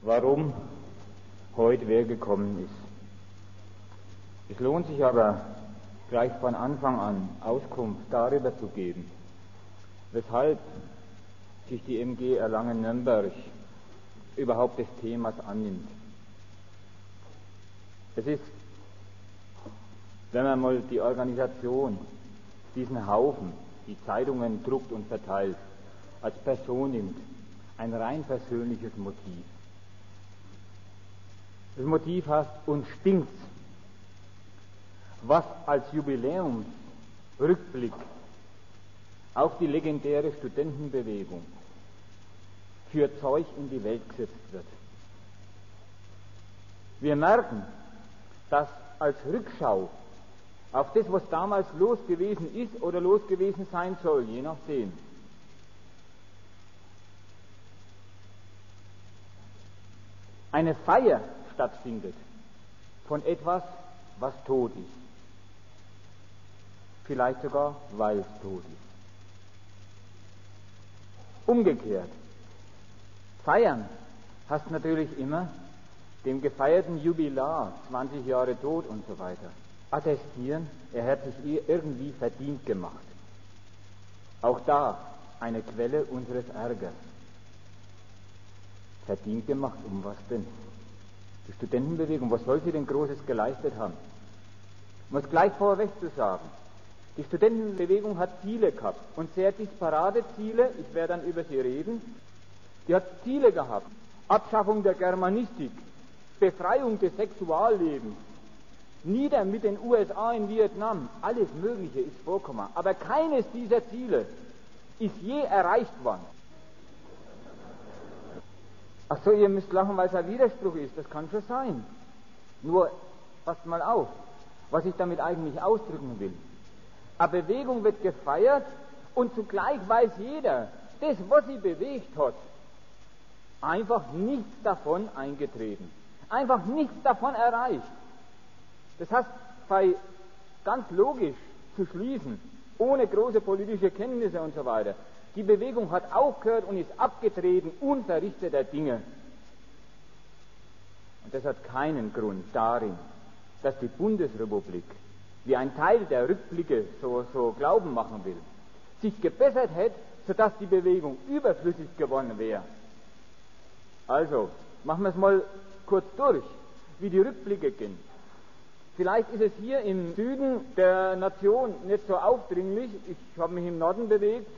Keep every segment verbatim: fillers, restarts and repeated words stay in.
warum heute wer gekommen ist. Es lohnt sich aber, gleich von Anfang an Auskunft darüber zu geben, weshalb sich die M G Erlangen-Nürnberg überhaupt des Themas annimmt. Es ist, wenn man mal die Organisation, diesen Haufen, die Zeitungen druckt und verteilt, als Person nimmt, ein rein persönliches Motiv. Das Motiv heißt, uns stinkt's, was als Jubiläumsrückblick auf die legendäre Studentenbewegung für Zeug in die Welt gesetzt wird. Wir merken, dass als Rückschau auf das, was damals los gewesen ist oder los gewesen sein soll, je nachdem, eine Feier stattfindet von etwas, was tot ist. Vielleicht sogar, weil es tot ist. Umgekehrt, feiern heißt natürlich immer dem gefeierten Jubilar, zwanzig Jahre tot und so weiter, attestieren, er hat sich irgendwie verdient gemacht. Auch da eine Quelle unseres Ärgers. Verdient gemacht, um was denn? Die Studentenbewegung, was soll sie denn Großes geleistet haben? Um es gleich vorweg zu sagen, die Studentenbewegung hat Ziele gehabt und sehr disparate Ziele, ich werde dann über sie reden. Die hat Ziele gehabt, Abschaffung der Germanistik, Befreiung des Sexuallebens, nieder mit den U S A in Vietnam, alles Mögliche ist vorgekommen, aber keines dieser Ziele ist je erreicht worden. Ach so, ihr müsst lachen, weil es ein Widerspruch ist, das kann schon sein. Nur, passt mal auf, was ich damit eigentlich ausdrücken will. Eine Bewegung wird gefeiert und zugleich weiß jeder, das, was sie bewegt hat, einfach nichts davon eingetreten, einfach nichts davon erreicht. Das heißt, bei ganz logisch zu schließen, ohne große politische Kenntnisse und so weiter, die Bewegung hat aufgehört und ist abgetreten, unverrichteter Dinge. Und das hat keinen Grund darin, dass die Bundesrepublik, wie ein Teil der Rückblicke so, so glauben machen will, sich gebessert hätte, sodass die Bewegung überflüssig geworden wäre. Also, machen wir es mal kurz durch, wie die Rückblicke gehen. Vielleicht ist es hier im Süden der Nation nicht so aufdringlich, ich habe mich im Norden bewegt,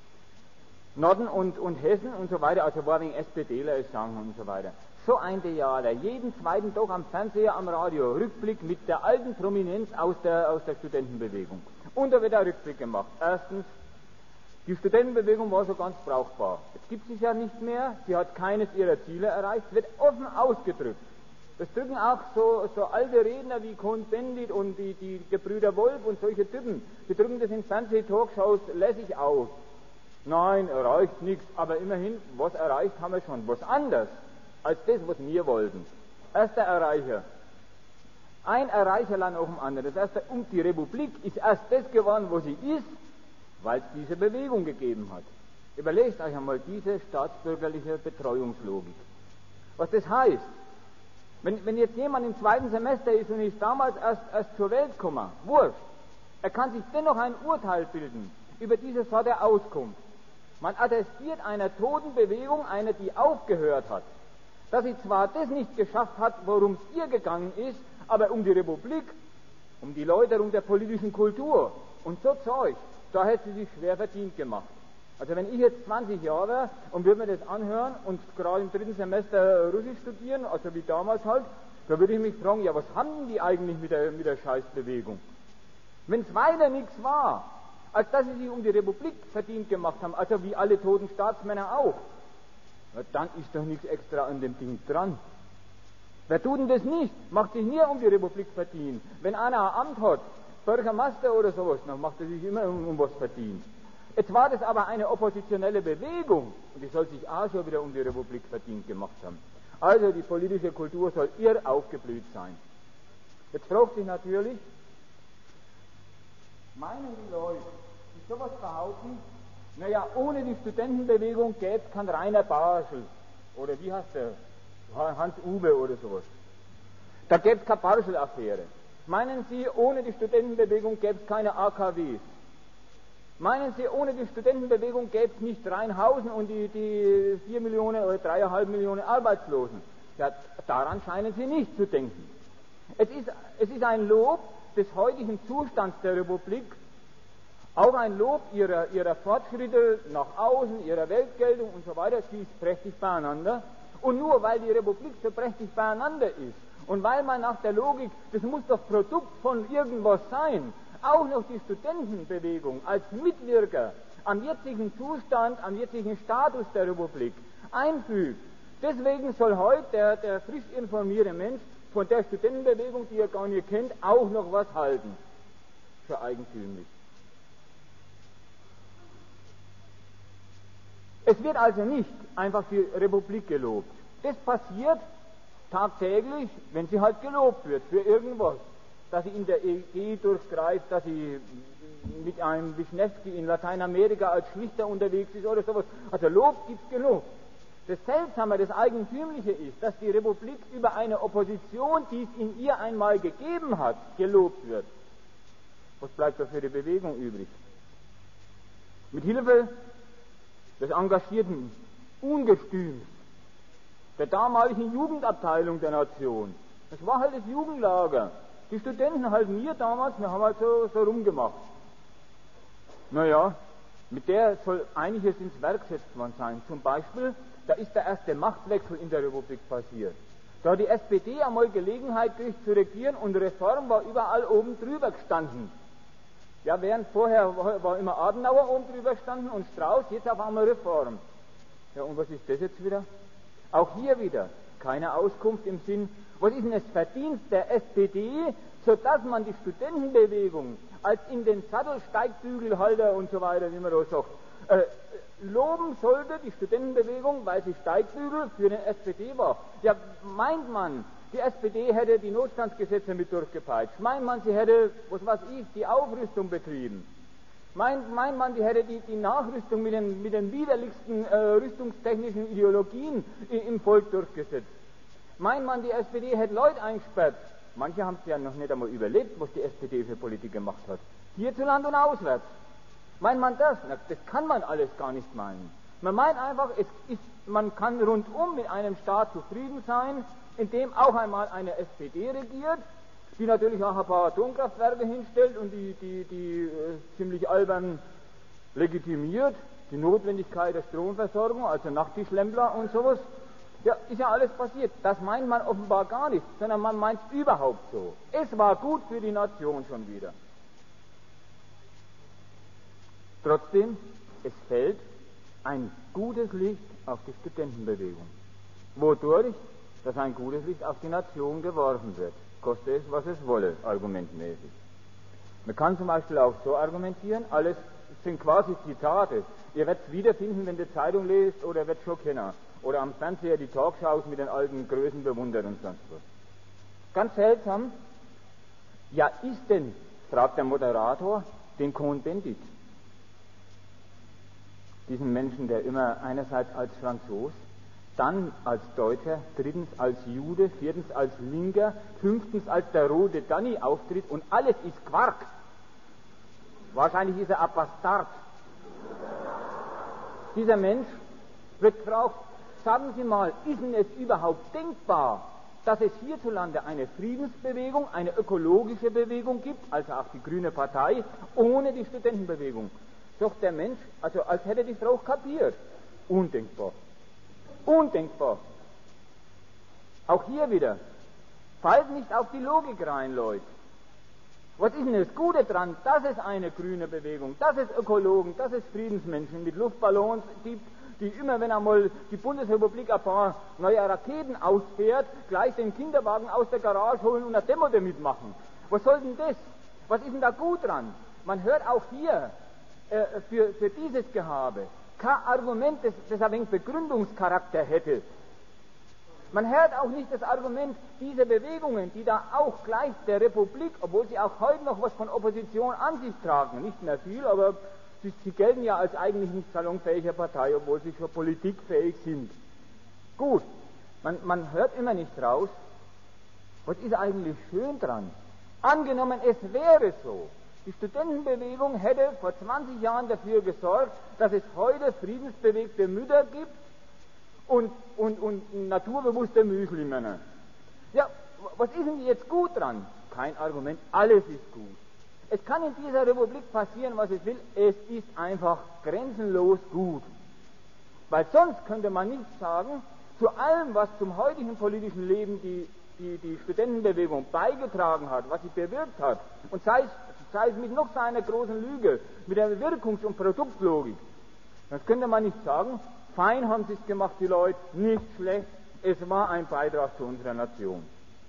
Norden und, und Hessen und so weiter, also war wegen SPDler ist sagen und so weiter. So ein Theater, jeden zweiten Tag am Fernseher, am Radio, Rückblick mit der alten Prominenz aus der, aus der Studentenbewegung. Und da wird ein Rückblick gemacht. Erstens, die Studentenbewegung war so ganz brauchbar. Jetzt gibt es ja nicht mehr, sie hat keines ihrer Ziele erreicht, wird offen ausgedrückt. Das drücken auch so, so alte Redner wie Cohn-Bendit und die, die Gebrüder Wolf und solche Typen, die drücken das in Fernseh-Talkshows lässig aus. Nein, erreicht nichts, aber immerhin, was erreicht haben wir schon. Was anders als das, was wir wollten. Erster Erreicher. Ein Erreicherland auf dem anderen. Das heißt, um die Republik ist erst das geworden, wo sie ist, weil es diese Bewegung gegeben hat. Überlegt euch einmal diese staatsbürgerliche Betreuungslogik. Was das heißt, wenn, wenn jetzt jemand im zweiten Semester ist und ist damals erst, erst zur Welt gekommen, wurscht, er kann sich dennoch ein Urteil bilden über diese Sorte Auskunft. Man attestiert einer toten Bewegung, einer, die aufgehört hat, dass sie zwar das nicht geschafft hat, worum es ihr gegangen ist, aber um die Republik, um die Läuterung der politischen Kultur und so Zeug, da hätte sie sich schwer verdient gemacht. Also wenn ich jetzt zwanzig Jahre wäre und würde mir das anhören und gerade im dritten Semester Russisch studieren, also wie damals halt, da würde ich mich fragen, ja was haben denn die eigentlich mit der, mit der Scheißbewegung? Wenn es weiter nichts war, als dass sie sich um die Republik verdient gemacht haben, also wie alle toten Staatsmänner auch, na, dann ist doch nichts extra an dem Ding dran. Wer tut denn das nicht? Macht sich nie um die Republik verdient. Wenn einer ein Amt hat, Bürgermeister oder sowas, dann macht er sich immer um, um was verdient. Jetzt war das aber eine oppositionelle Bewegung und die soll sich auch schon wieder um die Republik verdient gemacht haben. Also die politische Kultur soll irr aufgeblüht sein. Jetzt fragt sich natürlich, meinen die Leute, die sowas behaupten, naja, ohne die Studentenbewegung gäbe es kein Rainer Barschel. Oder wie heißt der? Hans Uwe oder sowas. Da gäbe es keine Parcel-Affäre. Meinen Sie, ohne die Studentenbewegung gäbe es keine A K Ws? Meinen Sie, ohne die Studentenbewegung gäbe es nicht Rheinhausen und die, die vier Millionen oder dreieinhalb Millionen Arbeitslosen? Ja, daran scheinen Sie nicht zu denken. Es ist, es ist ein Lob des heutigen Zustands der Republik, auch ein Lob ihrer, ihrer Fortschritte nach außen, ihrer Weltgeltung und so weiter. Sie ist prächtig beieinander. Und nur weil die Republik so prächtig beieinander ist und weil man nach der Logik, das muss doch Produkt von irgendwas sein, auch noch die Studentenbewegung als Mitwirker am jetzigen Zustand, am jetzigen Status der Republik einfügt. Deswegen soll heute der, der frisch informierte Mensch von der Studentenbewegung, die er gar nicht kennt, auch noch was halten. Für eigentümlich. Es wird also nicht einfach die Republik gelobt. Das passiert tagtäglich, wenn sie halt gelobt wird für irgendwas. Dass sie in der E G durchgreift, dass sie mit einem Wischnewski in Lateinamerika als Schlichter unterwegs ist oder sowas. Also Lob gibt's genug. Das Seltsame, das Eigentümliche ist, dass die Republik über eine Opposition, die es in ihr einmal gegeben hat, gelobt wird. Was bleibt da für die Bewegung übrig? Mit Hilfe des engagierten Ungestüms der damaligen Jugendabteilung der Nation. Das war halt das Jugendlager. Die Studenten halt mir damals, wir haben halt so, so rumgemacht. Naja, mit der soll einiges ins Werk gesetzt worden sein. Zum Beispiel, da ist der erste Machtwechsel in der Republik passiert. Da hat die S P D einmal Gelegenheit durchzuregieren und Reform war überall oben drüber gestanden. Ja, während vorher war, war immer Adenauer oben drüber gestanden und Strauß, jetzt auf einmal Reform. Ja, und was ist das jetzt wieder? Auch hier wieder keine Auskunft im Sinn, was ist denn das Verdienst der S P D, sodass man die Studentenbewegung als in den Sattel Steigbügelhalter und so weiter, wie man da sagt, äh, loben sollte, die Studentenbewegung, weil sie Steigbügel für den S P D war. Ja, meint man, die S P D hätte die Notstandsgesetze mit durchgepeitscht? Meint man, sie hätte, was weiß ich, die Aufrüstung betrieben? Meint, meint man, die hätte die, die Nachrüstung mit den, mit den widerlichsten äh, rüstungstechnischen Ideologien i, im Volk durchgesetzt? Meint man, die S P D hätte Leute eingesperrt? Manche haben es ja noch nicht einmal überlebt, was die S P D für Politik gemacht hat. Hierzuland und auswärts. Meint man das? Na, das kann man alles gar nicht meinen. Man meint einfach, es ist, man kann rundum mit einem Staat zufrieden sein, in dem auch einmal eine S P D regiert, die natürlich auch ein paar Atomkraftwerke hinstellt und die, die, die äh, ziemlich albern legitimiert, die Notwendigkeit der Stromversorgung, also Nachttischlämpler und sowas. Ja, ist ja alles passiert. Das meint man offenbar gar nicht, sondern man meint es überhaupt so. Es war gut für die Nation schon wieder. Trotzdem, es fällt ein gutes Licht auf die Studentenbewegung. Wodurch? Dass ein gutes Licht auf die Nation geworfen wird. Koste es, was es wolle, argumentmäßig. Man kann zum Beispiel auch so argumentieren, alles sind quasi Zitate. Ihr werdet es wiederfinden, wenn ihr die Zeitung lest, oder werdet schon kennen. Oder am Fernseher die Talkshows mit den alten Größen bewundert und sonst was. Ganz seltsam. Ja, ist denn, fragt der Moderator, den Cohn-Bendit, diesen Menschen, der immer einerseits als Franzos, dann als Deutscher, drittens als Jude, viertens als Linker, fünftens als der rote Danny auftritt und alles ist Quark. Wahrscheinlich ist er ein Bastard. Dieser Mensch wird gefragt, sagen Sie mal, ist denn es überhaupt denkbar, dass es hierzulande eine Friedensbewegung, eine ökologische Bewegung gibt, also auch die Grüne Partei, ohne die Studentenbewegung? Doch der Mensch, also als hätte die Frau kapiert. Undenkbar. Undenkbar. Auch hier wieder. Fallt nicht auf die Logik rein, Leute. Was ist denn das Gute dran, dass es eine grüne Bewegung, dass es Ökologen, dass es Friedensmenschen mit Luftballons gibt, die immer, wenn einmal die Bundesrepublik ein paar neue Raketen ausfährt, gleich den Kinderwagen aus der Garage holen und eine Demo damit machen. Was soll denn das? Was ist denn da gut dran? Man hört auch hier äh, für, für dieses Gehabe kein Argument, das, das ein wenig Begründungscharakter hätte. Man hört auch nicht das Argument, diese Bewegungen, die da auch gleich der Republik, obwohl sie auch heute noch was von Opposition an sich tragen, nicht mehr viel, aber sie, sie gelten ja als eigentlich nicht salonfähige Partei, obwohl sie schon politikfähig sind. Gut, Man, man hört immer nicht raus, was ist eigentlich schön dran? Angenommen, es wäre so. Die Studentenbewegung hätte vor zwanzig Jahren dafür gesorgt, dass es heute friedensbewegte Mütter gibt und, und, und naturbewusste Müslimänner. Ja, was ist denn jetzt gut dran? Kein Argument, alles ist gut. Es kann in dieser Republik passieren, was es will, es ist einfach grenzenlos gut. Weil sonst könnte man nicht sagen, zu allem, was zum heutigen politischen Leben die, die, die Studentenbewegung beigetragen hat, was sie bewirkt hat, und sei es, sei es mit noch so einer großen Lüge, mit der Wirkungs- und Produktlogik, dann könnte man nicht sagen, fein haben sie es gemacht, die Leute, nicht schlecht, es war ein Beitrag zu unserer Nation.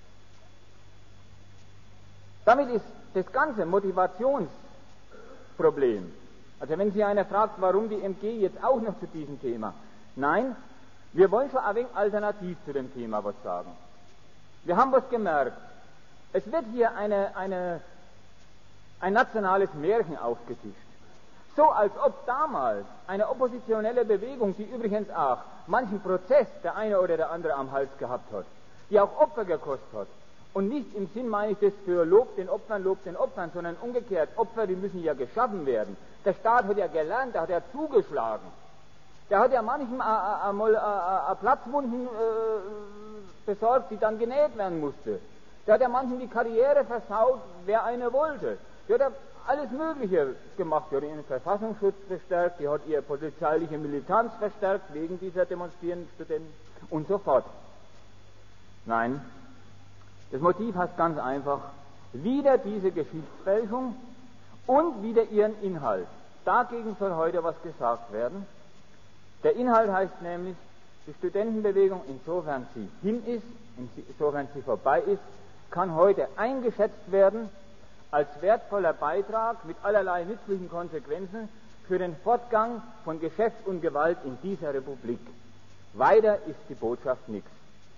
Damit ist das ganze Motivationsproblem, also wenn Sie einer fragt, warum die M G jetzt auch noch zu diesem Thema, nein, wir wollen schon ein wenig alternativ zu dem Thema was sagen. Wir haben was gemerkt. Es wird hier eine, eine, ein nationales Märchen aufgetischt. So als ob damals eine oppositionelle Bewegung, die übrigens auch manchen Prozess der eine oder der andere am Hals gehabt hat, die auch Opfer gekostet hat, und nicht im Sinn meine ich das für Lob den Opfern, Lob den Opfern, sondern umgekehrt, Opfer, die müssen ja geschaffen werden. Der Staat hat ja gelernt, der hat ja zugeschlagen. Der hat ja manchem einmal Platzwunden äh, besorgt, die dann genäht werden musste. Der hat ja manchem die Karriere versaut, wer eine wollte. Der hat ja alles Mögliche gemacht. Der hat ihren Verfassungsschutz verstärkt, die hat ihre polizeiliche Militanz verstärkt, wegen dieser demonstrierenden Studenten und so fort. Nein, das Motiv heißt ganz einfach, wieder diese Geschichtsfälschung und wieder ihren Inhalt. Dagegen soll heute was gesagt werden. Der Inhalt heißt nämlich, die Studentenbewegung, insofern sie hin ist, insofern sie vorbei ist, kann heute eingeschätzt werden als wertvoller Beitrag mit allerlei nützlichen Konsequenzen für den Fortgang von Geschäft und Gewalt in dieser Republik. Weiter ist die Botschaft nichts.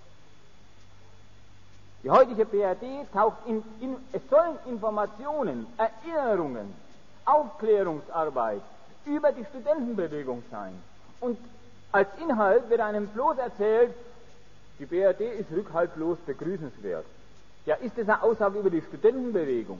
Die heutige B R D taucht in, in, es sollen Informationen, Erinnerungen, Aufklärungsarbeit über die Studentenbewegung sein. Und als Inhalt wird einem bloß erzählt, die B R D ist rückhaltlos begrüßenswert. Ja, ist das eine Aussage über die Studentenbewegung?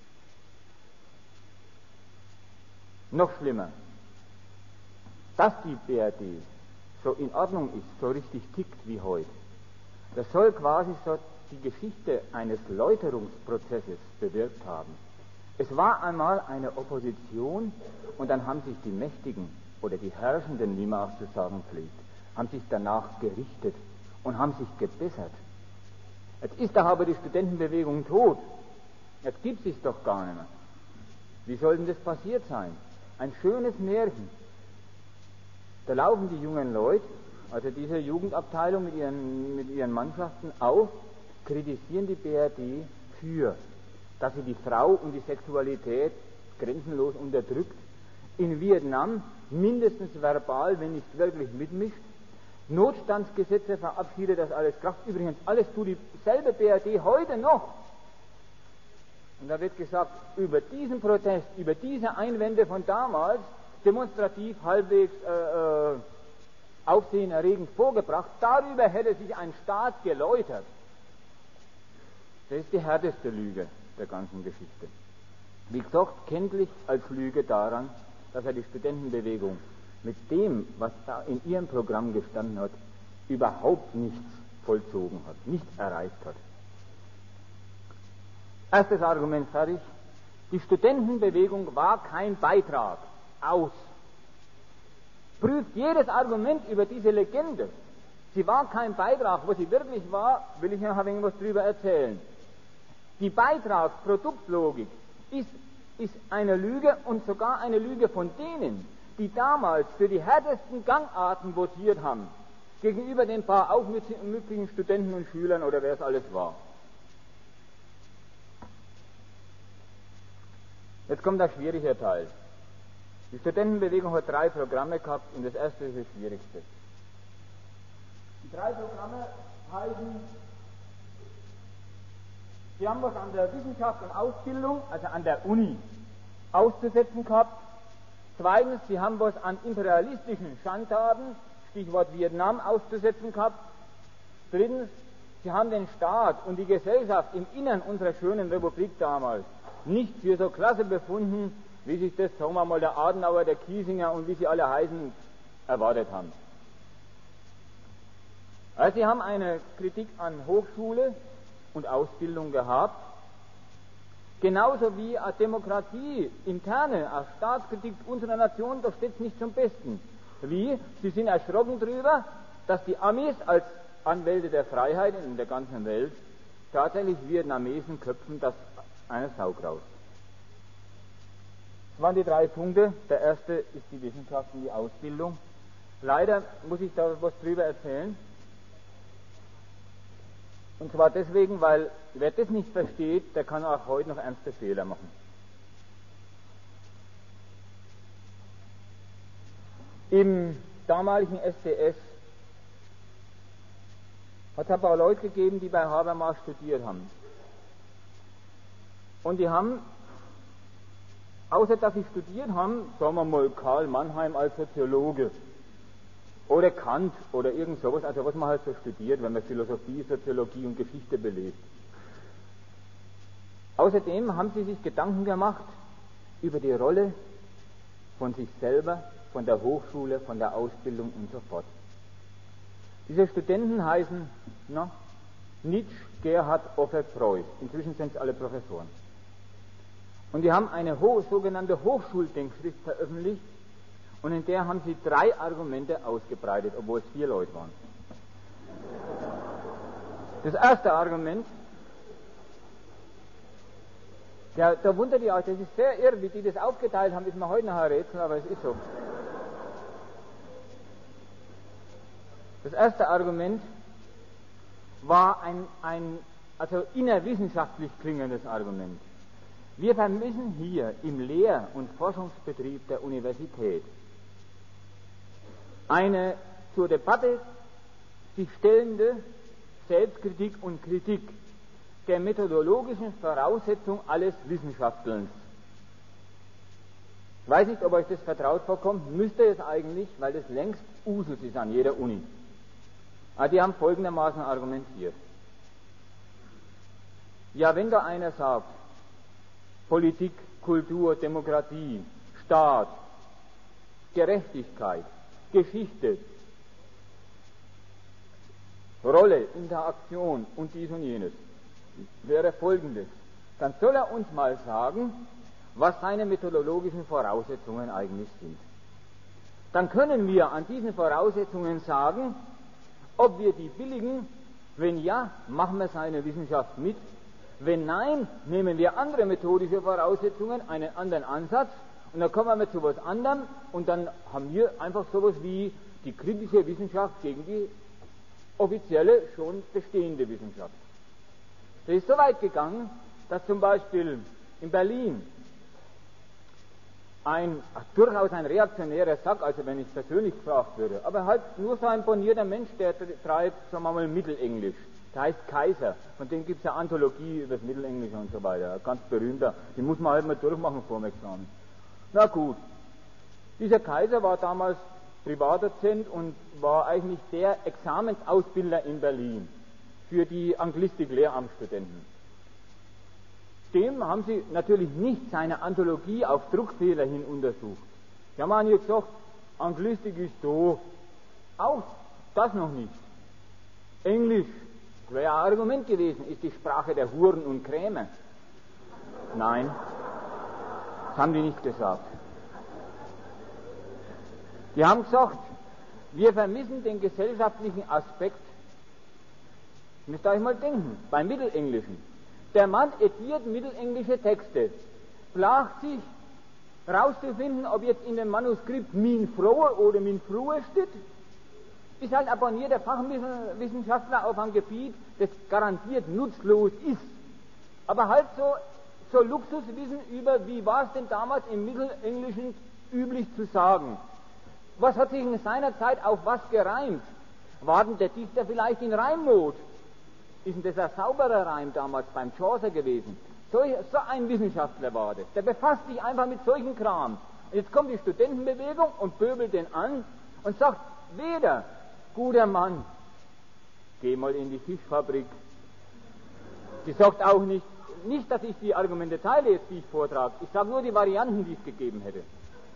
Noch schlimmer, dass die B R D so in Ordnung ist, so richtig tickt wie heute, das soll quasi so die Geschichte eines Läuterungsprozesses bewirkt haben. Es war einmal eine Opposition und dann haben sich die Mächtigen oder die Herrschenden, wie man auch zu sagen pflegt, haben sich danach gerichtet und haben sich gebessert. Jetzt ist doch aber die Studentenbewegung tot. Jetzt gibt es doch gar nicht mehr. Wie soll denn das passiert sein? Ein schönes Märchen. Da laufen die jungen Leute, also diese Jugendabteilung mit ihren, mit ihren Mannschaften auf, kritisieren die B R D für, dass sie die Frau und die Sexualität grenzenlos unterdrückt, in Vietnam mindestens verbal, wenn nicht wirklich mitmischt, Notstandsgesetze verabschiedet, das alles Kraft. Übrigens, alles tut dieselbe B R D heute noch. Und da wird gesagt, über diesen Protest, über diese Einwände von damals, demonstrativ halbwegs äh, äh, aufsehenerregend vorgebracht, darüber hätte sich ein Staat geläutert. Das ist die härteste Lüge der ganzen Geschichte. Wie gesagt, kenntlich als Lüge daran, dass er die Studentenbewegung mit dem, was da in ihrem Programm gestanden hat, überhaupt nichts vollzogen hat, nichts erreicht hat. Erstes Argument fertig. Die Studentenbewegung war kein Beitrag. Aus. Prüft jedes Argument über diese Legende. Sie war kein Beitrag. Wo sie wirklich war, will ich noch ein wenig was drüber erzählen. Die Beitragsproktlogik ist, ist eine Lüge und sogar eine Lüge von denen, die damals für die härtesten Gangarten votiert haben, gegenüber den paar aufmüpfigen Studenten und Schülern oder wer es alles war. Jetzt kommt der schwierige Teil. Die Studentenbewegung hat drei Programme gehabt und das erste ist das schwierigste. Die drei Programme heißen, sie haben was an der Wissenschaft und Ausbildung, also an der Uni, auszusetzen gehabt. Zweitens, sie haben was an imperialistischen Schandtaten, Stichwort Vietnam, auszusetzen gehabt. Drittens, sie haben den Staat und die Gesellschaft im Innern unserer schönen Republik damals nicht für so klasse befunden, wie sich das, sagen wir mal, der Adenauer, der Kiesinger und wie sie alle heißen, erwartet haben. Also sie haben eine Kritik an Hochschule und Ausbildung gehabt, genauso wie eine Demokratie, interne, eine Staatskritik unserer Nation, da steht es nicht zum Besten. Wie? Sie sind erschrocken darüber, dass die Amis als Anwälte der Freiheit in der ganzen Welt tatsächlich Vietnamesen köpfen, das eine Sau graust. Das waren die drei Punkte. Der erste ist die Wissenschaft und die Ausbildung. Leider muss ich da was drüber erzählen. Und zwar deswegen, weil wer das nicht versteht, der kann auch heute noch ernste Fehler machen. Im damaligen S D S hat es ein paar Leute gegeben, die bei Habermas studiert haben. Und die haben, außer dass sie studiert haben, sagen wir mal Karl Mannheim als Soziologe oder Kant oder irgend sowas, also was man halt so studiert, wenn man Philosophie, Soziologie und Geschichte belegt. Außerdem haben sie sich Gedanken gemacht über die Rolle von sich selber, von der Hochschule, von der Ausbildung und so fort. Diese Studenten heißen na, Nietzsche, Gerhard, Offert, Preuß. Inzwischen sind es alle Professoren. Und die haben eine ho- sogenannte Hochschuldenkschrift veröffentlicht und in der haben sie drei Argumente ausgebreitet, obwohl es vier Leute waren. Das erste Argument, ja, da wundert ihr euch, das ist sehr irre, wie die das aufgeteilt haben, ist mir heute noch ein Rätsel, aber es ist so. Das erste Argument war ein, ein also innerwissenschaftlich klingendes Argument. Wir vermissen hier im Lehr- und Forschungsbetrieb der Universität eine zur Debatte sich stellende Selbstkritik und Kritik der methodologischen Voraussetzung alles Wissenschaftlerns. Ich weiß nicht, ob euch das vertraut vorkommt, müsste es eigentlich, weil das längst Usus ist an jeder Uni. Aber die haben folgendermaßen argumentiert. Ja, wenn da einer sagt, Politik, Kultur, Demokratie, Staat, Gerechtigkeit, Geschichte, Rolle, Interaktion und dies und jenes, wäre Folgendes. Dann soll er uns mal sagen, was seine methodologischen Voraussetzungen eigentlich sind. Dann können wir an diesen Voraussetzungen sagen, ob wir die billigen. Wenn ja, machen wir seine Wissenschaft mit. Wenn nein, nehmen wir andere methodische Voraussetzungen, einen anderen Ansatz und dann kommen wir zu was anderem und dann haben wir einfach sowas wie die kritische Wissenschaft gegen die offizielle, schon bestehende Wissenschaft. Das ist so weit gegangen, dass zum Beispiel in Berlin ein durchaus ein reaktionärer Sack, also wenn ich persönlich gefragt würde, aber halt nur so ein bonierter Mensch, der treibt, sagen wir mal, Mittelenglisch. Der heißt Kaiser, von dem gibt es eine Anthologie über das Mittelenglische und so weiter, ganz berühmter, die muss man halt mal durchmachen vor dem Examen. Na gut, dieser Kaiser war damals Privatdozent und war eigentlich der Examensausbilder in Berlin für die Anglistik-Lehramtsstudenten. Dem haben sie natürlich nicht seine Anthologie auf Druckfehler hin untersucht. Die haben eigentlich gesagt, Anglistik ist doof. Auch das noch nicht. Englisch, das wäre ein Argument gewesen, ist die Sprache der Huren und Krämer. Nein, das haben die nicht gesagt. Die haben gesagt, wir vermissen den gesellschaftlichen Aspekt. Müsst ihr euch mal denken, beim Mittelenglischen. Der Mann ediert mittelenglische Texte, plagt sich rauszufinden, ob jetzt in dem Manuskript min frohe oder min frue steht. Ist halt abonnierter Fachwissenschaftler auf einem Gebiet, das garantiert nutzlos ist. Aber halt so, so Luxuswissen über, wie war es denn damals im Mittelenglischen üblich zu sagen. Was hat sich in seiner Zeit auf was gereimt? War denn der Dichter vielleicht in Reinnot? Ist denn das ein sauberer Reim damals beim Chaucer gewesen? So, so ein Wissenschaftler war das. Der befasst sich einfach mit solchen Kram. Und jetzt kommt die Studentenbewegung und pöbelt den an und sagt, weder, guter Mann, geh mal in die Fischfabrik. Die sagt auch nicht, nicht, dass ich die Argumente teile jetzt, die ich vortrage. Ich sage nur die Varianten, die es gegeben hätte.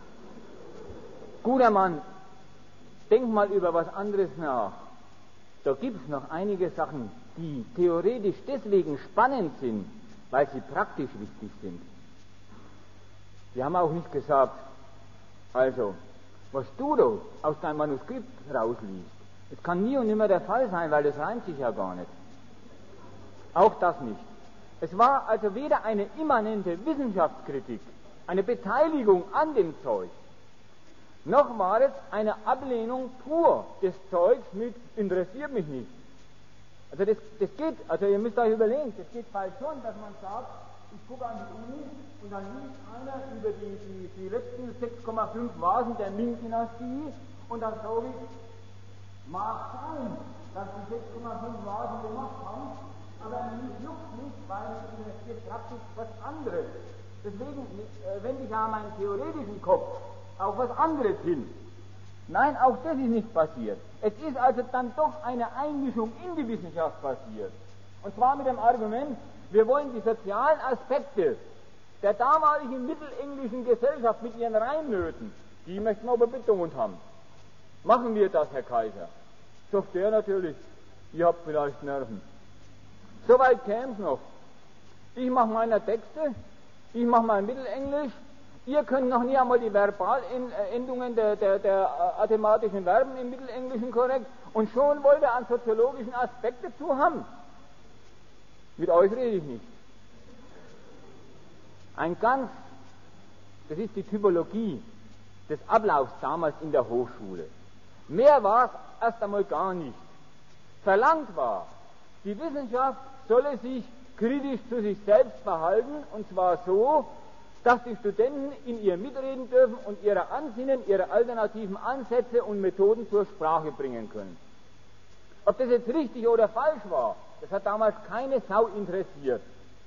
Guter Mann, denk mal über was anderes nach. Da gibt es noch einige Sachen, die theoretisch deswegen spannend sind, weil sie praktisch wichtig sind. Sie haben auch nicht gesagt, also, was du da aus deinem Manuskript rausliest, das kann nie und nimmer der Fall sein, weil das reimt sich ja gar nicht. Auch das nicht. Es war also weder eine immanente Wissenschaftskritik, eine Beteiligung an dem Zeug, noch war es eine Ablehnung pur des Zeugs mit interessiert mich nicht. Also das, das geht, also ihr müsst euch überlegen, das geht bald schon, dass man sagt, ich gucke an die Uni und dann liest einer über die, die, die letzten sechs Komma fünf Vasen der Ming-Dynastie und dann sage ich, mag sein, dass die sechs Komma fünf Vasen gemacht haben, aber mich juckt nicht, weil es investiert praktisch was anderes. Deswegen äh, wende ich ja meinen theoretischen Kopf auf was anderes hin. Nein, auch das ist nicht passiert. Es ist also dann doch eine Einmischung in die Wissenschaft passiert. Und zwar mit dem Argument, wir wollen die sozialen Aspekte der damaligen mittelenglischen Gesellschaft mit ihren Reinnöten, die möchten wir aber betont haben. Machen wir das, Herr Kaiser? Sagt der natürlich, ihr habt vielleicht Nerven. Soweit käme es noch. Ich mache meine Texte, ich mache mein Mittelenglisch, ihr könnt noch nie einmal die Verbalendungen der, der, der athematischen Verben im Mittelenglischen korrekt und schon wollt ihr einen soziologischen Aspekt dazu haben. Mit euch rede ich nicht. Ein ganz, das ist die Typologie des Ablaufs damals in der Hochschule. Mehr war es erst einmal gar nicht. Verlangt war, die Wissenschaft solle sich kritisch zu sich selbst verhalten, und zwar so, dass die Studenten in ihr mitreden dürfen und ihre Ansinnen, ihre alternativen Ansätze und Methoden zur Sprache bringen können. Ob das jetzt richtig oder falsch war, das hat damals keine Sau interessiert.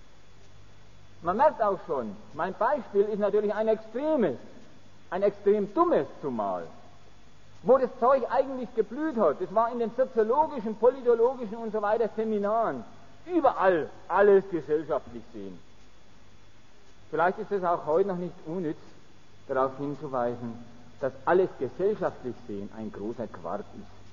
Man merkt auch schon, mein Beispiel ist natürlich ein extremes, ein extrem dummes zumal. Wo das Zeug eigentlich geblüht hat, das war in den soziologischen, politologischen und so weiter Seminaren. Überall alles gesellschaftlich sehen. Vielleicht ist es auch heute noch nicht unnütz, darauf hinzuweisen, dass alles gesellschaftlich sehen ein großer Quark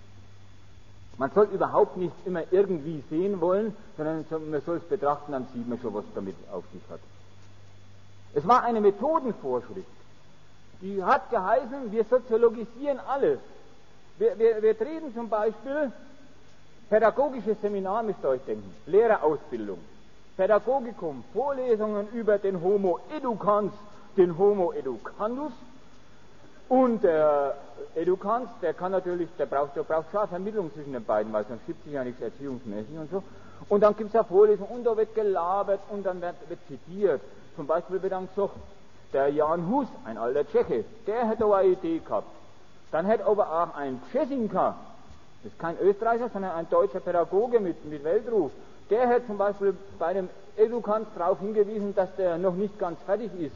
ist. Man soll überhaupt nicht immer irgendwie sehen wollen, sondern man soll es betrachten, dann sieht man schon, was damit auf sich hat. Es war eine Methodenvorschrift. Die hat geheißen, wir soziologisieren alles. Wir, wir, wir treten zum Beispiel pädagogisches Seminar, müsst ihr euch denken, Lehrerausbildung, Pädagogikum, Vorlesungen über den Homo educans, den Homo educandus. Und der Educans, der kann natürlich, der braucht, der braucht schon eine Vermittlung zwischen den beiden, weil sonst gibt es ja nichts erziehungsmäßig und so. Und dann gibt es ja Vorlesungen und da wird gelabert und dann wird, wird zitiert. Zum Beispiel wird dann gesagt, der Jan Hus, ein alter Tscheche, der hätte eine Idee gehabt. Dann hätte aber auch ein Czesinka, das ist kein Österreicher, sondern ein deutscher Pädagoge mit, mit Weltruf, der hätte zum Beispiel bei dem Educans darauf hingewiesen, dass der noch nicht ganz fertig ist.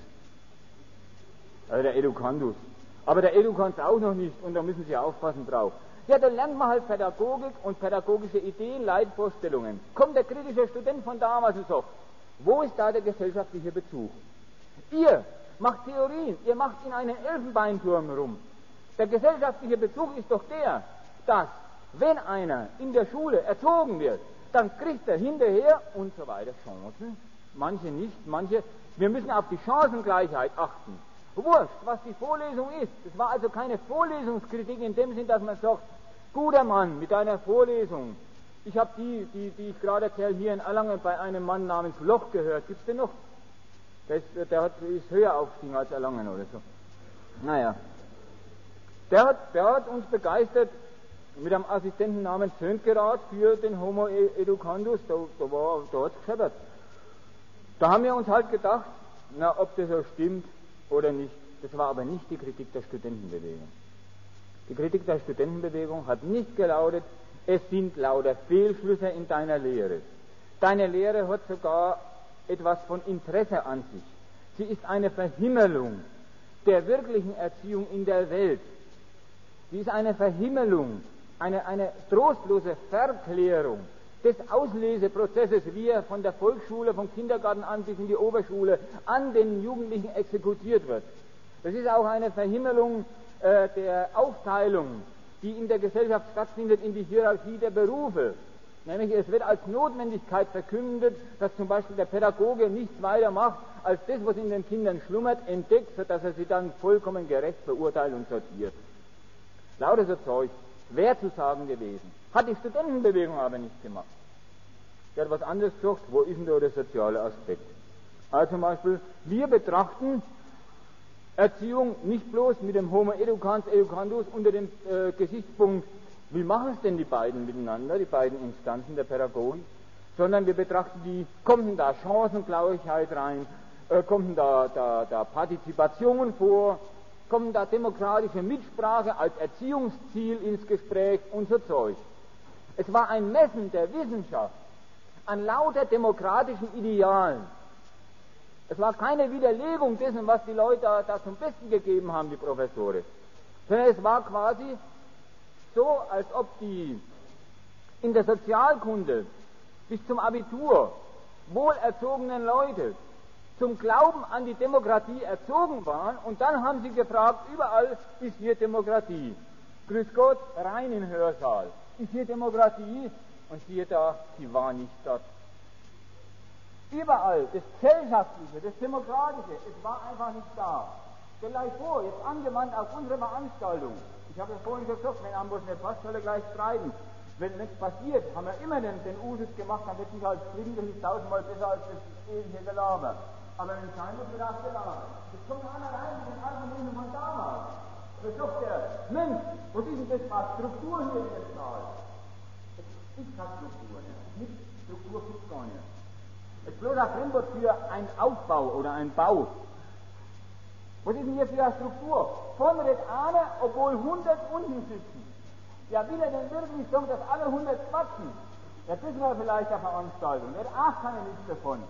Also der Educandus. Aber der Educans auch noch nicht, und da müssen Sie aufpassen drauf. Ja, dann lernt man halt Pädagogik und pädagogische Ideen, Leitvorstellungen. Kommt der kritische Student von damals und sagt, wo ist da der gesellschaftliche Bezug? Ihr macht Theorien, ihr macht in einen Elfenbeinturm rum. Der gesellschaftliche Bezug ist doch der, dass, wenn einer in der Schule erzogen wird, dann kriegt er hinterher und so weiter Chancen, manche nicht, manche, wir müssen auf die Chancengleichheit achten. Wurscht, was die Vorlesung ist. Das war also keine Vorlesungskritik in dem Sinn, dass man sagt, guter Mann, mit deiner Vorlesung, ich habe die, die, die ich gerade erzählt, hier in Erlangen bei einem Mann namens Loch gehört. Gibt's den noch? Der ist, der hat, ist höher aufgestiegen als Erlangen oder so. Naja. Der hat, der hat uns begeistert mit einem Assistenten namens Söntgerath für den Homo educandus. Da, da, war, da hat's gescheppert. Da haben wir uns halt gedacht, na, ob das so stimmt oder nicht. Das war aber nicht die Kritik der Studentenbewegung. Die Kritik der Studentenbewegung hat nicht gelautet, es sind lauter Fehlschlüsse in deiner Lehre. Deine Lehre hat sogar etwas von Interesse an sich. Sie ist eine Verhimmelung der wirklichen Erziehung in der Welt. Sie ist eine Verhimmelung eine, eine trostlose Verklärung des Ausleseprozesses, wie er von der Volksschule, vom Kindergarten an bis in die Oberschule an den Jugendlichen exekutiert wird. Das ist auch eine Verhimmelung äh, der Aufteilung, die in der Gesellschaft stattfindet, in die Hierarchie der Berufe. Nämlich es wird als Notwendigkeit verkündet, dass zum Beispiel der Pädagoge nichts weiter macht, als das, was in den Kindern schlummert, entdeckt, sodass er sie dann vollkommen gerecht beurteilt und sortiert. Lauter so Zeug, wäre zu sagen gewesen. Hat die Studentenbewegung aber nicht gemacht. Sie hat was anderes gesagt, wo ist denn da der soziale Aspekt? Also zum Beispiel, wir betrachten Erziehung nicht bloß mit dem Homo educans educandus unter dem äh, Gesichtspunkt, wie machen es denn die beiden miteinander, die beiden Instanzen der Pädagogik, sondern wir betrachten die, kommt denn da Chancengleichheit rein, äh, kommt denn da, da, da Partizipation vor, kommt denn da demokratische Mitsprache als Erziehungsziel ins Gespräch und so Zeug. Es war ein Messen der Wissenschaft an lauter demokratischen Idealen. Es war keine Widerlegung dessen, was die Leute da, da zum Besten gegeben haben, die Professoren, sondern es war quasi so, als ob die in der Sozialkunde bis zum Abitur wohlerzogenen Leute zum Glauben an die Demokratie erzogen waren und dann haben sie gefragt, überall ist hier Demokratie. Grüß Gott, rein in den Hörsaal. Ist hier Demokratie? Und siehe da, sie war nicht dort. Überall, das Gesellschaftliche, das Demokratische, es war einfach nicht da. Stell euch vor, jetzt angewandt auf unsere Veranstaltung. Ich habe ja vorhin gesagt, wenn Ambos nicht passt, soll er gleich streiten. Wenn nichts passiert, haben wir immer den, den Usus gemacht, dann wird sich halt fliegen, das ist tausendmal besser als das ewige Gelaber. Aber wenn es sein muss, wird auch Gelaber. Jetzt kommt einer rein mit den Argumenten von damals. Da sagt der, Mensch, was ist denn das für Struktur hier in der Zahl? Es ist keine Struktur, ne? Nicht Struktur gibt es gar nicht. Es ist bloß ein Fremdwort für ein Aufbau oder ein Bau. Was ist denn hier für eine Struktur? Vorne redet einer, obwohl hundert unten sitzen. Ja, will er denn wirklich sagen, dass alle hundert quatschen? Ja, das war vielleicht eine Veranstaltung. Der Ach kann ja nichts davon.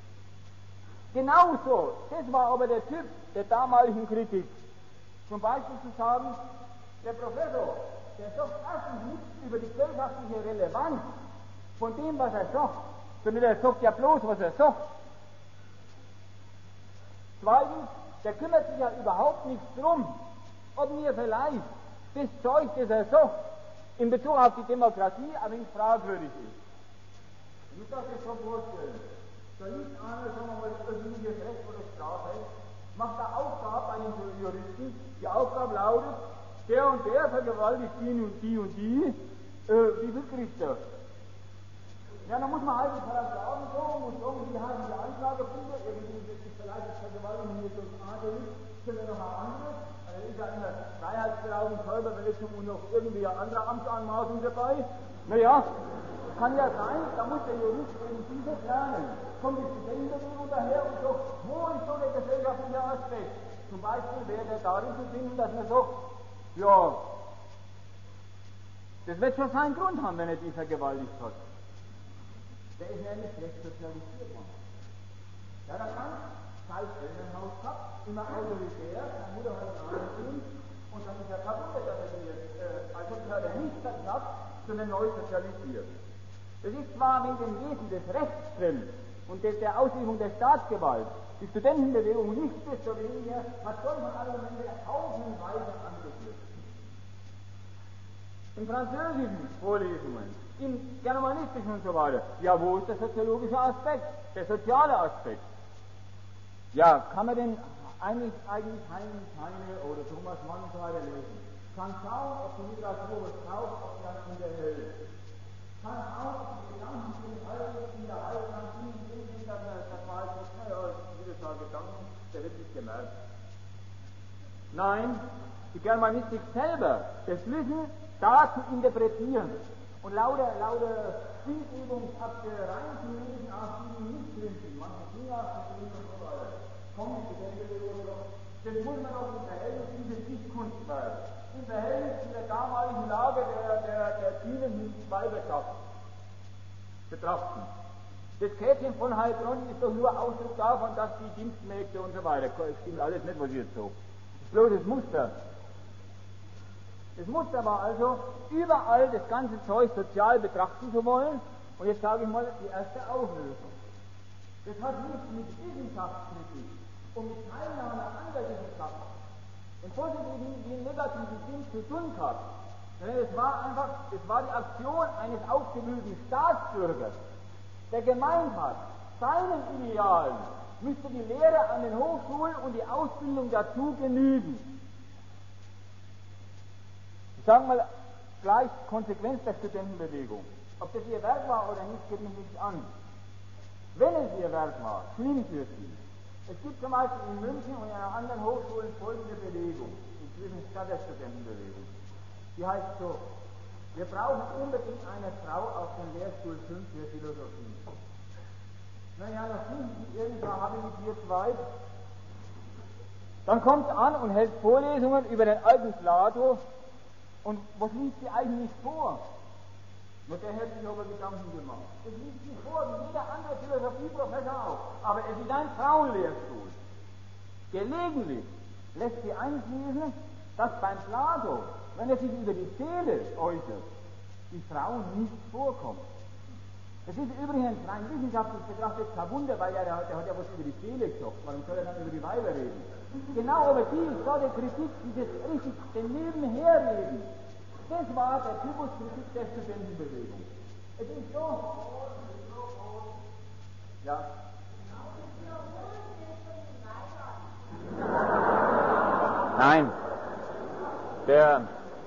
Genauso, das war aber der Typ der damaligen Kritik. Zum Beispiel zu sagen, der Professor, der sagt erstens nichts über die gesellschaftliche Relevanz von dem, was er sagt, sondern er sagt ja bloß, was er sagt. Zweitens, der kümmert sich ja überhaupt nichts drum, ob mir vielleicht das Zeug, das er sagt, in Bezug auf die Demokratie ein wenig fragwürdig ist. Ich muss das jetzt schon vorstellen. Da liegt einer, sagen wir mal, öffentliches Recht oder Strafrecht, macht eine Aufgabe bei den Juristen. Die Aufgabe lautet, der und der vergewaltigt die und die und die, äh, wie viel kriegt er? Ja, dann muss man halt die Paragraphen so, muss sagen, wie heißen die Anklagepunkte, irgendwie ist vielleicht das Vergewaltigung hier so adelig, sind wir noch ein anderes, also ist ja immer Freiheitsberaubung selber, wenn jetzt schon noch irgendwie eine andere Amtsanmaßung dabei. Naja, kann ja sein, da muss der Jurist eben dieses lernen. Kommt die Studentenbewegung daher und sagt, wo ist so der gesellschaftliche Aspekt? Zum Beispiel wäre der darin zu finden, dass man sagt, ja, das wird schon seinen Grund haben, wenn er die vergewaltigt hat. Der ist nämlich schlecht sozialisiert worden. Ja, da kann sein Elternhaus gehabt, immer autoritär, seine Mutter hat es angezogen und dann ist er kaputt, dass er die jetzt, äh, also hat er nicht verknappt, sondern neu sozialisiert. Das ist zwar wegen dem Wesen des Rechts drin und des, der Ausübung der Staatsgewalt. Die Studentenbewegung nichtsdestoweniger hat solche Argumente haufenweise angeführt. In französischen Vorlesungen, in germanistischen und so weiter, ja, wo ist der soziologische Aspekt, der soziale Aspekt? Ja, kann man denn eigentlich, eigentlich Heinrich Heine oder Thomas Mann und so weiter lesen? Kann schauen, ob die Literatur was taugt, ob sie das unterhält. Kann auch die Gedanken sind alle in der Haltung an vielen Dingen, dass man das mal sagt, naja, wieder so Gedanken, der wird nicht gemerkt. Nein, die Germanistik selber, das Wissen da zu interpretieren und lauter, lauter Spielübungsabwerereien zu lesen, auch die nicht drin sind, manche Finger zu lesen und so weiter. Kommt die Studentenbewegung doch, das muss man doch im Verhältnis dieses Nicht-Kunstwerk, im Verhältnis zu der damaligen Lage der, der, der dienenden Weiberschaft betrachten. Das Käthchen von Heilbronn ist doch nur Ausdruck davon, dass die Dienstmägde und so weiter, das stimmt alles nicht, was ich jetzt sage. Das ist bloß das Muster. Es muss aber also überall das ganze Zeug sozial betrachten zu wollen. Und jetzt sage ich mal die erste Auflösung. Das hat nichts mit Wissenschaftskritik und mit Teilnahme an der Wissenschaft im positiven wie im negativen Sinn zu tun gehabt. Sondern es war einfach, es war die Aktion eines ausgebildeten Staatsbürgers, der gemeint hat, seinen Idealen müsste die Lehre an den Hochschulen und die Ausbildung dazu genügen. Ich sage mal gleich Konsequenz der Studentenbewegung. Ob das ihr Werk war oder nicht, geht mich nichts an. Wenn es ihr Werk war, schlimm für sie. Es gibt zum Beispiel in München und in anderen Hochschulen folgende Bewegung, inzwischen statt der Studentenbewegung. Die heißt so: Wir brauchen unbedingt eine Frau auf dem Lehrstuhl fünf für Philosophie. Naja, das finden Sie irgendwann, habe ich mit dir zwei. Dann kommt an und hält Vorlesungen über den alten Plato. Und was liest sie eigentlich vor? Nur der hätte sich aber Gedanken gemacht. Das liest sie vor, wie jeder andere Philosophieprofessor auch. Aber es ist ein Frauenlehrstuhl. Gelegentlich lässt sie einschließen, dass beim Plato, wenn er sich über die Seele äußert, die Frau nicht vorkommt. Das ist übrigens rein wissenschaftlich betrachtet kein Wunder, weil er, der, der hat ja was über die Seele gesagt. Warum soll er dann über die Weiber reden? Genau aber die Sorte Kritik, dieses richtig Nebenherreden, das war der Typus Kritik der Studentenbewegung. Es ist so. Ja. Nein. Der.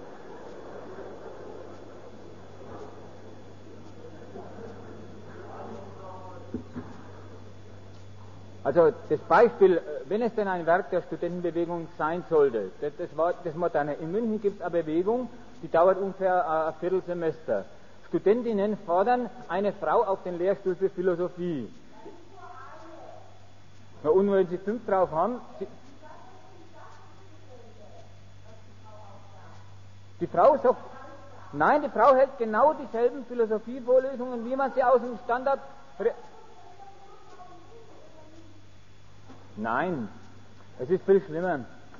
Also das Beispiel, wenn es denn ein Werk der Studentenbewegung sein sollte, das, das war das Moderne. In München gibt es eine Bewegung, die dauert ungefähr ein Viertelsemester. Studentinnen fordern eine Frau auf den Lehrstuhl für Philosophie. Na, und wenn sie fünf drauf haben, sie, die Frau sagt, nein, die Frau hält genau dieselben Philosophievorlesungen, wie man sie aus dem Standard... Nein, es ist viel schlimmer.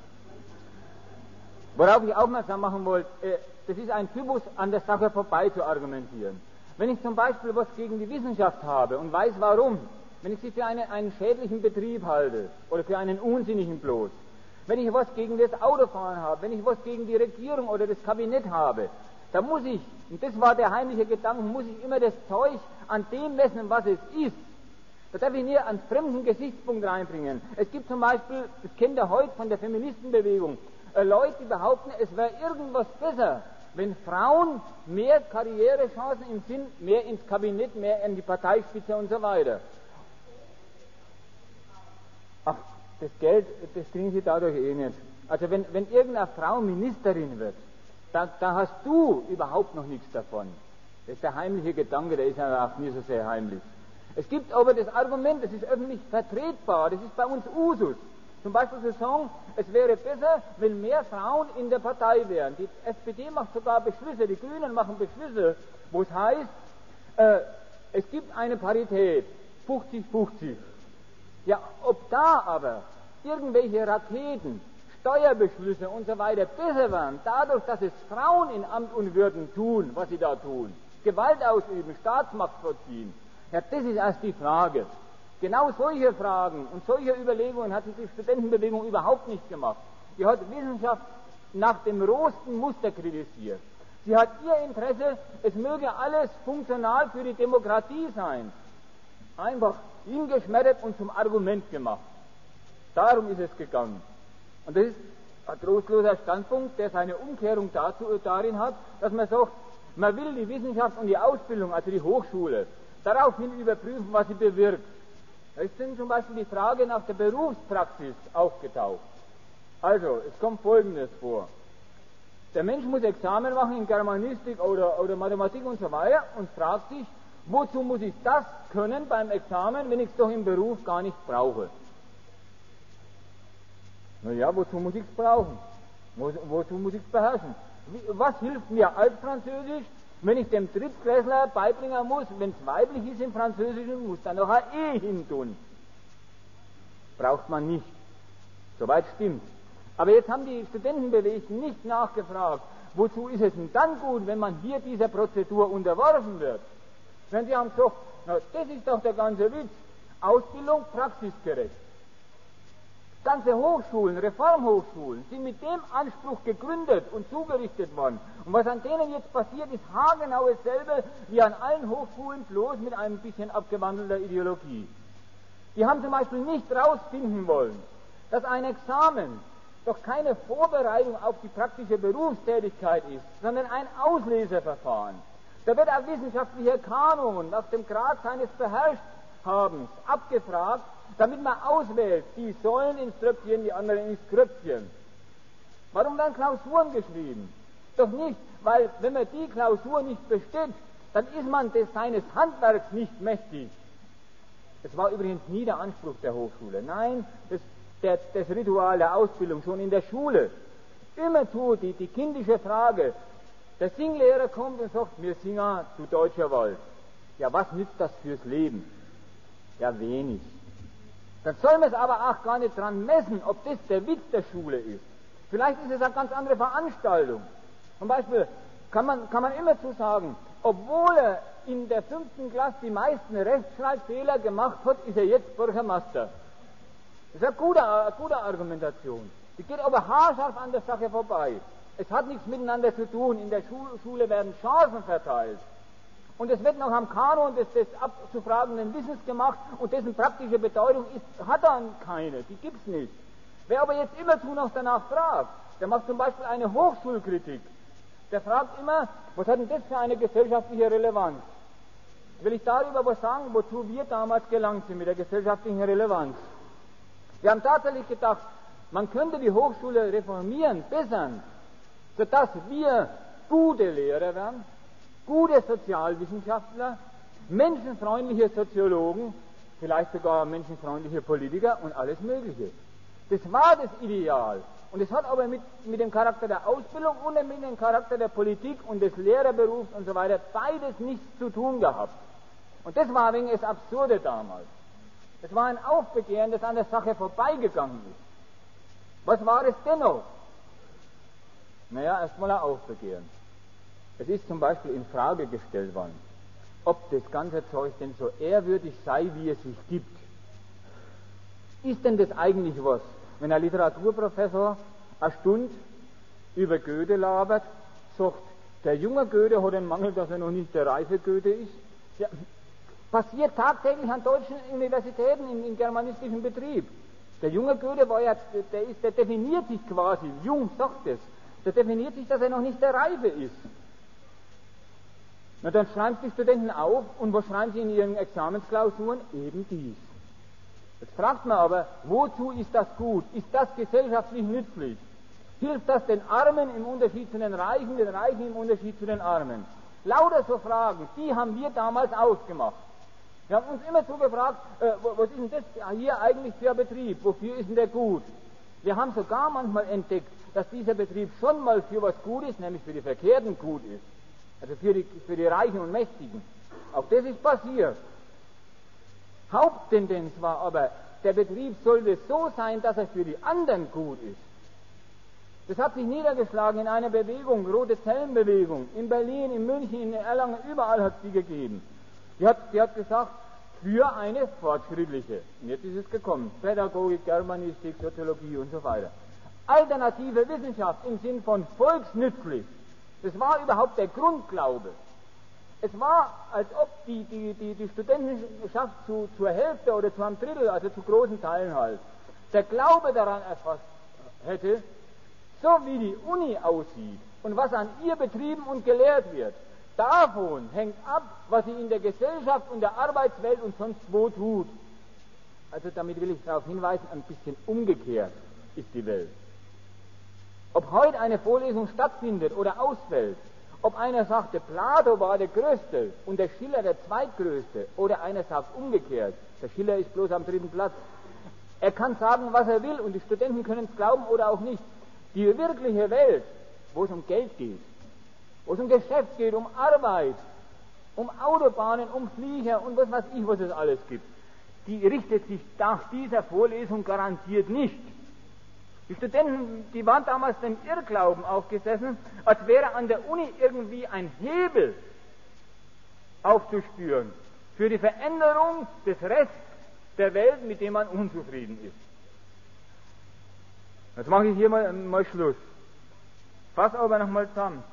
Worauf ich aufmerksam machen wollte, äh, das ist ein Typus, an der Sache vorbei zu argumentieren. Wenn ich zum Beispiel was gegen die Wissenschaft habe und weiß warum, wenn ich sie für eine, einen schädlichen Betrieb halte oder für einen unsinnigen bloß, wenn ich was gegen das Autofahren habe, wenn ich was gegen die Regierung oder das Kabinett habe, da muss ich, und das war der heimliche Gedanke, muss ich immer das Zeug an dem messen, was es ist. Da darf ich nie einen fremden Gesichtspunkt reinbringen. Es gibt zum Beispiel, das kennt ihr heute von der Feministenbewegung, äh, Leute, die behaupten, es wäre irgendwas besser, wenn Frauen mehr Karrierechancen im Sinn, mehr ins Kabinett, mehr in die Parteispitze und so weiter. Ach, das Geld, das kriegen sie dadurch eh nicht. Also wenn, wenn irgendeine Frau Ministerin wird, da, da hast du überhaupt noch nichts davon. Das ist der heimliche Gedanke, der ist ja auch nie so sehr heimlich. Es gibt aber das Argument, das ist öffentlich vertretbar, das ist bei uns Usus. Zum Beispiel zu sagen, es wäre besser, wenn mehr Frauen in der Partei wären. Die S P D macht sogar Beschlüsse, die Grünen machen Beschlüsse, wo es heißt, äh, es gibt eine Parität, fünfzig fünfzig. Ja, ob da aber irgendwelche Raketen, Steuerbeschlüsse und so weiter besser wären, dadurch, dass es Frauen in Amt und Würden tun, was sie da tun, Gewalt ausüben, Staatsmacht vollziehen, ja, das ist erst die Frage. Genau solche Fragen und solche Überlegungen hat sich die Studentenbewegung überhaupt nicht gemacht. Die hat Wissenschaft nach dem rohesten Muster kritisiert. Sie hat ihr Interesse, es möge alles funktional für die Demokratie sein. Einfach hingeschmettert und zum Argument gemacht. Darum ist es gegangen. Und das ist ein trostloser Standpunkt, der seine Umkehrung dazu, darin hat, dass man sagt, man will die Wissenschaft und die Ausbildung, also die Hochschule, daraufhin überprüfen, was sie bewirkt. Da ist dann zum Beispiel die Frage nach der Berufspraxis aufgetaucht. Also, es kommt Folgendes vor. Der Mensch muss Examen machen in Germanistik oder, oder Mathematik und so weiter und fragt sich, wozu muss ich das können beim Examen, wenn ich es doch im Beruf gar nicht brauche? Naja, wozu muss ich es brauchen? Wo, wozu muss ich es beherrschen? Wie, was hilft mir Altfranzösisch, wenn ich dem Drittklässler beibringen muss, wenn es weiblich ist im Französischen, muss da noch ein E hin tun. Braucht man nicht. Soweit stimmt. Aber jetzt haben die Studentenbewegten nicht nachgefragt, wozu ist es denn dann gut, wenn man hier dieser Prozedur unterworfen wird? Wenn Sie haben gesagt, na, das ist doch der ganze Witz, Ausbildung praxisgerecht. Ganze Hochschulen, Reformhochschulen, sind mit dem Anspruch gegründet und zugerichtet worden. Und was an denen jetzt passiert, ist haargenau dasselbe wie an allen Hochschulen, bloß mit einem bisschen abgewandelter Ideologie. Die haben zum Beispiel nicht rausfinden wollen, dass ein Examen doch keine Vorbereitung auf die praktische Berufstätigkeit ist, sondern ein Ausleseverfahren. Da wird ein wissenschaftlicher Kanon nach dem Grad seines Beherrschthabens abgefragt, damit man auswählt, die sollen ins Tröpfchen, die anderen ins Kröpfchen. Warum werden Klausuren geschrieben? Doch nicht, weil wenn man die Klausur nicht besteht, dann ist man des seines Handwerks nicht mächtig. Das war übrigens nie der Anspruch der Hochschule. Nein, das, der, das Ritual der Ausbildung schon in der Schule. Immerzu die, die kindische Frage. Der Singlehrer kommt und sagt, mir Singer, du deutscher Wald. Ja, was nützt das fürs Leben? Ja, wenig. Dann soll man es aber auch gar nicht dran messen, ob das der Witz der Schule ist. Vielleicht ist es eine ganz andere Veranstaltung. Zum Beispiel kann man, kann man immerzu sagen, obwohl er in der fünften Klasse die meisten Rechtschreibfehler gemacht hat, ist er jetzt Bürgermeister. Das ist eine gute, eine gute Argumentation. Die geht aber haarscharf an der Sache vorbei. Es hat nichts miteinander zu tun. In der Schule, Schule werden Chancen verteilt. Und es wird noch am Kanon des, des abzufragenden Wissens gemacht und dessen praktische Bedeutung ist, hat dann keine, die gibt's nicht. Wer aber jetzt immerzu noch danach fragt, der macht zum Beispiel eine Hochschulkritik. Der fragt immer, was hat denn das für eine gesellschaftliche Relevanz? Will ich darüber was sagen, wozu wir damals gelangt sind mit der gesellschaftlichen Relevanz? Wir haben tatsächlich gedacht, man könnte die Hochschule reformieren, bessern, sodass wir gute Lehrer werden, gute Sozialwissenschaftler, menschenfreundliche Soziologen, vielleicht sogar menschenfreundliche Politiker und alles Mögliche. Das war das Ideal. Und es hat aber mit, mit dem Charakter der Ausbildung und mit dem Charakter der Politik und des Lehrerberufs und so weiter beides nichts zu tun gehabt. Und das war wegen das Absurde damals. Es war ein Aufbegehren, das an der Sache vorbeigegangen ist. Was war es dennoch? Naja, erstmal ein Aufbegehren. Es ist zum Beispiel in Frage gestellt worden, ob das ganze Zeug denn so ehrwürdig sei, wie es sich gibt. Ist denn das eigentlich was, wenn ein Literaturprofessor eine Stunde über Goethe labert, sagt, der junge Goethe hat den Mangel, dass er noch nicht der reife Goethe ist? Ja, passiert tagtäglich an deutschen Universitäten in, in germanistischem Betrieb. Der junge Goethe war ja, der, ist, der definiert sich quasi, Jung sagt es, der definiert sich, dass er noch nicht der Reife ist. Na, dann schreiben die Studenten auf, und was schreiben sie in ihren Examensklausuren? Eben dies. Jetzt fragt man aber, wozu ist das gut? Ist das gesellschaftlich nützlich? Hilft das den Armen im Unterschied zu den Reichen, den Reichen im Unterschied zu den Armen? Lauter so Fragen, die haben wir damals ausgemacht. Wir haben uns immer so gefragt, äh, was ist denn das hier eigentlich für ein Betrieb? Wofür ist denn der gut? Wir haben sogar manchmal entdeckt, dass dieser Betrieb schon mal für was gut ist, nämlich für die Verkehrten gut ist. Also für die, für die Reichen und Mächtigen. Auch das ist passiert. Haupttendenz war aber, der Betrieb sollte so sein, dass er für die anderen gut ist. Das hat sich niedergeschlagen in einer Bewegung, Rote Zellenbewegung, in Berlin, in München, in Erlangen, überall hat es die gegeben. Die hat, die hat gesagt, für eine fortschrittliche, und jetzt ist es gekommen, Pädagogik, Germanistik, Soziologie und so weiter. Alternative Wissenschaft im Sinn von volksnützlich. Das war überhaupt der Grundglaube. Es war, als ob die, die, die, die Studentenschaft zu, zur Hälfte oder zu einem Drittel, also zu großen Teilen halt, der Glaube daran erfasst hätte, so wie die Uni aussieht und was an ihr betrieben und gelehrt wird, davon hängt ab, was sie in der Gesellschaft und der Arbeitswelt und sonst wo tut. Also damit will ich darauf hinweisen, ein bisschen umgekehrt ist die Welt. Ob heute eine Vorlesung stattfindet oder ausfällt, ob einer sagt, der Plato war der Größte und der Schiller der Zweitgrößte, oder einer sagt umgekehrt, der Schiller ist bloß am dritten Platz. Er kann sagen, was er will, und die Studenten können es glauben oder auch nicht. Die wirkliche Welt, wo es um Geld geht, wo es um Geschäft geht, um Arbeit, um Autobahnen, um Flieger und was weiß ich, was es alles gibt, die richtet sich nach dieser Vorlesung garantiert nicht. Die Studenten, die waren damals dem Irrglauben aufgesessen, als wäre an der Uni irgendwie ein Hebel aufzuspüren für die Veränderung des Rests der Welt, mit dem man unzufrieden ist. Jetzt mache ich hier mal, mal Schluss. Fass aber nochmal zusammen,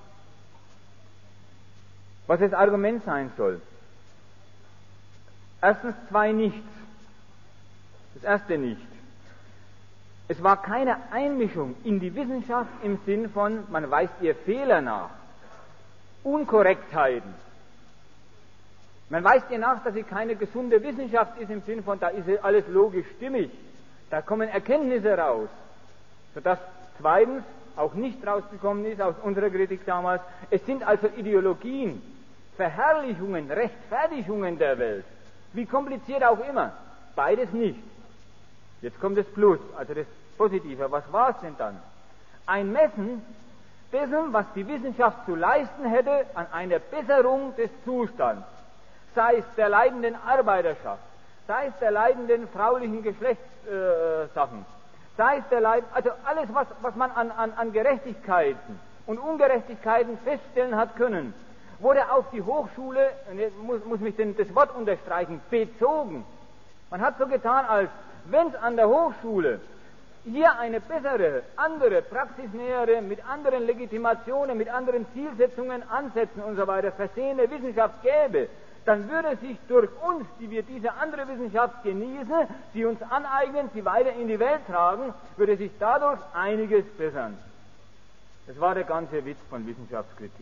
was das Argument sein soll. Erstens zwei Nichts. Das erste nicht. Es war keine Einmischung in die Wissenschaft im Sinn von, man weist ihr Fehler nach, Unkorrektheiten. Man weist ihr nach, dass sie keine gesunde Wissenschaft ist im Sinn von, da ist alles logisch stimmig, da kommen Erkenntnisse raus, sodass zweitens auch nicht rausgekommen ist aus unserer Kritik damals, es sind also Ideologien, Verherrlichungen, Rechtfertigungen der Welt, wie kompliziert auch immer, beides nicht. Jetzt kommt das Plus, also das Positive. Was war es denn dann? Ein Messen dessen, was die Wissenschaft zu leisten hätte an einer Besserung des Zustands, sei es der leidenden Arbeiterschaft, sei es der leidenden fraulichen Geschlechtssachen, äh, sei es der Leid, also alles, was, was man an, an, an Gerechtigkeiten und Ungerechtigkeiten feststellen hat können, wurde auf die Hochschule, und jetzt muss, muss mich denn das Wort unterstreichen, bezogen. Man hat so getan, als wenn es an der Hochschule hier eine bessere, andere, praxisnähere, mit anderen Legitimationen, mit anderen Zielsetzungen, Ansätzen und so weiter versehene Wissenschaft gäbe, dann würde sich durch uns, die wir diese andere Wissenschaft genießen, sie uns aneignen, sie weiter in die Welt tragen, würde sich dadurch einiges bessern. Das war der ganze Witz von Wissenschaftskritik.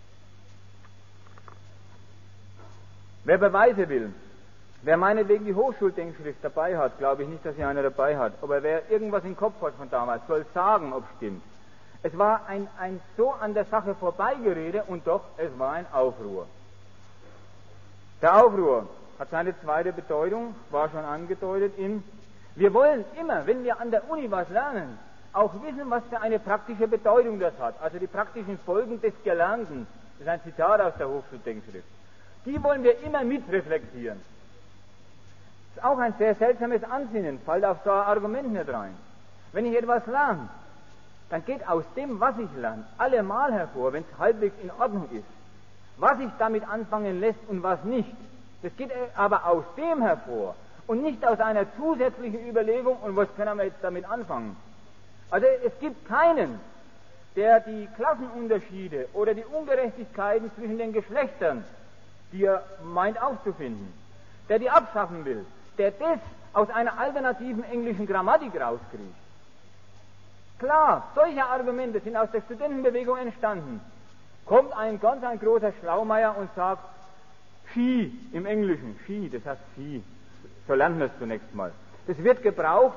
Wer Beweise will, wer meinetwegen die Hochschuldenkschrift dabei hat, glaube ich nicht, dass hier einer dabei hat, aber wer irgendwas im Kopf hat von damals, soll sagen, ob es stimmt. Es war ein, ein so an der Sache vorbeigerede und doch, es war ein Aufruhr. Der Aufruhr hat seine zweite Bedeutung, war schon angedeutet in, wir wollen immer, wenn wir an der Uni was lernen, auch wissen, was für eine praktische Bedeutung das hat, also die praktischen Folgen des Gelernten. Das ist ein Zitat aus der Hochschuldenkschrift. Die wollen wir immer mitreflektieren. Das ist auch ein sehr seltsames Ansinnen, fällt auf so ein Argument nicht rein. Wenn ich etwas lerne, dann geht aus dem, was ich lerne, allemal hervor, wenn es halbwegs in Ordnung ist, was sich damit anfangen lässt und was nicht. Das geht aber aus dem hervor und nicht aus einer zusätzlichen Überlegung, und was können wir jetzt damit anfangen. Also es gibt keinen, der die Klassenunterschiede oder die Ungerechtigkeiten zwischen den Geschlechtern, die er meint aufzufinden, der die abschaffen will, der das aus einer alternativen englischen Grammatik rauskriegt. Klar, solche Argumente sind aus der Studentenbewegung entstanden. Kommt ein ganz ein großer Schlaumeier und sagt, she im Englischen, she, das heißt sie, so lernen wir es zunächst mal. Das wird gebraucht,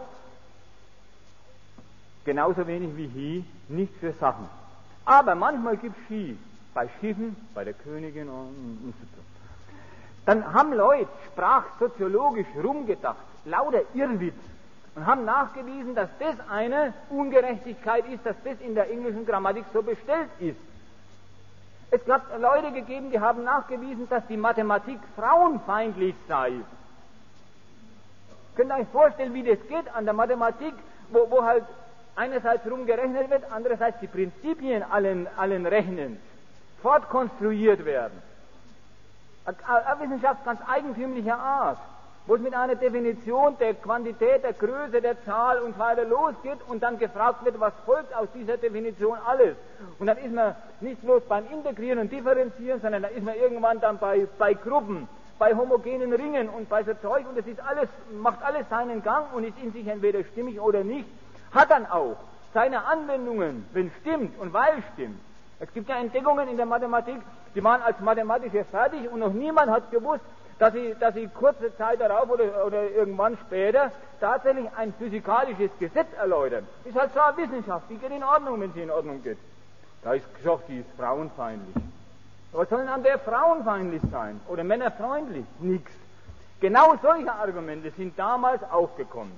genauso wenig wie he, nicht für Sachen. Aber manchmal gibt es she, bei Schiffen, bei der Königin und so. Dann haben Leute sprachsoziologisch rumgedacht, lauter Irrwitz, und haben nachgewiesen, dass das eine Ungerechtigkeit ist, dass das in der englischen Grammatik so bestellt ist. Es hat Leute gegeben, die haben nachgewiesen, dass die Mathematik frauenfeindlich sei. Könnt ihr euch vorstellen, wie das geht an der Mathematik, wo, wo halt einerseits rumgerechnet wird, andererseits die Prinzipien allen, allen Rechnens fortkonstruiert werden. Eine Wissenschaft ganz eigentümlicher Art, wo es mit einer Definition der Quantität, der Größe, der Zahl und so weiter losgeht und dann gefragt wird, was folgt aus dieser Definition alles. Und dann ist man nicht bloß beim Integrieren und Differenzieren, sondern da ist man irgendwann dann bei, bei Gruppen, bei homogenen Ringen und bei so Zeug, und es ist alles, macht alles seinen Gang und ist in sich entweder stimmig oder nicht, hat dann auch seine Anwendungen, wenn es stimmt und weil es stimmt. Es gibt ja Entdeckungen in der Mathematik, die waren als mathematische fertig und noch niemand hat gewusst, dass sie, dass sie kurze Zeit darauf oder, oder irgendwann später tatsächlich ein physikalisches Gesetz erläutern. Ist halt so eine Wissenschaft, die geht in Ordnung, wenn sie in Ordnung geht. Da ist gesagt, die ist frauenfeindlich. Was soll denn an der frauenfeindlich sein? Oder männerfreundlich? Nix. Genau solche Argumente sind damals aufgekommen.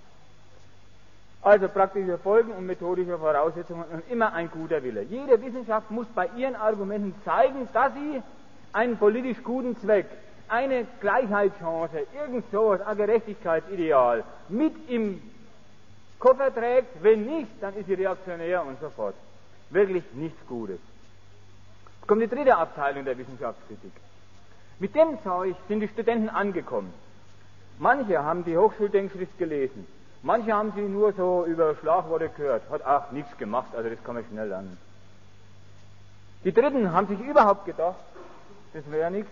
Also praktische Folgen und methodische Voraussetzungen und immer ein guter Wille. Jede Wissenschaft muss bei ihren Argumenten zeigen, dass sie einen politisch guten Zweck, eine Gleichheitschance, irgend sowas, ein Gerechtigkeitsideal mit im Koffer trägt, wenn nicht, dann ist sie reaktionär und so fort. Wirklich nichts Gutes. Jetzt kommt die dritte Abteilung der Wissenschaftskritik. Mit dem Zeug sind die Studenten angekommen. Manche haben die Hochschuldenkschrift gelesen, manche haben sie nur so über Schlagworte gehört, hat auch nichts gemacht, also das kann man schnell lernen. Die Dritten haben sich überhaupt gedacht, das wäre nichts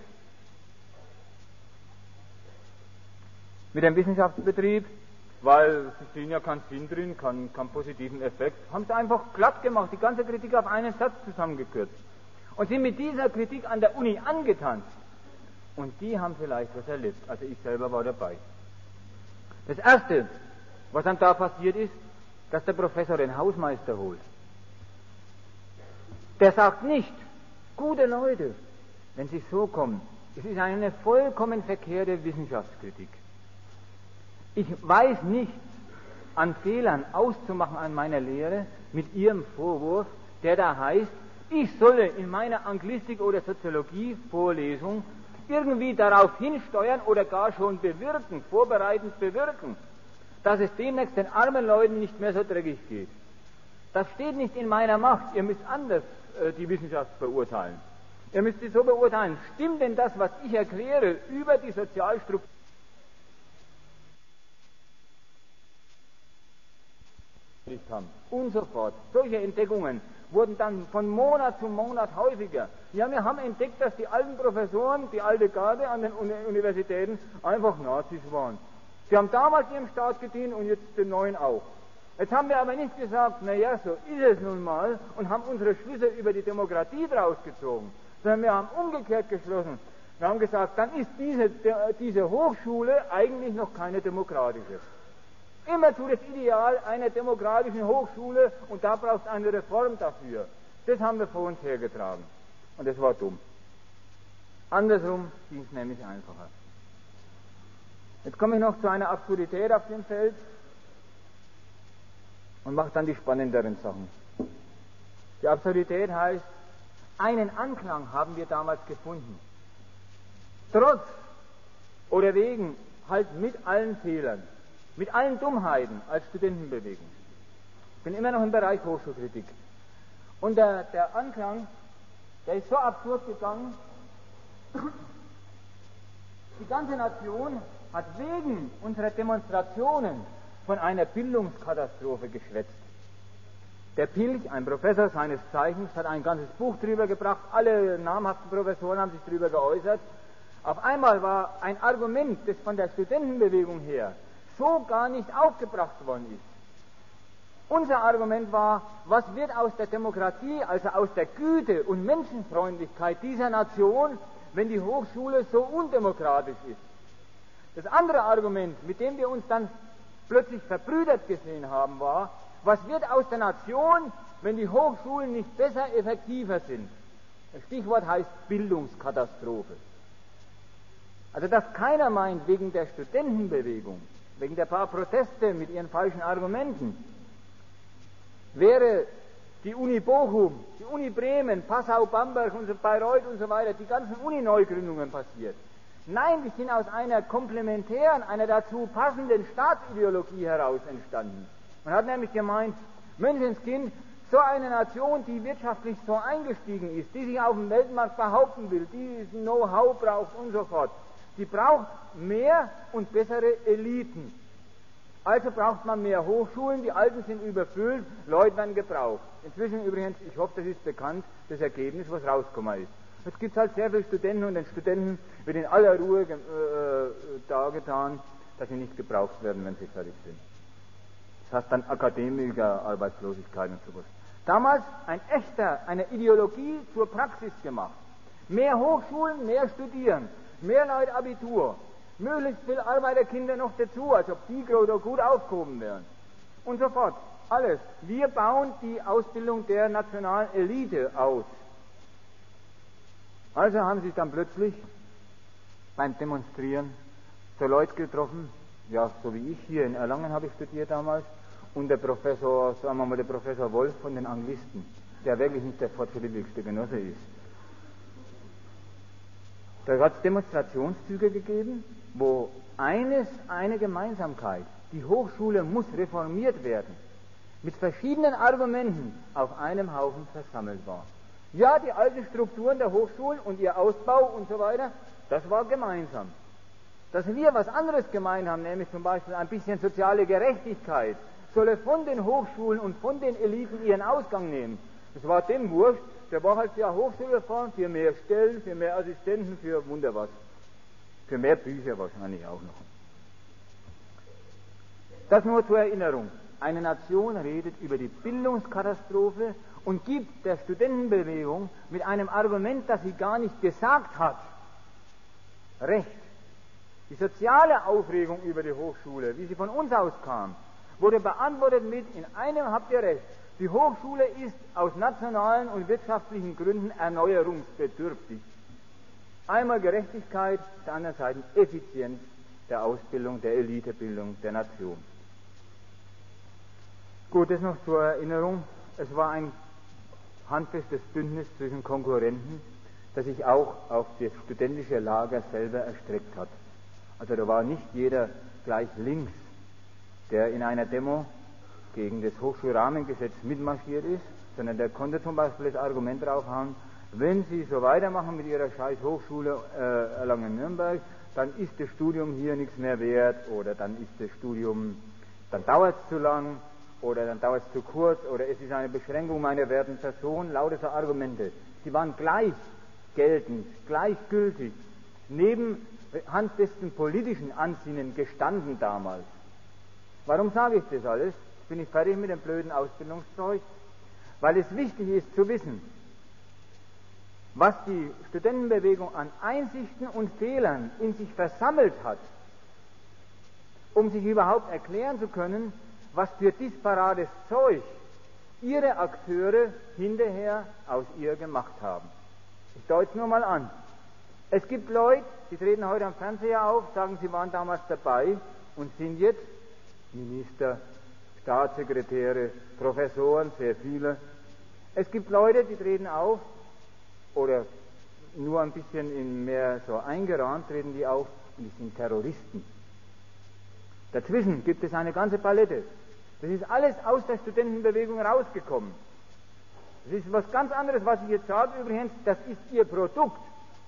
mit dem Wissenschaftsbetrieb, weil sie sehen ja keinen Sinn drin, keinen, keinen positiven Effekt, haben sie einfach glatt gemacht, die ganze Kritik auf einen Satz zusammengekürzt und sind mit dieser Kritik an der Uni angetanzt. Und die haben vielleicht was erlebt, also ich selber war dabei. Das Erste, was dann da passiert ist, dass der Professor den Hausmeister holt. Der sagt nicht, gute Leute, wenn Sie so kommen, es ist eine vollkommen verkehrte Wissenschaftskritik. Ich weiß nichts an Fehlern auszumachen an meiner Lehre mit Ihrem Vorwurf, der da heißt, ich solle in meiner Anglistik oder Soziologie-Vorlesung irgendwie darauf hinsteuern oder gar schon bewirken, vorbereitend bewirken, dass es demnächst den armen Leuten nicht mehr so dreckig geht. Das steht nicht in meiner Macht. Ihr müsst anders äh, die Wissenschaft beurteilen. Ihr müsst sie so beurteilen. Stimmt denn das, was ich erkläre, über die Sozialstruktur haben? Und so fort. Solche Entdeckungen wurden dann von Monat zu Monat häufiger. Ja, wir haben entdeckt, dass die alten Professoren, die alte Garde an den Universitäten einfach Nazis waren. Sie haben damals ihrem Staat gedient und jetzt den neuen auch. Jetzt haben wir aber nicht gesagt, naja, so ist es nun mal und haben unsere Schlüsse über die Demokratie draus gezogen, sondern wir haben umgekehrt geschlossen. Wir haben gesagt, dann ist diese, diese Hochschule eigentlich noch keine demokratische. Immerzu das Ideal einer demokratischen Hochschule und da braucht es eine Reform dafür. Das haben wir vor uns hergetragen. Und das war dumm. Andersrum ging es nämlich einfacher. Jetzt komme ich noch zu einer Absurdität auf dem Feld und mache dann die spannenderen Sachen. Die Absurdität heißt, einen Anklang haben wir damals gefunden. Trotz oder wegen, halt mit allen Fehlern. Mit allen Dummheiten als Studentenbewegung. Ich bin immer noch im Bereich Hochschulkritik. Und der, der Anklang, der ist so absurd gegangen, die ganze Nation hat wegen unserer Demonstrationen von einer Bildungskatastrophe geschwätzt. Der Pilch, ein Professor seines Zeichens, hat ein ganzes Buch drüber gebracht, alle namhaften Professoren haben sich drüber geäußert. Auf einmal war ein Argument, das von der Studentenbewegung her so gar nicht aufgebracht worden ist. Unser Argument war, was wird aus der Demokratie, also aus der Güte und Menschenfreundlichkeit dieser Nation, wenn die Hochschule so undemokratisch ist? Das andere Argument, mit dem wir uns dann plötzlich verbrüdert gesehen haben, war, was wird aus der Nation, wenn die Hochschulen nicht besser, effektiver sind? Das Stichwort heißt Bildungskatastrophe. Also, dass keiner meint, wegen der Studentenbewegung, wegen der paar Proteste mit ihren falschen Argumenten, wäre die Uni Bochum, die Uni Bremen, Passau, Bamberg und so Bayreuth und so weiter, die ganzen Uni-Neugründungen passiert. Nein, die sind aus einer komplementären, einer dazu passenden Staatsideologie heraus entstanden. Man hat nämlich gemeint, Menschenskind, so eine Nation, die wirtschaftlich so eingestiegen ist, die sich auf dem Weltmarkt behaupten will, die Know-how braucht und so fort, die braucht mehr und bessere Eliten. Also braucht man mehr Hochschulen, die alten sind überfüllt, Leute werden gebraucht. Inzwischen übrigens, ich hoffe, das ist bekannt, das Ergebnis, was rausgekommen ist. Es gibt halt sehr viele Studenten und den Studenten wird in aller Ruhe äh, dargetan, dass sie nicht gebraucht werden, wenn sie fertig sind. Das heißt dann Akademiker, Arbeitslosigkeit und sowas. Damals ein echter, eine Ideologie zur Praxis gemacht. Mehr Hochschulen, mehr Studieren. Mehr Leute Abitur, möglichst viele Arbeiterkinder noch dazu, als ob die oder gut aufgehoben wären. Und so fort. Alles. Wir bauen die Ausbildung der nationalen Elite aus. Also haben sich dann plötzlich beim Demonstrieren so Leute getroffen, ja, so wie ich, hier in Erlangen habe ich studiert damals, und der Professor, sagen wir mal, der Professor Wolf von den Anglisten, der wirklich nicht der fortschrittlichste Genosse ist. Da hat es Demonstrationszüge gegeben, wo eines, eine Gemeinsamkeit, die Hochschule muss reformiert werden, mit verschiedenen Argumenten auf einem Haufen versammelt war. Ja, die alten Strukturen der Hochschulen und ihr Ausbau und so weiter, das war gemeinsam. Dass wir was anderes gemeint haben, nämlich zum Beispiel ein bisschen soziale Gerechtigkeit, solle von den Hochschulen und von den Eliten ihren Ausgang nehmen. Das war dem wurscht, der war halt für eine Hochschulreform, für mehr Stellen, für mehr Assistenten, für Wunder was. Für mehr Bücher wahrscheinlich auch noch. Das nur zur Erinnerung. Eine Nation redet über die Bildungskatastrophe und gibt der Studentenbewegung mit einem Argument, das sie gar nicht gesagt hat, Recht. Die soziale Aufregung über die Hochschule, wie sie von uns aus kam, wurde beantwortet mit, in einem habt ihr recht, die Hochschule ist aus nationalen und wirtschaftlichen Gründen erneuerungsbedürftig. Einmal Gerechtigkeit, auf der anderen Seite Effizienz der Ausbildung, der Elitebildung der Nation. Gut, das noch zur Erinnerung. Es war ein handfestes Bündnis zwischen Konkurrenten, das sich auch auf das studentische Lager selber erstreckt hat. Also da war nicht jeder gleich links, der in einer Demo gegen das Hochschulrahmengesetz mitmarschiert ist, sondern der konnte zum Beispiel das Argument draufhauen, wenn Sie so weitermachen mit Ihrer scheiß Hochschule äh, Erlangen-Nürnberg, dann ist das Studium hier nichts mehr wert, oder dann ist das Studium, dann dauert es zu lang, oder dann dauert es zu kurz, oder es ist eine Beschränkung meiner werten Person, lauter so Argumente. Die waren gleich geltend, gleichgültig, neben handfesten politischen Ansinnen gestanden damals. Warum sage ich das alles? Bin ich fertig mit dem blöden Ausbildungszeug? Weil es wichtig ist zu wissen, was die Studentenbewegung an Einsichten und Fehlern in sich versammelt hat, um sich überhaupt erklären zu können, was für disparades Zeug ihre Akteure hinterher aus ihr gemacht haben. Ich deute es nur mal an. Es gibt Leute, die treten heute am Fernseher auf, sagen, sie waren damals dabei und sind jetzt Minister, Staatssekretäre, Professoren, sehr viele. Es gibt Leute, die treten auf, oder nur ein bisschen in mehr so eingerahmt treten die auf, und die sind Terroristen. Dazwischen gibt es eine ganze Palette. Das ist alles aus der Studentenbewegung rausgekommen. Das ist was ganz anderes, was ich jetzt sage übrigens, das ist ihr Produkt.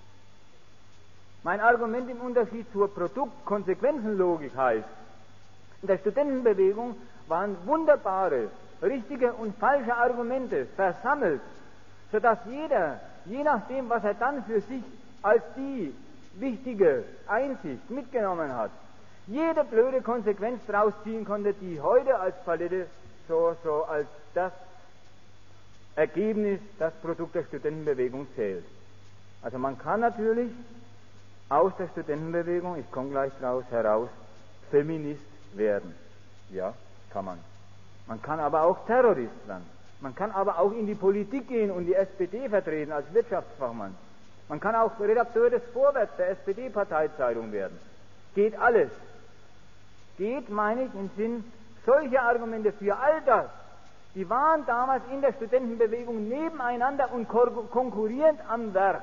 Mein Argument im Unterschied zur Produktkonsequenzenlogik heißt, in der Studentenbewegung waren wunderbare, richtige und falsche Argumente versammelt, sodass jeder, je nachdem, was er dann für sich als die wichtige Einsicht mitgenommen hat, jede blöde Konsequenz daraus ziehen konnte, die heute als Palette so, so als das Ergebnis, das Produkt der Studentenbewegung zählt. Also man kann natürlich aus der Studentenbewegung, ich komme gleich draus, heraus, Feminist werden. Ja, kann man. Man kann aber auch Terrorist werden. Man kann aber auch in die Politik gehen und die S P D vertreten als Wirtschaftsfachmann. Man kann auch Redakteur des Vorwärts der S P D-Parteizeitung werden. Geht alles. Geht, meine ich, im Sinn, solche Argumente für all das, die waren damals in der Studentenbewegung nebeneinander und konkurrierend am Werk.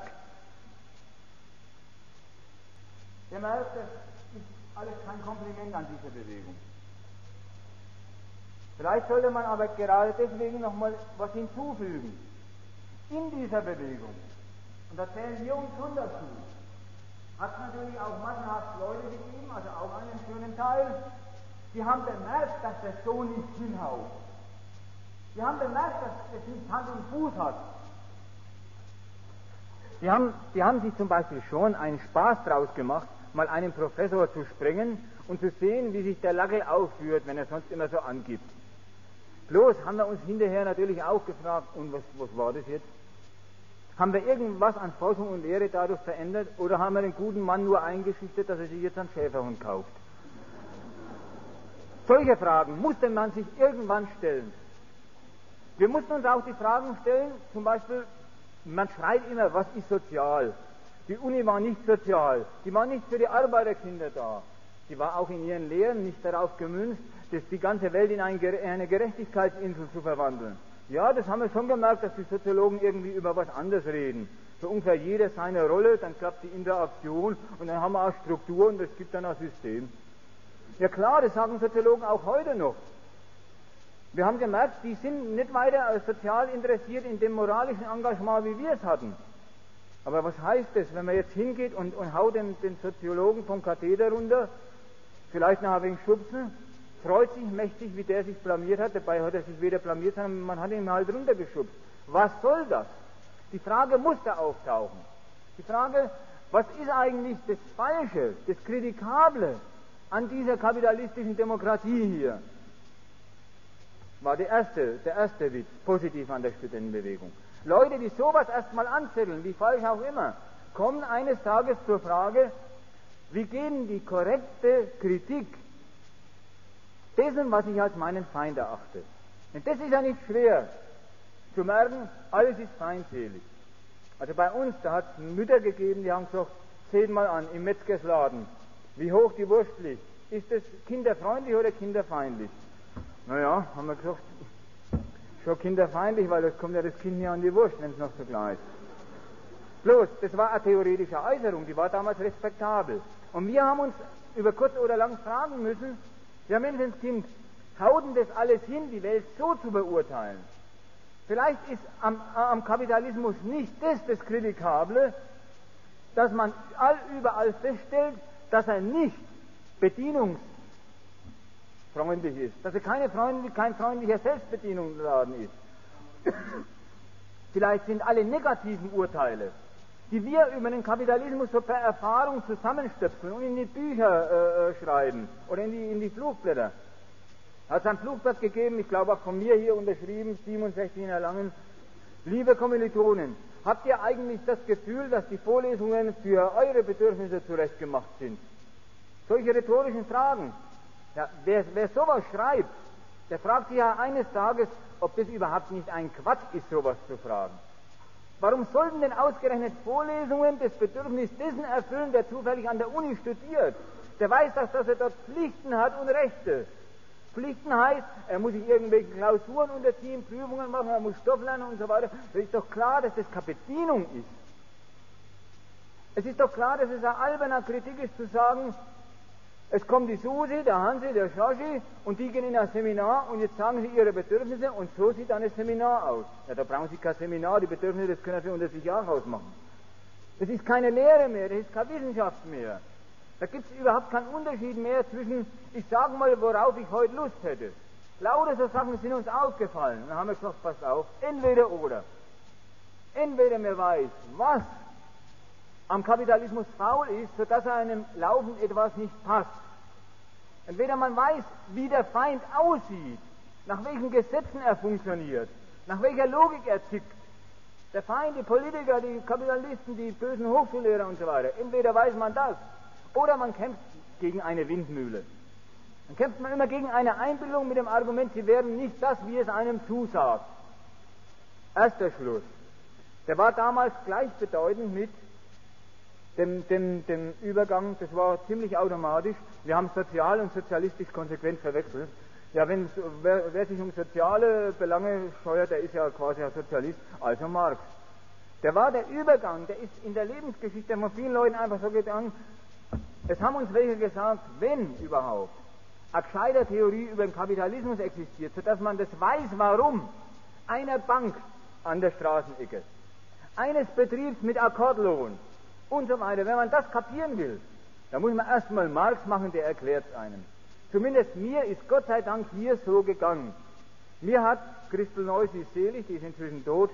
Ihr merkt, das ist alles kein Kompliment an diese Bewegung. Vielleicht sollte man aber gerade deswegen noch mal was hinzufügen. In dieser Bewegung, und da zählen wir uns schon dazu, hat es natürlich auch massenhaft Leute gegeben, also auch einen schönen Teil, die haben bemerkt, dass das so nicht hinhaut. Die haben bemerkt, dass das nicht Hand und Fuß hat. Die haben, die haben sich zum Beispiel schon einen Spaß draus gemacht, mal einen Professor zu sprengen und zu sehen, wie sich der Lackel aufführt, wenn er sonst immer so angibt. Bloß haben wir uns hinterher natürlich auch gefragt, und was, was war das jetzt? Haben wir irgendwas an Forschung und Lehre dadurch verändert, oder haben wir den guten Mann nur eingeschüchtert, dass er sich jetzt einen Schäferhund kauft? Solche Fragen musste man sich irgendwann stellen. Wir mussten uns auch die Fragen stellen, zum Beispiel, man schreit immer, was ist sozial? Die Uni war nicht sozial, die war nicht für die Arbeiterkinder da. Die war auch in ihren Lehren nicht darauf gemünzt, dass die ganze Welt in eine Gerechtigkeitsinsel zu verwandeln. Ja, das haben wir schon gemerkt, dass die Soziologen irgendwie über was anderes reden. So ungefähr jeder seine Rolle, dann klappt die Interaktion und dann haben wir auch Struktur und es gibt dann ein System. Ja klar, das sagen Soziologen auch heute noch. Wir haben gemerkt, die sind nicht weiter sozial interessiert in dem moralischen Engagement, wie wir es hatten. Aber was heißt das, wenn man jetzt hingeht und, und haut den, den Soziologen vom Katheder runter, vielleicht noch ein wenig schubsen, freut sich mächtig, wie der sich blamiert hat, dabei hat er sich weder blamiert, sondern man hat ihn halt runtergeschubst. Was soll das? Die Frage muss da auftauchen. Die Frage, was ist eigentlich das Falsche, das Kritikable an dieser kapitalistischen Demokratie hier? War der erste, der erste Witz, positiv an der Studentenbewegung. Leute, die sowas erstmal anzetteln, wie falsch auch immer, kommen eines Tages zur Frage, wie gehen die korrekte Kritik dessen, was ich als meinen Feind erachte. Und das ist ja nicht schwer zu merken, alles ist feindselig. Also bei uns, da hat es Mütter gegeben, die haben gesagt, seht mal an, im Metzgersladen, wie hoch die Wurst liegt. Ist das kinderfreundlich oder kinderfeindlich? Naja, haben wir gesagt, schon kinderfeindlich, weil das kommt ja das Kind nicht an die Wurst, wenn es noch so klar ist. Bloß, das war eine theoretische Äußerung, die war damals respektabel. Und wir haben uns über kurz oder lang fragen müssen, ja Menschenskind, hauten das alles hin, die Welt so zu beurteilen? Vielleicht ist am, am Kapitalismus nicht das das Kritikable, dass man all, überall feststellt, dass er nicht bedienungsfreundlich ist, dass er keine freundlich, kein freundlicher Selbstbedienungsladen ist. Vielleicht sind alle negativen Urteile, die wir über den Kapitalismus so per Erfahrung zusammenstöpseln und in die Bücher äh, schreiben oder in die, in die Flugblätter. Hat es ein Flugblatt gegeben, ich glaube auch von mir hier unterschrieben, siebenundsechzig in Erlangen. Liebe Kommilitonen, habt ihr eigentlich das Gefühl, dass die Vorlesungen für eure Bedürfnisse zurechtgemacht sind? Solche rhetorischen Fragen. Ja, wer, wer sowas schreibt, der fragt sich ja eines Tages, ob das überhaupt nicht ein Quatsch ist, sowas zu fragen. Warum sollten denn ausgerechnet Vorlesungen das Bedürfnis dessen erfüllen, der zufällig an der Uni studiert? Der weiß doch, dass er dort Pflichten hat und Rechte. Pflichten heißt, er muss sich irgendwelche Klausuren unterziehen, Prüfungen machen, er muss Stoff lernen und so weiter. Es ist doch klar, dass das keine Bedienung ist. Es ist doch klar, dass es eine alberne Kritik ist, zu sagen, es kommt die Susi, der Hansi, der Schoschi und die gehen in ein Seminar und jetzt sagen sie ihre Bedürfnisse und so sieht dann das Seminar aus. Ja, da brauchen sie kein Seminar, die Bedürfnisse, das können sie unter sich auch ausmachen. Das ist keine Lehre mehr, das ist keine Wissenschaft mehr. Da gibt es überhaupt keinen Unterschied mehr zwischen, ich sage mal, worauf ich heute Lust hätte. Lauter so Sachen sind uns aufgefallen. Und dann haben wir gesagt, passt auf, entweder oder. Entweder man weiß, was am Kapitalismus faul ist, sodass er einem laufend etwas nicht passt. Entweder man weiß, wie der Feind aussieht, nach welchen Gesetzen er funktioniert, nach welcher Logik er tickt. Der Feind, die Politiker, die Kapitalisten, die bösen Hochschullehrer und so weiter. Entweder weiß man das, oder man kämpft gegen eine Windmühle. Dann kämpft man immer gegen eine Einbildung mit dem Argument, sie werden nicht das, wie es einem zusagt. Erster Schluss. Der war damals gleichbedeutend mit dem, dem, dem Übergang, das war ziemlich automatisch. Wir haben sozial und sozialistisch konsequent verwechselt. Ja, wenn, wer, wer sich um soziale Belange scheuert, der ist ja quasi ein Sozialist, also Marx. Der war der Übergang, der ist in der Lebensgeschichte von vielen Leuten einfach so gegangen. Es haben uns welche gesagt, wenn überhaupt eine gescheite Theorie über den Kapitalismus existiert, sodass man das weiß, warum einer Bank an der Straßenecke, eines Betriebs mit Akkordlohn und so weiter, wenn man das kapieren will, dann muss man erstmal Marx machen, der erklärt es einem. Zumindest mir ist Gott sei Dank hier so gegangen. Mir hat Christel Neuss, die ist selig, die ist inzwischen tot,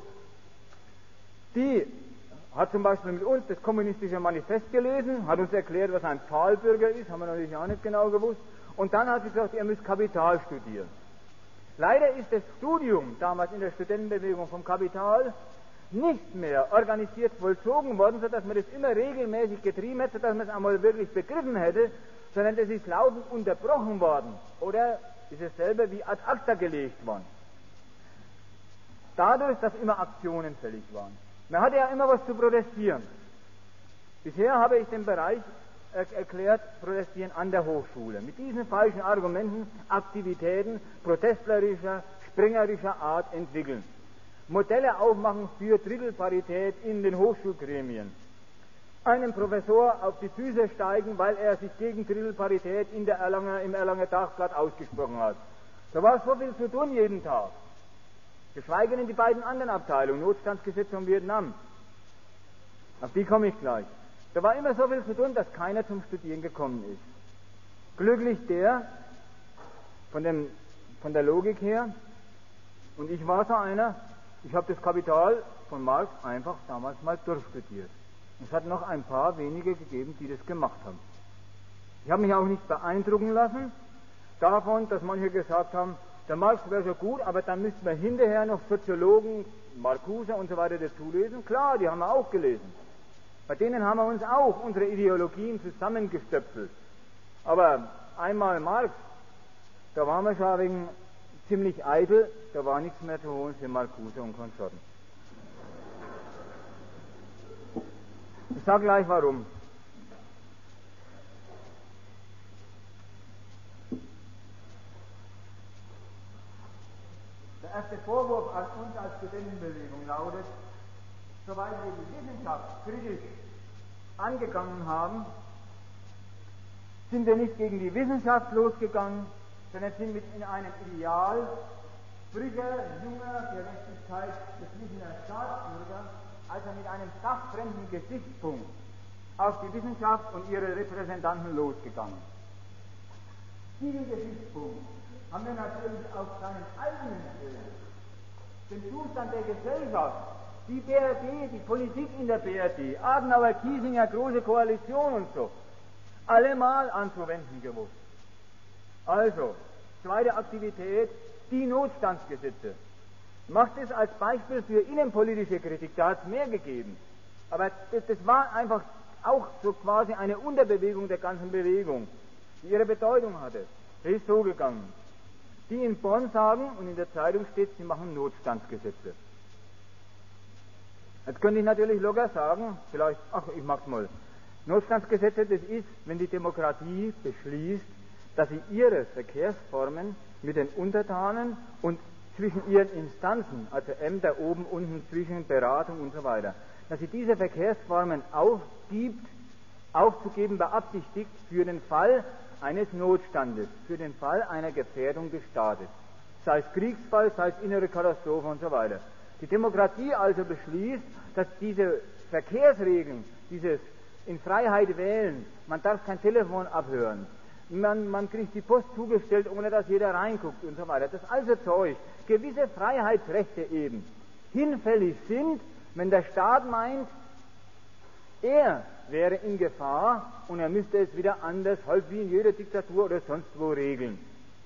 die hat zum Beispiel mit uns das kommunistische Manifest gelesen, hat uns erklärt, was ein Pfahlbürger ist, haben wir natürlich auch nicht genau gewusst, und dann hat sie gesagt, ihr müsst Kapital studieren. Leider ist das Studium damals in der Studentenbewegung vom Kapital nicht mehr organisiert vollzogen worden, sodass man das immer regelmäßig getrieben hätte, sodass man es einmal wirklich begriffen hätte, sondern das ist laufend unterbrochen worden oder ist es selber wie ad acta gelegt worden. Dadurch, dass immer Aktionen fällig waren. Man hatte ja immer was zu protestieren. Bisher habe ich den Bereich er- erklärt, protestieren an der Hochschule. Mit diesen falschen Argumenten Aktivitäten protestlerischer, springerischer Art entwickeln. Modelle aufmachen für Drittelparität in den Hochschulgremien. einem Professor auf die Füße steigen, weil er sich gegen Drittelparität in der Erlanger, im Erlanger Tagblatt ausgesprochen hat. Da war so viel zu tun jeden Tag. Geschweige denn die beiden anderen Abteilungen, Notstandsgesetz und Vietnam. Auf die komme ich gleich. Da war immer so viel zu tun, dass keiner zum Studieren gekommen ist. Glücklich der, von, dem, von der Logik her, und ich war so einer, ich habe das Kapital von Marx einfach damals mal durchstudiert. Es hat noch ein paar wenige gegeben, die das gemacht haben. Ich habe mich auch nicht beeindrucken lassen davon, dass manche gesagt haben, der Marx wäre so gut, aber dann müssten wir hinterher noch Soziologen, Marcuse und so weiter dazu lesen. Klar, die haben wir auch gelesen. Bei denen haben wir uns auch unsere Ideologien zusammengestöpselt. Aber einmal Marx, da waren wir schon wegen ziemlich eitel, da war nichts mehr zu holen für Marcuse und Konsorten. Ich sage gleich warum. Der erste Vorwurf an uns als Studentenbewegung lautet, soweit wir die Wissenschaft kritisch angegangen haben, sind wir nicht gegen die Wissenschaft losgegangen, sondern sind mit in einem Ideal frischer, junger Gerechtigkeit beflissener Staatsbürger, also mit einem sachfremden Gesichtspunkt auf die Wissenschaft und ihre Repräsentanten losgegangen. Diesen Gesichtspunkt haben wir natürlich auf seinen eigenen Willen, den Zustand der Gesellschaft, die B R D, die Politik in der B R D, Adenauer, Kiesinger, Große Koalition und so, allemal anzuwenden gewusst. Also, zweite Aktivität, die Notstandsgesetze. Macht es als Beispiel für innenpolitische Kritik, da hat es mehr gegeben. Aber das, das war einfach auch so quasi eine Unterbewegung der ganzen Bewegung, die ihre Bedeutung hatte. Es ist so gegangen. Die in Bonn sagen, und in der Zeitung steht, sie machen Notstandsgesetze. Jetzt könnte ich natürlich locker sagen, vielleicht, ach, ich mach's mal. Notstandsgesetze, das ist, wenn die Demokratie beschließt, dass sie ihre Verkehrsformen mit den Untertanen und zwischen ihren Instanzen, also Ämter oben, unten, zwischen Beratung und so weiter, dass sie diese Verkehrsformen aufgibt, aufzugeben beabsichtigt für den Fall eines Notstandes, für den Fall einer Gefährdung des Staates, sei es Kriegsfall, sei es innere Katastrophe und so weiter. Die Demokratie also beschließt, dass diese Verkehrsregeln, dieses in Freiheit wählen, man darf kein Telefon abhören, man, man kriegt die Post zugestellt, ohne dass jeder reinguckt und so weiter. Das also Zeug, gewisse Freiheitsrechte eben, hinfällig sind, wenn der Staat meint, er wäre in Gefahr und er müsste es wieder anders, halb wie in jeder Diktatur oder sonst wo regeln.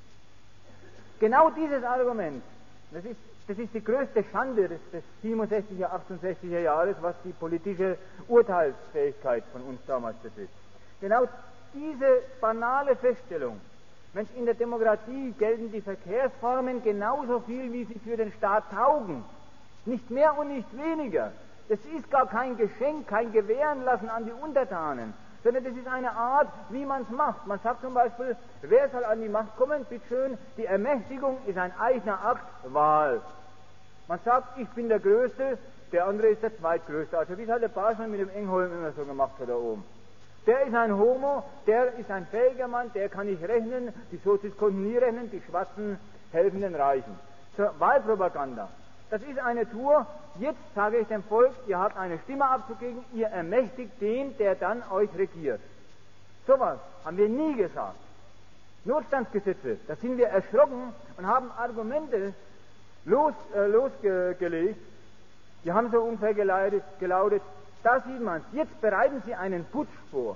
Genau dieses Argument, das ist, das ist die größte Schande des, des siebenundsechziger, achtundsechziger Jahres, was die politische Urteilsfähigkeit von uns damals betrifft. Genau diese banale Feststellung, Mensch, in der Demokratie gelten die Verkehrsformen genauso viel, wie sie für den Staat taugen. Nicht mehr und nicht weniger. Das ist gar kein Geschenk, kein Gewähren lassen an die Untertanen, sondern das ist eine Art, wie man es macht. Man sagt zum Beispiel, wer soll an die Macht kommen? Bitteschön, die Ermächtigung ist ein eigener Akt, Wahl. Man sagt, ich bin der Größte, der andere ist der Zweitgrößte. Also wie es halt der Barschmann mit dem Engholm immer so gemacht hat da oben. Der ist ein Homo, der ist ein fähiger Mann, der kann nicht rechnen, die Sozis konnten nie rechnen, die Schwarzen helfen den Reichen. Zur Wahlpropaganda. Das ist eine Tour, jetzt sage ich dem Volk, ihr habt eine Stimme abzugeben, ihr ermächtigt den, der dann euch regiert. Sowas haben wir nie gesagt. Notstandsgesetze, da sind wir erschrocken und haben Argumente los, äh, losgelegt, die haben so ungefähr geleitet, gelautet, da sieht man es, jetzt bereiten Sie einen Putsch vor.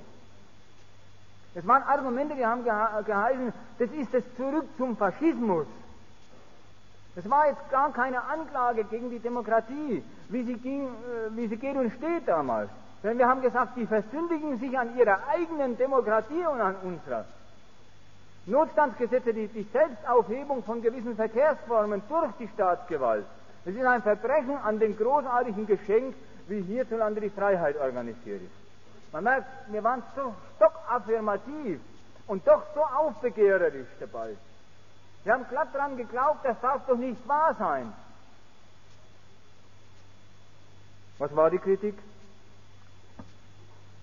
Das waren Argumente, die haben gehe- geheißen, das ist das Zurück zum Faschismus. Das war jetzt gar keine Anklage gegen die Demokratie, wie sie, ging, äh, wie sie geht und steht damals. Denn wir haben gesagt, die versündigen sich an ihrer eigenen Demokratie und an unserer. Notstandsgesetze, die, die Selbstaufhebung von gewissen Verkehrsformen durch die Staatsgewalt, das ist ein Verbrechen an dem großartigen Geschenk, wie hierzulande die Freiheit organisiert ist. Man merkt, wir waren so stockaffirmativ und doch so aufbegehrerisch dabei. Wir haben glatt dran geglaubt, das darf doch nicht wahr sein. Was war die Kritik?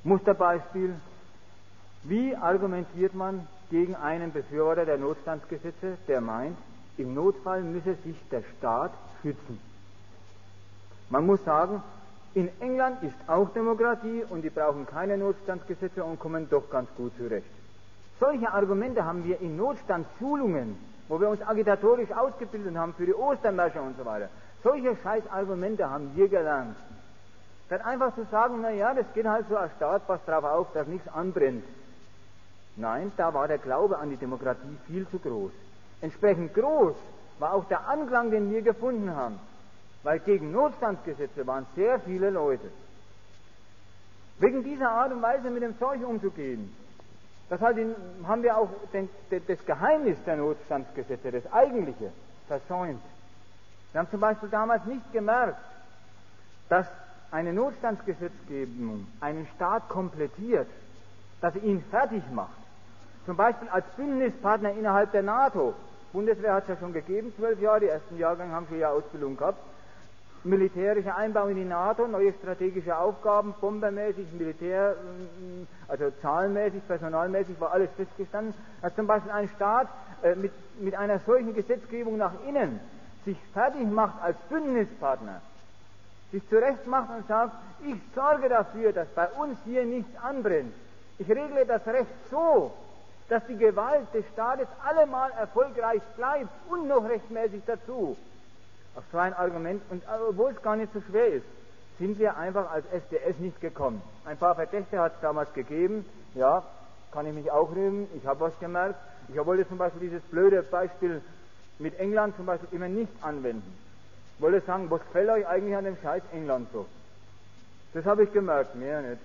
Musterbeispiel: Wie argumentiert man gegen einen Befürworter der Notstandsgesetze, der meint, im Notfall müsse sich der Staat schützen? Man muss sagen, in England ist auch Demokratie und die brauchen keine Notstandsgesetze und kommen doch ganz gut zurecht. Solche Argumente haben wir in Notstandsschulungen, wo wir uns agitatorisch ausgebildet haben für die Ostermärsche und so weiter. Solche Scheißargumente haben wir gelernt. Statt einfach zu sagen, na ja, das geht halt so als Staat, pass drauf auf, dass nichts anbrennt. Nein, da war der Glaube an die Demokratie viel zu groß. Entsprechend groß war auch der Anklang, den wir gefunden haben, weil gegen Notstandsgesetze waren sehr viele Leute. Wegen dieser Art und Weise mit dem Zeug umzugehen, das halt in, haben wir auch den, den, das Geheimnis der Notstandsgesetze, das eigentliche, versäumt. Wir haben zum Beispiel damals nicht gemerkt, dass eine Notstandsgesetzgebung einen Staat komplettiert, dass sie ihn fertig macht. Zum Beispiel als Bündnispartner innerhalb der NATO. Bundeswehr hat es ja schon gegeben, zwölf Jahre, die ersten Jahrgänge haben schon ja Ausbildung gehabt. Militärische Einbau in die NATO, neue strategische Aufgaben, bombermäßig, Militär, also zahlenmäßig, personalmäßig war alles festgestanden. Dass zum Beispiel ein Staat äh, mit, mit einer solchen Gesetzgebung nach innen sich fertig macht als Bündnispartner, sich zurecht macht und sagt, ich sorge dafür, dass bei uns hier nichts anbrennt. Ich regle das Recht so, dass die Gewalt des Staates allemal erfolgreich bleibt und noch rechtmäßig dazu. Auf so ein Argument, und obwohl es gar nicht so schwer ist, sind wir einfach als S D S nicht gekommen. Ein paar Verdächte hat es damals gegeben, ja, kann ich mich auch rühmen, ich habe was gemerkt. Ich wollte zum Beispiel dieses blöde Beispiel mit England zum Beispiel immer nicht anwenden. Ich wollte sagen, was gefällt euch eigentlich an dem Scheiß England so? Das habe ich gemerkt, mehr nicht.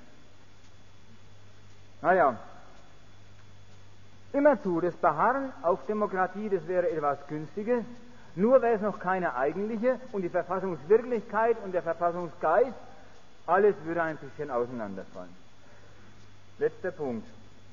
Naja, immerzu, das Beharren auf Demokratie, das wäre etwas Günstiges, nur wäre es noch keine eigentliche und die Verfassungswirklichkeit und der Verfassungsgeist, alles würde ein bisschen auseinanderfallen. Letzter Punkt.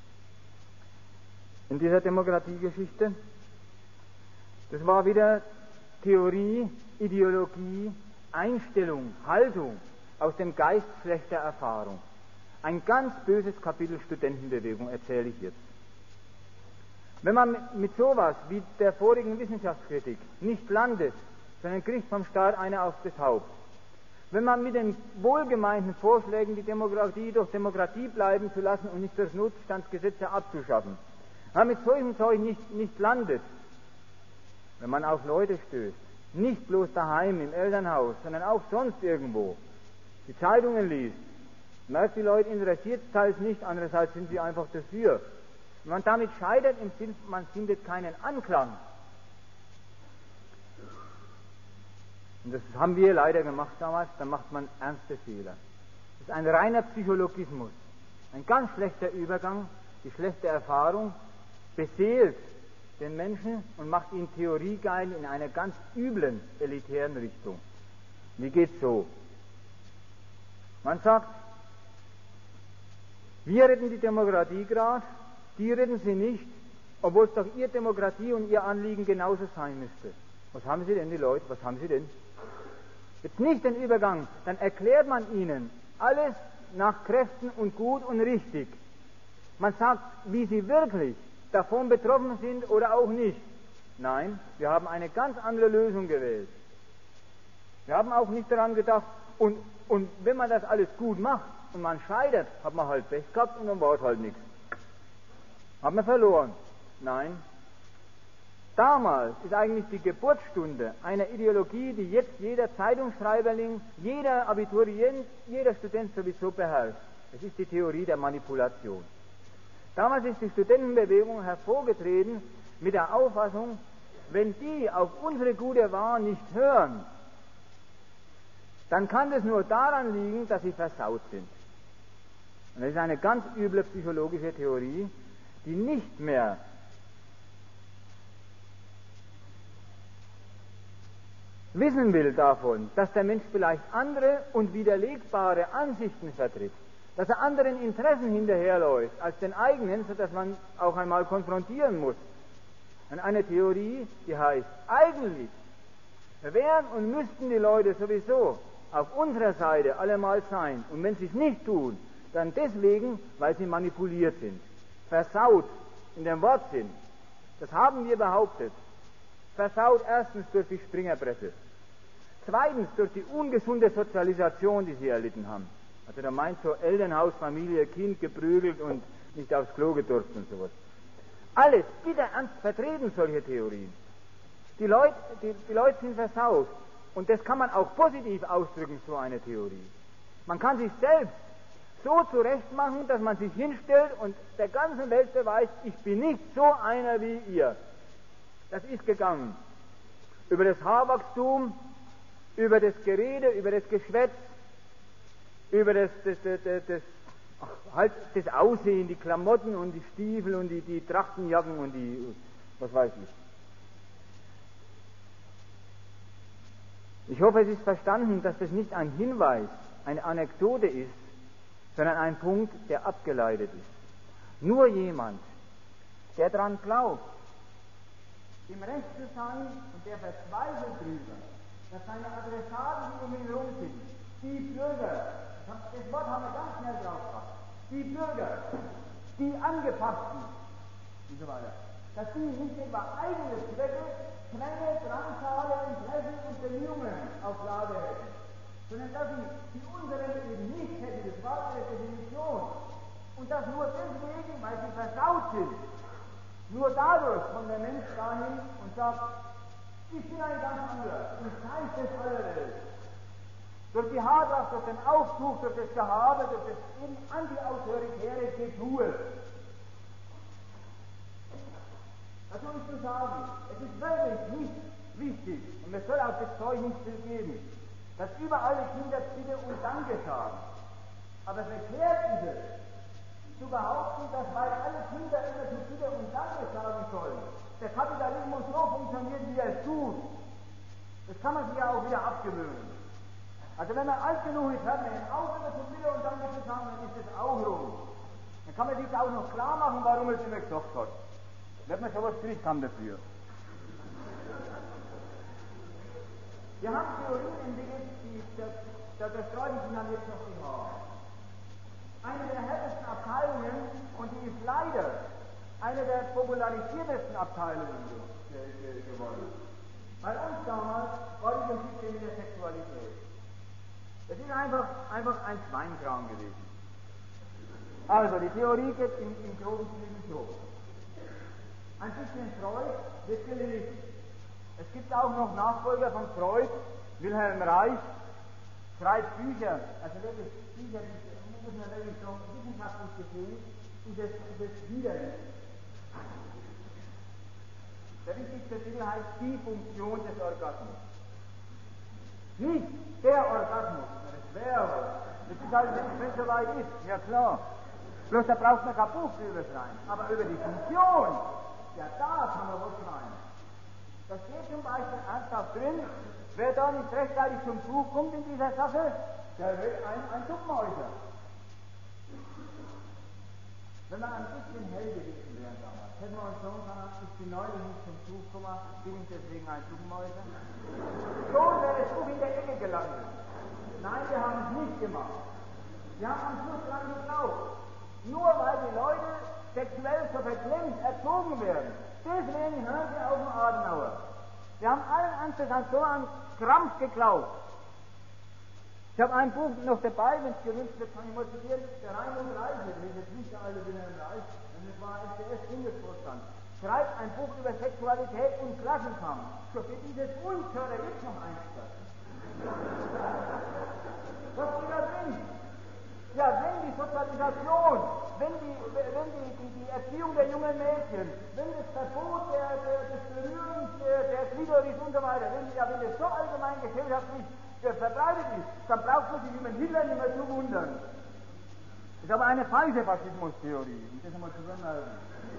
In dieser Demokratiegeschichte, das war wieder Theorie, Ideologie, Einstellung, Haltung aus dem Geist schlechter Erfahrung. Ein ganz böses Kapitel Studentenbewegung erzähle ich jetzt. Wenn man mit sowas wie der vorigen Wissenschaftskritik nicht landet, sondern kriegt vom Staat eine auf das Haupt, wenn man mit den wohlgemeinten Vorschlägen, die Demokratie durch Demokratie bleiben zu lassen und nicht durch Notstandsgesetze abzuschaffen, wenn man mit solchem Zeug nicht, nicht landet, wenn man auf Leute stößt, nicht bloß daheim im Elternhaus, sondern auch sonst irgendwo, die Zeitungen liest, merkt, die Leute interessiert es teils nicht, andererseits sind sie einfach dafür. Wenn man damit scheitert, im Sinn, man findet keinen Anklang. Und das haben wir leider gemacht damals, dann macht man ernste Fehler. Das ist ein reiner Psychologismus, ein ganz schlechter Übergang, die schlechte Erfahrung beseelt den Menschen und macht ihn theoriegeil in einer ganz üblen, elitären Richtung. Wie geht's so? Man sagt, wir retten die Demokratie gerade, die retten sie nicht, obwohl es doch ihr Demokratie und ihr Anliegen genauso sein müsste. Was haben sie denn, die Leute? Was haben sie denn? Jetzt nicht den Übergang, dann erklärt man ihnen alles nach Kräften und gut und richtig. Man sagt, wie sie wirklich davon betroffen sind oder auch nicht. Nein, wir haben eine ganz andere Lösung gewählt. Wir haben auch nicht daran gedacht, und, und wenn man das alles gut macht und man scheitert, hat man halt Pech gehabt und dann war es halt nichts. Hat man verloren? Nein. Damals ist eigentlich die Geburtsstunde einer Ideologie, die jetzt jeder Zeitungsschreiberling, jeder Abiturient, jeder Student sowieso beherrscht. Es ist die Theorie der Manipulation. Damals ist die Studentenbewegung hervorgetreten mit der Auffassung, wenn die auf unsere gute Wahr nicht hören, dann kann das nur daran liegen, dass sie versaut sind. Und das ist eine ganz üble psychologische Theorie, die nicht mehr wissen will davon, dass der Mensch vielleicht andere und widerlegbare Ansichten vertritt, dass er anderen Interessen hinterherläuft als den eigenen, sodass man auch einmal konfrontieren muss. Und eine Theorie, die heißt, eigentlich wären und müssten die Leute sowieso auf unserer Seite allemal sein. Und wenn sie es nicht tun, dann deswegen, weil sie manipuliert sind, versaut in dem Wortsinn. Das haben wir behauptet. Versaut erstens durch die Springerpresse, zweitens durch die ungesunde Sozialisation, die sie erlitten haben. Also da meint so Elternhaus, Familie, Kind geprügelt und nicht aufs Klo gedurft und sowas. Alles bitter ernst vertreten, solche Theorien. Die Leute, die, die Leute sind versaut. Und das kann man auch positiv ausdrücken, so eine Theorie. Man kann sich selbst so zurechtmachen, dass man sich hinstellt und der ganzen Welt beweist, ich bin nicht so einer wie ihr. Das ist gegangen. Über das Haarwachstum, über das Gerede, über das Geschwätz, über das, das, das, das, das, halt das Aussehen, die Klamotten und die Stiefel und die, die Trachtenjacken und die, was weiß ich. Ich hoffe, es ist verstanden, dass das nicht ein Hinweis, eine Anekdote ist, sondern ein Punkt, der abgeleitet ist. Nur jemand, der daran glaubt, im Recht zu sein und der verzweifelt darüber, dass seine Adressaten, die um ihn herum sind, die Bürger, das Wort haben wir ganz schnell drauf gehabt, die Bürger, die Angepassten und so weiter, dass die nicht etwa eigene Zwecke, Zwänge, Drangsale, Interessen und Bemühungen auf Lage hätten, sondern dass sie die unseren eben nicht hätten, das war ihre Definition. Und das nur deswegen, weil sie versaut sind. Nur dadurch kommt der Mensch dahin und sagt, ich bin ein ganz anderer, und zeigt es aller Welt. Durch die Haartracht, durch den Aufzug, durch das Gehabe, durch das eben antiautoritäre Getue. Also ist zu sagen, es ist wirklich nicht wichtig, und es soll auch das Zeugnisbild geben, dass überall die Kinder Bitte und Danke sagen. Aber verkehrt ist es, zu behaupten, dass weil alle Kinder immer zu Bitte und Danke sagen sollen, der Kapitalismus so funktioniert, wie er es tut. Das kann man sich ja auch wieder abgewöhnen. Also wenn man alt genug ist, hört man auch immer zu Bitte und Danke zu sagen, dann ist es auch rum. Dann kann man sich auch noch klar machen, warum es immer gesagt hat. Wird man sowas kriegt, kann dafür. Wir haben Theorien entwickelt, die, das, das bestreue ich Ihnen dann jetzt noch die Haare. Eine der härtesten Abteilungen, und die ist leider eine der popularisiertesten Abteilungen geworden. Bei uns damals war die Geschichte mit der Sexualität. Das ist einfach, einfach ein Schweinkram gewesen. Also, die Theorie geht im, im groben Sinne so. Ein bisschen Freud wird gelesen. Es gibt auch noch Nachfolger von Freud, Wilhelm Reich, schreibt Bücher, also wirklich Bücher, die muss man wirklich so wissenschaftlich gesehen, und das, das widerlich. Der wichtigste Titel heißt Die Funktion des Orgasmus. Nicht der Orgasmus, das wäre was. Das ist halt, wenn es soweit ist, ja klar. Bloß da braucht man kein Buch drüber schreiben, aber über die Funktion. Ja, da kann man was schreiben. Da steht zum Beispiel ernsthaft drin, wer da nicht rechtzeitig zum Zug kommt in dieser Sache, der wird ein, ein Suppenhäuser. Wenn wir ein bisschen hell gewesen wären damals, hätten wir uns schon gesagt, ich bin neulich nicht zum Zug gekommen, bin ich deswegen ein Suppenhäuser? Schon wäre das Buch in der Ecke gelandet. Nein, wir haben es nicht gemacht. Wir haben am Schluss dran geglaubt. Nur weil die Leute sexuell so verklemmt erzogen werden. Deswegen hören sie auf den Adenauer. Wir haben allen Ernstes an so einen Krampf geglaubt. Ich habe ein Buch noch dabei, wenn es gewünscht wird, kann ich mal zitieren, der Raimund Reiche, das ist jetzt nicht der alte Wilhelm Reich, denn es war S D S-Bundesvorstand, schreibt ein Buch über Sexualität und Klassenkampf. So für dieses Unkörder jetzt noch einstellen. Was steht da drin? Ja, wenn die Sozialisation, wenn die, wenn die, die, die Erziehung der jungen Mädchen, wenn das Verbot der, der, des Berührens der, der Klitoris und so weiter, wenn, ja, wenn das so allgemein gesellschaftlich verbreitet ist, dann braucht man sich über Hitler nicht mehr zu wundern. Das ist aber eine falsche Faschismustheorie, um das einmal zu bemerken.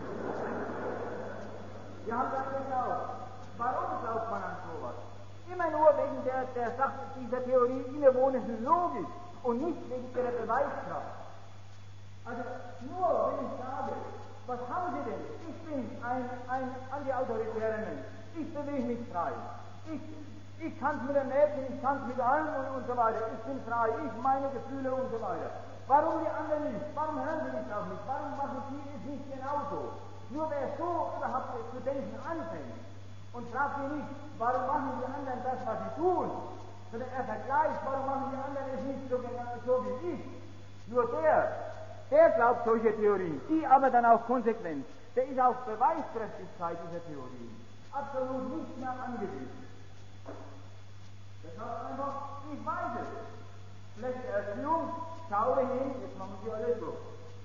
Wir haben das geglaubt. Warum glaubt man an sowas? Immer nur wegen der, der Sache dieser Theorie innewohnenden Logik und nicht wegen ihrer Beweiskraft. Also nur wenn ich sage, was haben Sie denn? Ich bin ein, ein antiautoritärer Mensch. Ich bewege mich frei. Ich, ich tanze mit den Mädchen, ich tanze mit allen und, und so weiter. Ich bin frei, ich meine Gefühle und so weiter. Warum die anderen nicht? Warum hören sie nicht auf mich? Warum machen sie es nicht genauso? Nur wer so überhaupt zu denken anfängt und fragt sie nicht, warum machen die anderen das, was sie tun, sondern er vergleicht, warum machen die anderen es nicht so, so wie ich. Nur der, der glaubt solche Theorien, die aber dann auch konsequent, der ist auf Beweiskräftigkeit dieser Theorien absolut nicht mehr angewiesen. Das heißt einfach, ich weiß es. Schlechte Erziehung, schaue hin, jetzt machen sie alles so.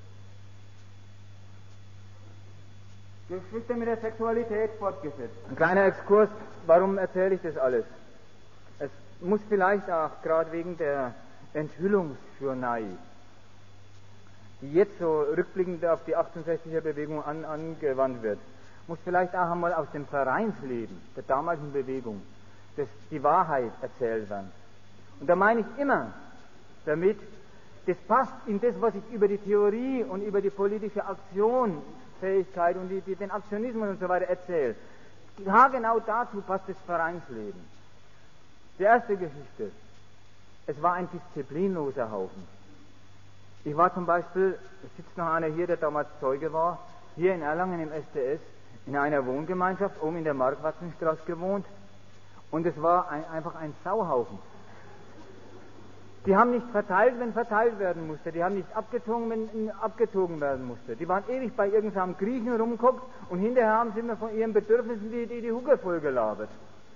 Geschichte mit der Sexualität fortgesetzt. Ein kleiner Exkurs, warum erzähle ich das alles? Es muss vielleicht auch gerade wegen der Enthüllungsschurnei, die jetzt so rückblickend auf die achtundsechziger Bewegung an, angewandt wird, muss vielleicht auch einmal aus dem Vereinsleben der damaligen Bewegung das, die Wahrheit erzählt werden. Und da meine ich immer damit, das passt in das, was ich über die Theorie und über die politische Aktionsfähigkeit und die, die, den Aktionismus und so weiter erzähle. Ja, genau dazu passt das Vereinsleben. Die erste Geschichte. Es war ein disziplinloser Haufen. Ich war zum Beispiel, es sitzt noch einer hier, der damals Zeuge war, hier in Erlangen im S T S, in einer Wohngemeinschaft, oben in der Markwatzenstraße gewohnt. Und es war ein, einfach ein Sauhaufen. Die haben nicht verteilt, wenn verteilt werden musste. Die haben nicht abgezogen, wenn abgezogen werden musste. Die waren ewig bei irgendeinem Griechen rumgeguckt und hinterher haben sie immer von ihren Bedürfnissen die, die, die Hucke voll gelabert.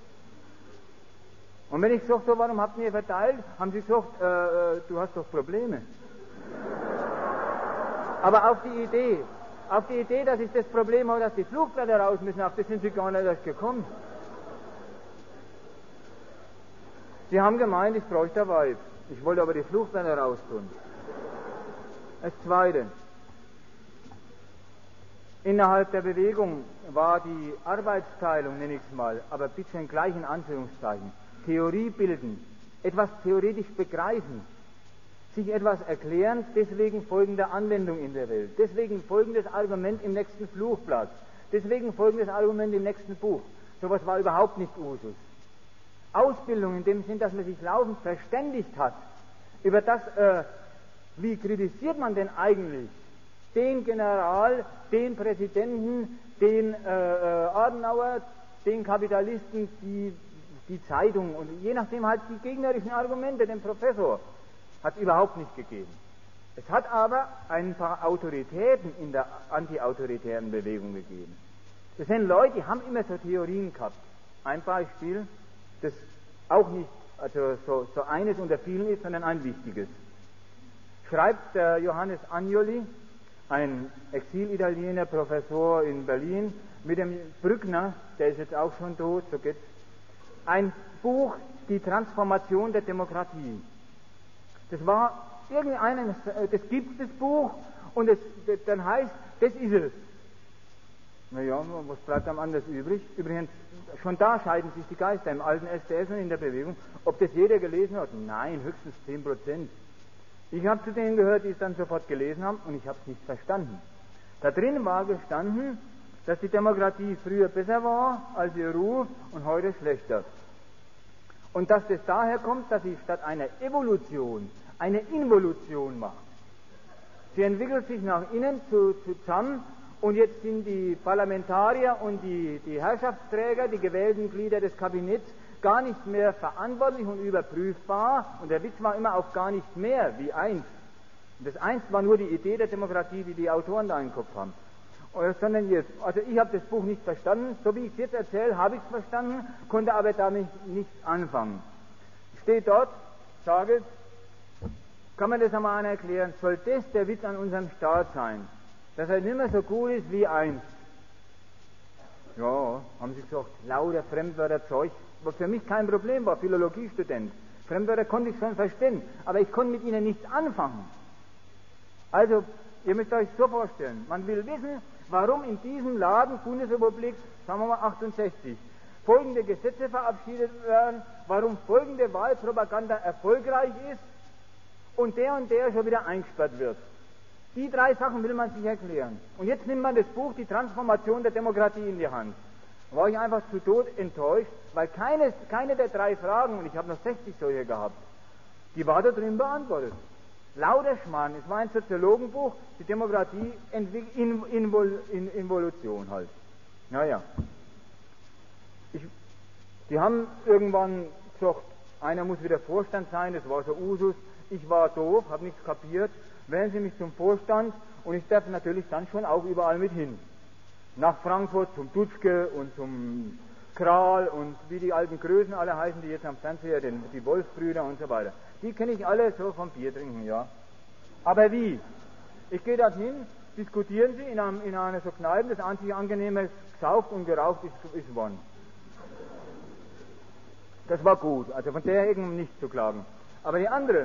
Und wenn ich gesagt habe, warum habt ihr verteilt, haben sie gesagt, äh, äh, du hast doch Probleme. Aber auf die Idee, auf die Idee, dass ich das Problem habe, dass die Flugblätter raus müssen, auf das sind sie gar nicht erst gekommen. Sie haben gemeint, ich bräuchte ein Weib. Ich wollte aber die Flugblätter raus tun. Das Zweite. Innerhalb der Bewegung war die Arbeitsteilung, nenne ich es mal, aber bitte in gleichen Anführungszeichen, Theorie bilden, etwas theoretisch begreifen, sich etwas erklären, deswegen folgende Anwendung in der Welt, deswegen folgendes Argument im nächsten Flugblatt, deswegen folgendes Argument im nächsten Buch. Sowas war überhaupt nicht Usus. Ausbildung in dem Sinn, dass man sich laufend verständigt hat über das, äh, wie kritisiert man denn eigentlich den General, den Präsidenten, den äh, äh, Adenauer, den Kapitalisten, die, die Zeitung und je nachdem halt die gegnerischen Argumente, den Professor, hat es überhaupt nicht gegeben. Es hat aber ein paar Autoritäten in der antiautoritären Bewegung gegeben. Das sind Leute, die haben immer so Theorien gehabt. Ein Beispiel, das auch nicht also so, so eines unter vielen ist, sondern ein wichtiges. Schreibt der Johannes Agnoli, ein Exil-Italiener, Professor in Berlin, mit dem Brückner, der ist jetzt auch schon tot, so geht's, ein Buch, Die Transformation der Demokratie. Das war irgendein, das gibt das Buch und es dann heißt, das ist es. Naja, was bleibt am anders übrig? Übrigens, schon da scheiden sich die Geister im alten S D S und in der Bewegung. Ob das jeder gelesen hat? Nein, höchstens zehn Prozent. Ich habe zu denen gehört, die es dann sofort gelesen haben und ich habe es nicht verstanden. Da drin war gestanden, dass die Demokratie früher besser war als ihr Ruf und heute schlechter. Und dass das daher kommt, dass sie statt einer Evolution eine Involution macht. Sie entwickelt sich nach innen zu, zu zusammen und jetzt sind die Parlamentarier und die, die Herrschaftsträger, die gewählten Glieder des Kabinetts, gar nicht mehr verantwortlich und überprüfbar. Und der Witz war immer auf gar nicht mehr wie einst. Und das einst war nur die Idee der Demokratie, die die Autoren da im Kopf haben. Sondern jetzt, also ich habe das Buch nicht verstanden, so wie ich es jetzt erzähle, habe ich es verstanden, konnte aber damit nichts anfangen. Steht dort, sage, kann man das einmal erklären, soll das der Witz an unserem Staat sein, dass er nicht mehr so gut ist wie einst? Ja, haben sie gesagt, lauter Fremdwörterzeug, was für mich kein Problem war, Philologiestudent. Fremdwörter konnte ich schon verstehen, aber ich konnte mit ihnen nichts anfangen. Also, ihr müsst euch so vorstellen, man will wissen, warum in diesem Laden Bundesrepublik, sagen wir mal achtundsechzig, folgende Gesetze verabschiedet werden, warum folgende Wahlpropaganda erfolgreich ist und der und der schon wieder eingesperrt wird. Die drei Sachen will man sich erklären. Und jetzt nimmt man das Buch Die Transformation der Demokratie in die Hand. Da war ich einfach zu Tod enttäuscht, weil keine, keine der drei Fragen, und ich habe noch sechzig solche gehabt, die war da drin beantwortet. Lauter Schmarrn. Es war ein Soziologenbuch, die Demokratie in, in, in Involution halt. Naja. Ich, die haben irgendwann gesagt, einer muss wieder Vorstand sein, das war so Usus. Ich war doof, habe nichts kapiert. Wählen Sie mich zum Vorstand und ich darf natürlich dann schon auch überall mit hin. Nach Frankfurt zum Dutschke und zum Kral und wie die alten Größen alle heißen, die jetzt am Fernseher, den, die Wolfsbrüder und so weiter. Die kenne ich alle so vom Bier trinken, ja. Aber wie? Ich gehe dorthin, diskutieren Sie in, einem, in einer so Kneipe, das einzig Angenehme, gesauft und geraucht ist, ist wann. Das war gut, also von der Ecke nicht zu klagen. Aber die andere,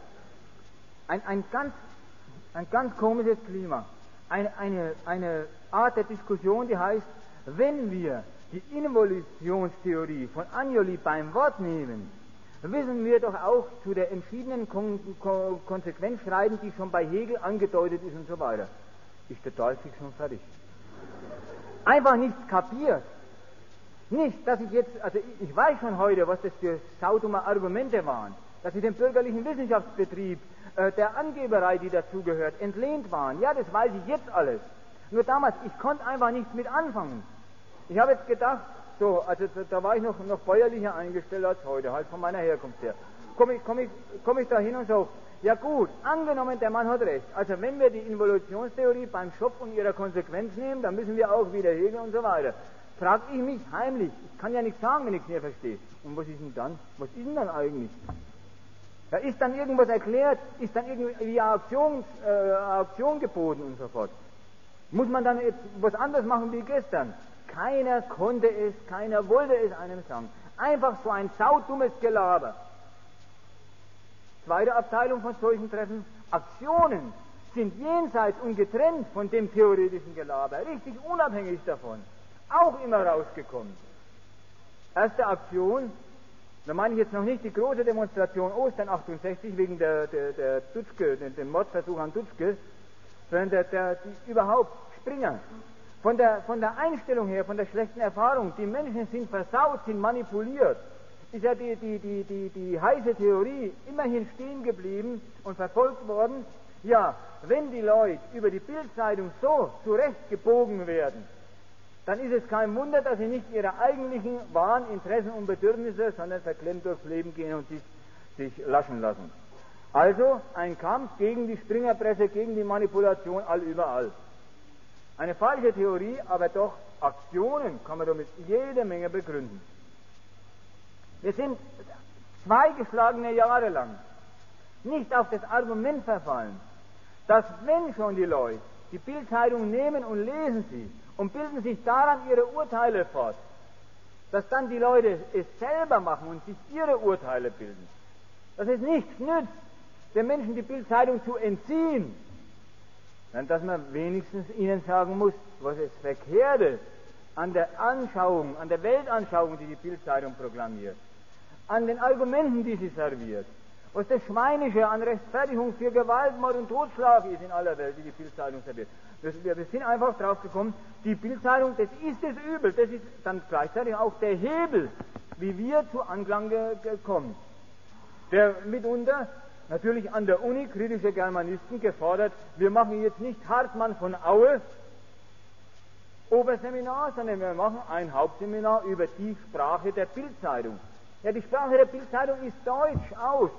ein, ein, ganz, ein ganz komisches Klima, eine, eine, eine Art der Diskussion, die heißt, wenn wir die Involutionstheorie von Agnoli beim Wort nehmen, wissen wir doch auch zu der entschiedenen Kon Kon Konsequenz schreiben, die schon bei Hegel angedeutet ist und so weiter. Ist total fix und fertig. Einfach nichts kapiert. Nicht, dass ich jetzt, also ich, ich weiß schon heute, was das für saudumme Argumente waren, dass sie den bürgerlichen Wissenschaftsbetrieb, äh, der Angeberei, die dazugehört, entlehnt waren. Ja, das weiß ich jetzt alles. Nur damals, ich konnte einfach nichts mit anfangen. Ich habe jetzt gedacht, so, also da, da war ich noch, noch bäuerlicher eingestellt als heute, halt von meiner Herkunft her. Komme ich, komm ich, komm ich da hin und so, ja gut, angenommen, der Mann hat recht. Also wenn wir die Involutionstheorie beim Schopf und ihrer Konsequenz nehmen, dann müssen wir auch wieder Hegel und so weiter. Frag ich mich heimlich, ich kann ja nichts sagen, wenn ich es nicht verstehe. Und was ist denn dann? Was ist denn dann eigentlich? Da ist dann irgendwas erklärt, ist dann irgendwie eine Aktion, äh, eine Aktion geboten und so fort. Muss man dann jetzt was anderes machen wie gestern? Keiner konnte es, keiner wollte es einem sagen. Einfach so ein saudummes Gelaber. Zweite Abteilung von solchen Treffen, Aktionen sind jenseits und getrennt von dem theoretischen Gelaber, richtig unabhängig davon, auch immer rausgekommen. Erste Aktion, da meine ich jetzt noch nicht die große Demonstration Ostern achtundsechzig wegen der, der, der Dutschke, den, den Mordversuch an Dutschke, sondern der, der, die, überhaupt Springer. Von der, von der Einstellung her, von der schlechten Erfahrung, die Menschen sind versaut, sind manipuliert, ist ja die, die, die, die, die heiße Theorie immerhin stehen geblieben und verfolgt worden. Ja, wenn die Leute über die Bildzeitung so zurechtgebogen werden, dann ist es kein Wunder, dass sie nicht ihre eigentlichen wahren Interessen und Bedürfnisse, sondern verklemmt durchs Leben gehen und sich, sich laschen lassen. Also ein Kampf gegen die Springerpresse, gegen die Manipulation allüberall. Eine falsche Theorie, aber doch Aktionen kann man damit jede Menge begründen. Wir sind zwei geschlagene Jahre lang nicht auf das Argument verfallen, dass wenn schon die Leute die Bildzeitung nehmen und lesen sie und bilden sich daran ihre Urteile fort, dass dann die Leute es selber machen und sich ihre Urteile bilden. Dass es nichts nützt, den Menschen die Bildzeitung zu entziehen, dann dass man wenigstens ihnen sagen muss, was es Verkehrte an der Anschauung, an der Weltanschauung, die die Bildzeitung proklamiert, an den Argumenten, die sie serviert, was das Schweinische an Rechtfertigung für Gewalt, Mord und Totschlag ist in aller Welt, die die Bildzeitung serviert. Wir, wir sind einfach drauf gekommen, die Bildzeitung, das ist das Übel, das ist dann gleichzeitig auch der Hebel, wie wir zu Anklang kommen, der mitunter natürlich an der Uni kritische Germanisten gefordert, wir machen jetzt nicht Hartmann von Aue Oberseminar, sondern wir machen ein Hauptseminar über die Sprache der Bildzeitung. Ja, die Sprache der Bildzeitung ist Deutsch aus.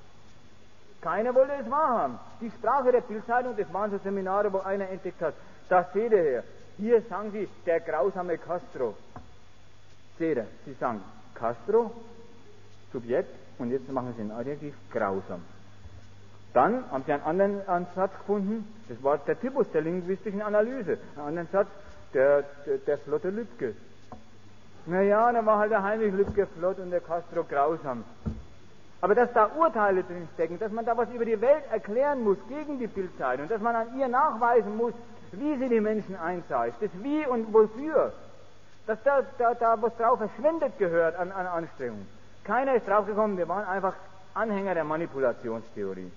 Keiner wollte es wahrhaben. Die Sprache der Bildzeitung, das waren so Seminare, wo einer entdeckt hat, das seht ihr her. Hier sagen sie, der grausame Castro. Seht ihr, sie sagen Castro, Subjekt, und jetzt machen sie ein Adjektiv, grausam. Dann haben sie einen anderen Ansatz gefunden, das war der Typus der linguistischen Analyse. Einen anderen Satz, der, der, der flotte Lübke. Naja, dann war halt der Heinrich Lübke flott und der Castro grausam. Aber dass da Urteile drinstecken, dass man da was über die Welt erklären muss gegen die Bildzeitung, dass man an ihr nachweisen muss, wie sie die Menschen einseißt, das Wie und Wofür, dass da, da, da was drauf verschwendet gehört an, an Anstrengungen. Keiner ist draufgekommen, wir waren einfach Anhänger der Manipulationstheorie.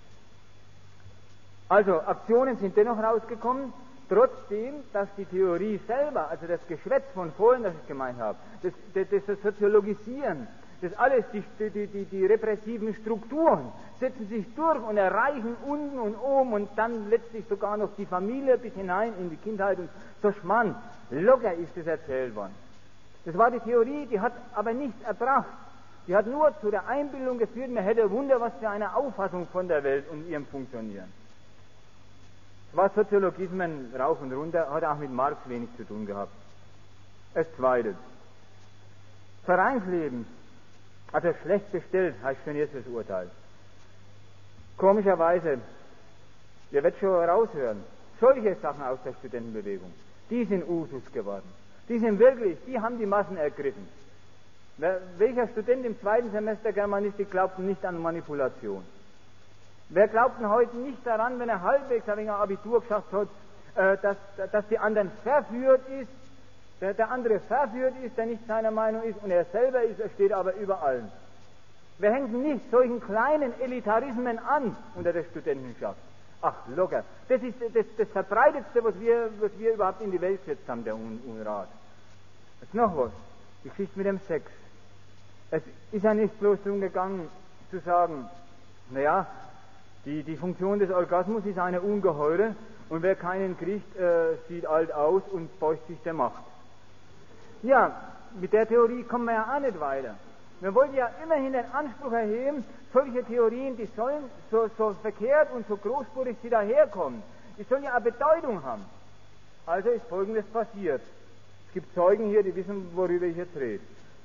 Also, Aktionen sind dennoch rausgekommen, trotzdem, dass die Theorie selber, also das Geschwätz von vorhin, das ich gemeint habe, das, das, das Soziologisieren, das alles, die, die, die, die repressiven Strukturen setzen sich durch und erreichen unten und oben und dann letztlich sogar noch die Familie bis hinein in die Kindheit und so Schmarrn. Locker ist es erzählt worden. Das war die Theorie, die hat aber nichts erbracht. Die hat nur zu der Einbildung geführt, man hätte Wunder, was für eine Auffassung von der Welt und ihrem Funktionieren. Es war Soziologismen rauf und runter, hat auch mit Marx wenig zu tun gehabt. Als zweites. Vereinsleben, also schlecht bestellt, heißt schon jetzt das Urteil. Komischerweise, ihr werdet schon raushören, solche Sachen aus der Studentenbewegung, die sind Usus geworden. Die sind wirklich, die haben die Massen ergriffen. Welcher Student im zweiten Semester Germanistik glaubt nicht an Manipulation? Wer glaubt denn heute nicht daran, wenn er halbwegs ein wenig Abitur geschafft hat, dass, dass die anderen verführt ist, der, der andere verführt ist, der nicht seiner Meinung ist und er selber ist, er steht aber über allen. Wir hängen nicht solchen kleinen Elitarismen an unter der Studentenschaft. Ach, locker. Das ist das, das Verbreitetste, was wir, was wir überhaupt in die Welt gesetzt haben, der Un Unrat. Jetzt noch was. Die Geschichte mit dem Sex. Es ist ja nicht bloß darum gegangen, zu sagen, naja, die, die Funktion des Orgasmus ist eine ungeheure und wer keinen kriegt, äh, sieht alt aus und beugt sich der Macht. Ja, mit der Theorie kommen wir ja auch nicht weiter. Wir wollten ja immerhin den Anspruch erheben, solche Theorien, die sollen so, so verkehrt und so großspurig sie daherkommen, die sollen ja eine Bedeutung haben. Also ist Folgendes passiert. Es gibt Zeugen hier, die wissen, worüber ich jetzt rede.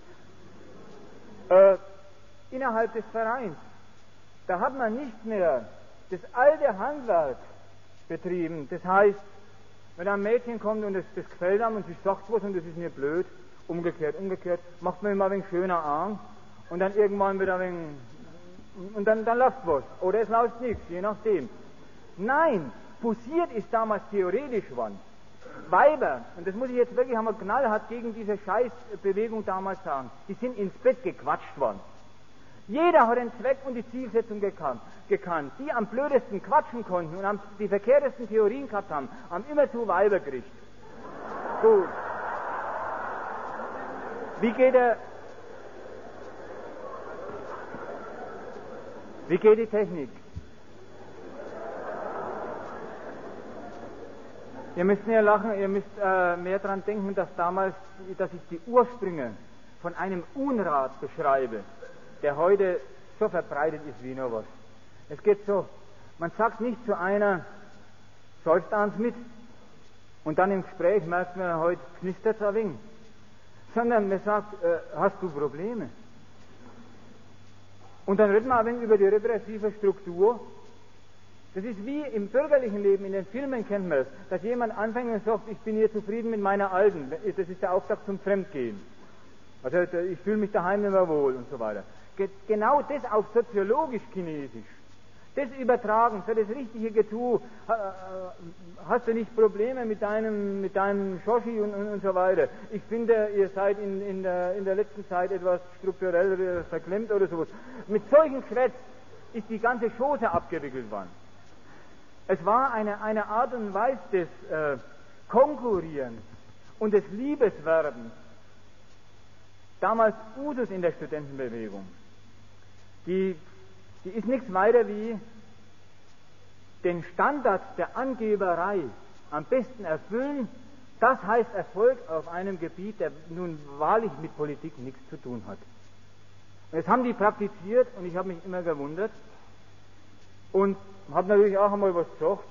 Äh, innerhalb des Vereins, da hat man nicht mehr das alte Handwerk betrieben. Das heißt, wenn ein Mädchen kommt und das, das gefällt einem und sie sagt was und das ist mir blöd, umgekehrt, umgekehrt, macht man immer ein wenig schöner Arm und dann irgendwann wieder ein wenig, und dann, dann läuft was. Oder es läuft nichts, je nachdem. Nein, fusiert ist damals theoretisch worden. Weiber, und das muss ich jetzt wirklich einmal knallhart gegen diese Scheißbewegung damals sagen, die sind ins Bett gequatscht worden. Jeder hat den Zweck und die Zielsetzung gekannt. gekannt. Die am blödesten quatschen konnten und am, die verkehrtesten Theorien gehabt haben, haben immerzu Weiber gekriegt. Gut. Wie geht der... Wie geht die Technik? Ihr müsst mehr lachen, ihr müsst äh, mehr daran denken, dass damals, dass ich die Ursprünge von einem Unrat beschreibe, der heute so verbreitet ist wie nur was. Es geht so, man sagt nicht zu einer, säuft eins mit, und dann im Gespräch merkt man, heute knistert es ein wenig, sondern man sagt, äh, hast du Probleme? Und dann redet man ein wenig über die repressive Struktur. Das ist wie im bürgerlichen Leben, in den Filmen kennt man es, dass jemand anfängt und sagt, ich bin hier zufrieden mit meiner Alten. Das ist der Auftrag zum Fremdgehen. Also ich fühle mich daheim immer wohl und so weiter. Genau das auf soziologisch-chinesisch. Das übertragen, für das richtige Getue, hast du nicht Probleme mit deinem, mit deinem Shoshi und, und, und so weiter. Ich finde, ihr seid in, in, der, in der letzten Zeit etwas strukturell verklemmt oder sowas. Mit solchen Geschwätz ist die ganze Chose abgewickelt worden. Es war eine, eine Art und Weise des äh, Konkurrierens und des Liebeswerbens, damals Usus in der Studentenbewegung. Die, die ist nichts weiter wie den Standard der Angeberei am besten erfüllen. Das heißt Erfolg auf einem Gebiet, der nun wahrlich mit Politik nichts zu tun hat. Und das haben die praktiziert und ich habe mich immer gewundert und habe natürlich auch einmal was gesagt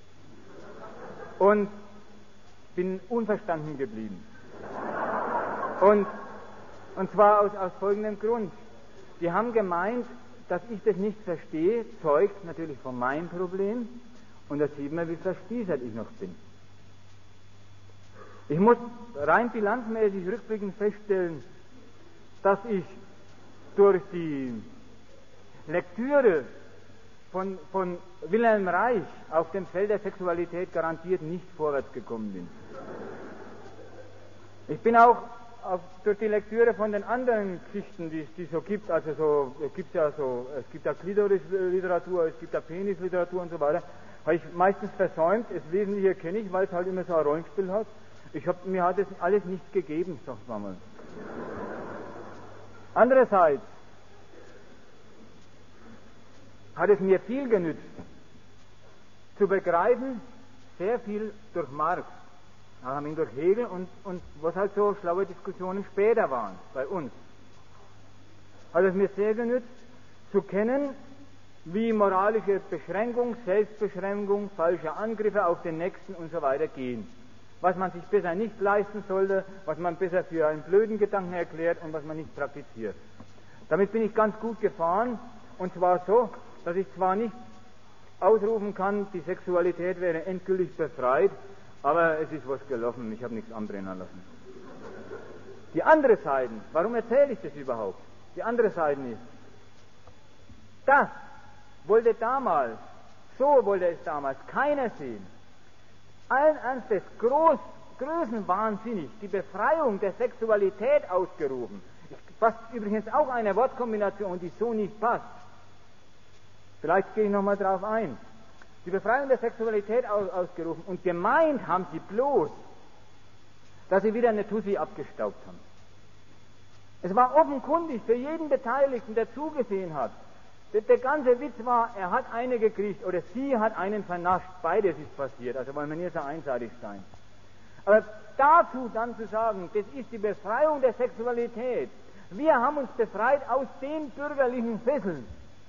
und bin unverstanden geblieben. Und, und zwar aus, aus folgendem Grund. Die haben gemeint, dass ich das nicht verstehe, zeugt natürlich von meinem Problem und da sieht man, wie verspießert ich noch bin. Ich muss rein bilanzmäßig rückblickend feststellen, dass ich durch die Lektüre von, von Wilhelm Reich auf dem Feld der Sexualität garantiert nicht vorwärts gekommen bin. Ich bin auch auf, durch die Lektüre von den anderen Geschichten, die es so gibt, also so, es gibt ja so, es gibt ja Klitoris-Literatur, es gibt ja Penis-Literatur und so weiter, habe ich meistens versäumt. Das Wesentliche kenne ich, weil es halt immer so ein Rollenspiel hat. Ich hab, mir hat es alles nichts gegeben, sagt man mal. Andererseits hat es mir viel genützt, zu begreifen, sehr viel durch Marx, nachher durch Hegel und, und was halt so schlaue Diskussionen später waren bei uns. Hat es mir sehr genützt, zu kennen, wie moralische Beschränkung, Selbstbeschränkung, falsche Angriffe auf den Nächsten und so weiter gehen. Was man sich besser nicht leisten sollte, was man besser für einen blöden Gedanken erklärt und was man nicht praktiziert. Damit bin ich ganz gut gefahren, und zwar so, dass ich zwar nicht ausrufen kann, die Sexualität wäre endgültig befreit, aber es ist was gelaufen, ich habe nichts anbrennen lassen. Die andere Seite, warum erzähle ich das überhaupt? Die andere Seite ist, das wollte damals, so wollte es damals keiner sehen. Allen Ernstes, groß, größenwahnsinnig, die Befreiung der Sexualität ausgerufen. Was übrigens auch eine Wortkombination, die so nicht passt. Vielleicht gehe ich nochmal drauf ein. Die Befreiung der Sexualität aus, ausgerufen und gemeint haben sie bloß, dass sie wieder eine Tussi abgestaubt haben. Es war offenkundig für jeden Beteiligten, der zugesehen hat. Der, der ganze Witz war, er hat eine gekriegt oder sie hat einen vernascht. Beides ist passiert, also wollen wir nicht so einseitig sein. Aber dazu dann zu sagen, das ist die Befreiung der Sexualität. Wir haben uns befreit aus den bürgerlichen Fesseln.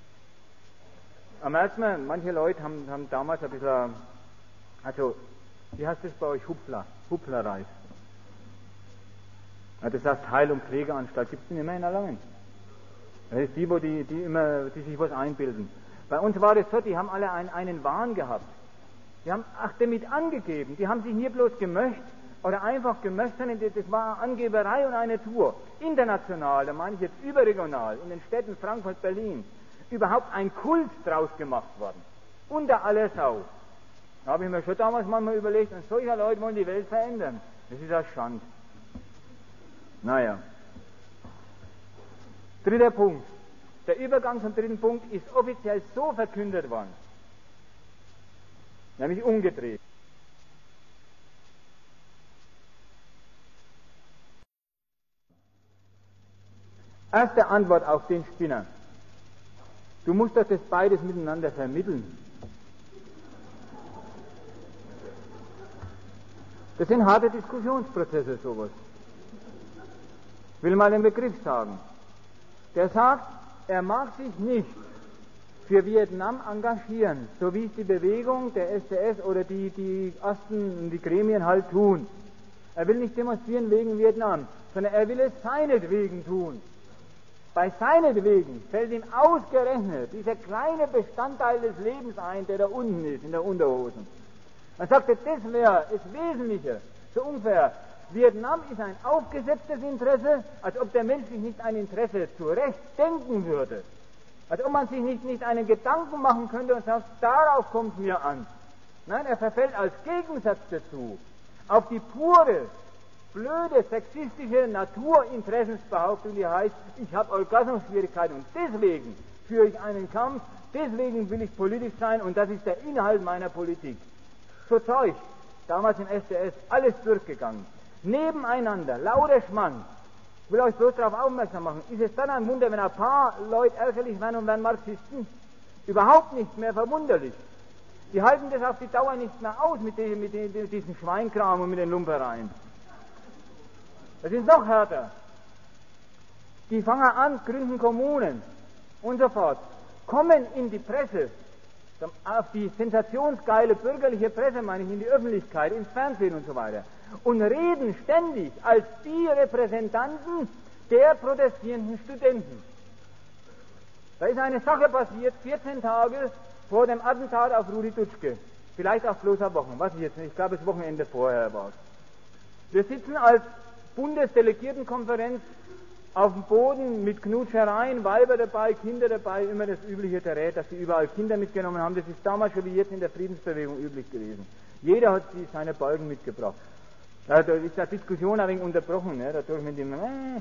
Da merkt man, manche Leute haben, haben damals ein bisschen, also, wie heißt das bei euch, Hupfler, Hupflerreif. Ja, das heißt Heil- und Pflegeanstalt, gibt es nicht mehr in Erlangen. Das ist die, wo die, die immer, die sich was einbilden. Bei uns war das so, die haben alle einen, einen Wahn gehabt. Die haben ach damit angegeben, die haben sich nie bloß gemöcht oder einfach gemöcht, sondern das war Angeberei und eine Tour. International, da meine ich jetzt überregional, in den Städten Frankfurt, Berlin, überhaupt ein Kult draus gemacht worden. Unter aller Sau. Da habe ich mir schon damals manchmal überlegt, und solcher Leute wollen die Welt verändern. Das ist ja Schand. Naja. Dritter Punkt. Der Übergang zum dritten Punkt ist offiziell so verkündet worden, nämlich umgedreht. Erste Antwort auf den Spinner. Du musst doch das beides miteinander vermitteln. Das sind harte Diskussionsprozesse, sowas. Ich will mal den Begriff sagen. Der sagt, er mag sich nicht für Vietnam engagieren, so wie es die Bewegung der S D S oder die, die Osten, die Gremien halt tun. Er will nicht demonstrieren wegen Vietnam, sondern er will es seinetwegen tun. Bei seinetwegen fällt ihm ausgerechnet dieser kleine Bestandteil des Lebens ein, der da unten ist, in der Unterhosen. Man sagte, das wäre das Wesentliche, so ungefähr. Vietnam ist ein aufgesetztes Interesse, als ob der Mensch sich nicht ein Interesse zurecht denken würde. Als ob man sich nicht, nicht einen Gedanken machen könnte und sagt, darauf kommt es mir an. Nein, er verfällt als Gegensatz dazu auf die pure, blöde, sexistische Naturinteressensbehauptung, die heißt, ich habe Orgasmusschwierigkeiten und deswegen führe ich einen Kampf, deswegen will ich politisch sein und das ist der Inhalt meiner Politik. So Zeug, damals in S D S, alles durchgegangen. Nebeneinander, lauter Schmann. Ich will euch bloß darauf aufmerksam machen. Ist es dann ein Wunder, wenn ein paar Leute ärgerlich werden und werden Marxisten? Überhaupt nicht mehr verwunderlich. Die halten das auf die Dauer nicht mehr aus mit, die, mit, die, mit diesem Schweinkram und mit den Lumpereien. Das ist noch härter. Die fangen an, gründen Kommunen und so fort, kommen in die Presse, auf die sensationsgeile bürgerliche Presse, meine ich, in die Öffentlichkeit, ins Fernsehen und so weiter, und reden ständig als die Repräsentanten der protestierenden Studenten. Da ist eine Sache passiert, vierzehn Tage vor dem Attentat auf Rudi Dutschke. Vielleicht auch bloß eine Woche, weiß ich jetzt nicht, ich glaube das Wochenende vorher war es. Wir sitzen als Bundesdelegiertenkonferenz auf dem Boden mit Knutschereien, Weiber dabei, Kinder dabei, immer das übliche Terrain, dass sie überall Kinder mitgenommen haben. Das ist damals schon wie jetzt in der Friedensbewegung üblich gewesen. Jeder hat sie seine Balken mitgebracht. Da ist die Diskussion ein wenig unterbrochen, ne? Dadurch mit dem, äh.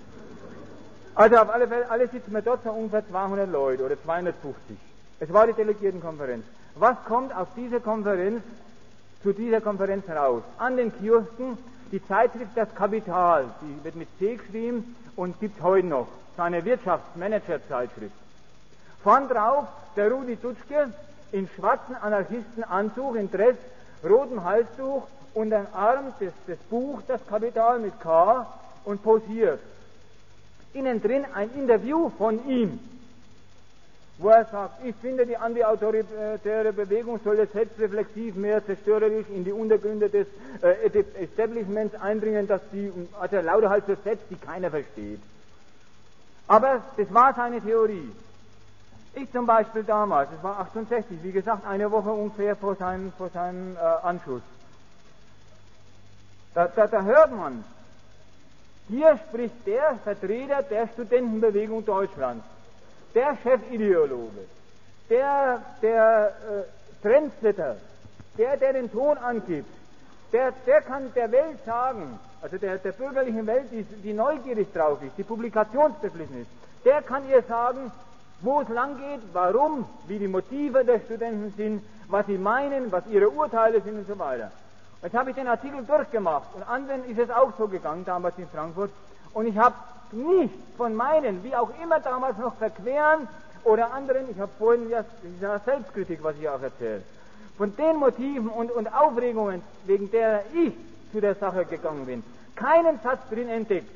Also auf alle Fälle, alle sitzen wir dort, so ungefähr zweihundert Leute oder zweihundertfünfzig. Es war die Delegiertenkonferenz. Was kommt auf dieser Konferenz, zu dieser Konferenz raus? An den Kiosken die Zeitschrift Das Kapital, die wird mit C geschrieben und gibt heute noch, seine Wirtschaftsmanager-Zeitschrift. Vorn drauf der Rudi Dutschke in schwarzen Anarchistenanzug, in Dress, rotem Halstuch und ein Arm des, des Buch Das Kapital mit K und posiert. Innen drin ein Interview von ihm, wo er sagt, ich finde, die antiautoritäre Bewegung soll jetzt selbstreflexiv mehr zerstörerisch in die Untergründe des äh, Establishments eindringen, dass die, also lauter halt so Sätze, die keiner versteht. Aber das war seine Theorie. Ich zum Beispiel damals, das war achtundsechzig, wie gesagt, eine Woche ungefähr vor seinem, vor seinem äh, Anschuss. Da, da, da hört man, hier spricht der Vertreter der Studentenbewegung Deutschlands, der Chefideologe, der, der äh, Trendsetter, der, der den Ton angibt, der, der kann der Welt sagen, also der, der bürgerlichen Welt, die, die neugierig drauf ist, die publikationsbeflissen ist, der kann ihr sagen, wo es lang geht, warum, wie die Motive der Studenten sind, was sie meinen, was ihre Urteile sind und so weiter. Jetzt habe ich den Artikel durchgemacht und anderen ist es auch so gegangen, damals in Frankfurt, und ich habe nicht von meinen, wie auch immer damals noch Verqueren oder anderen, ich habe vorhin ja, ja Selbstkritik, was ich auch erzähle, von den Motiven und, und Aufregungen, wegen der ich zu der Sache gegangen bin, keinen Satz drin entdeckt.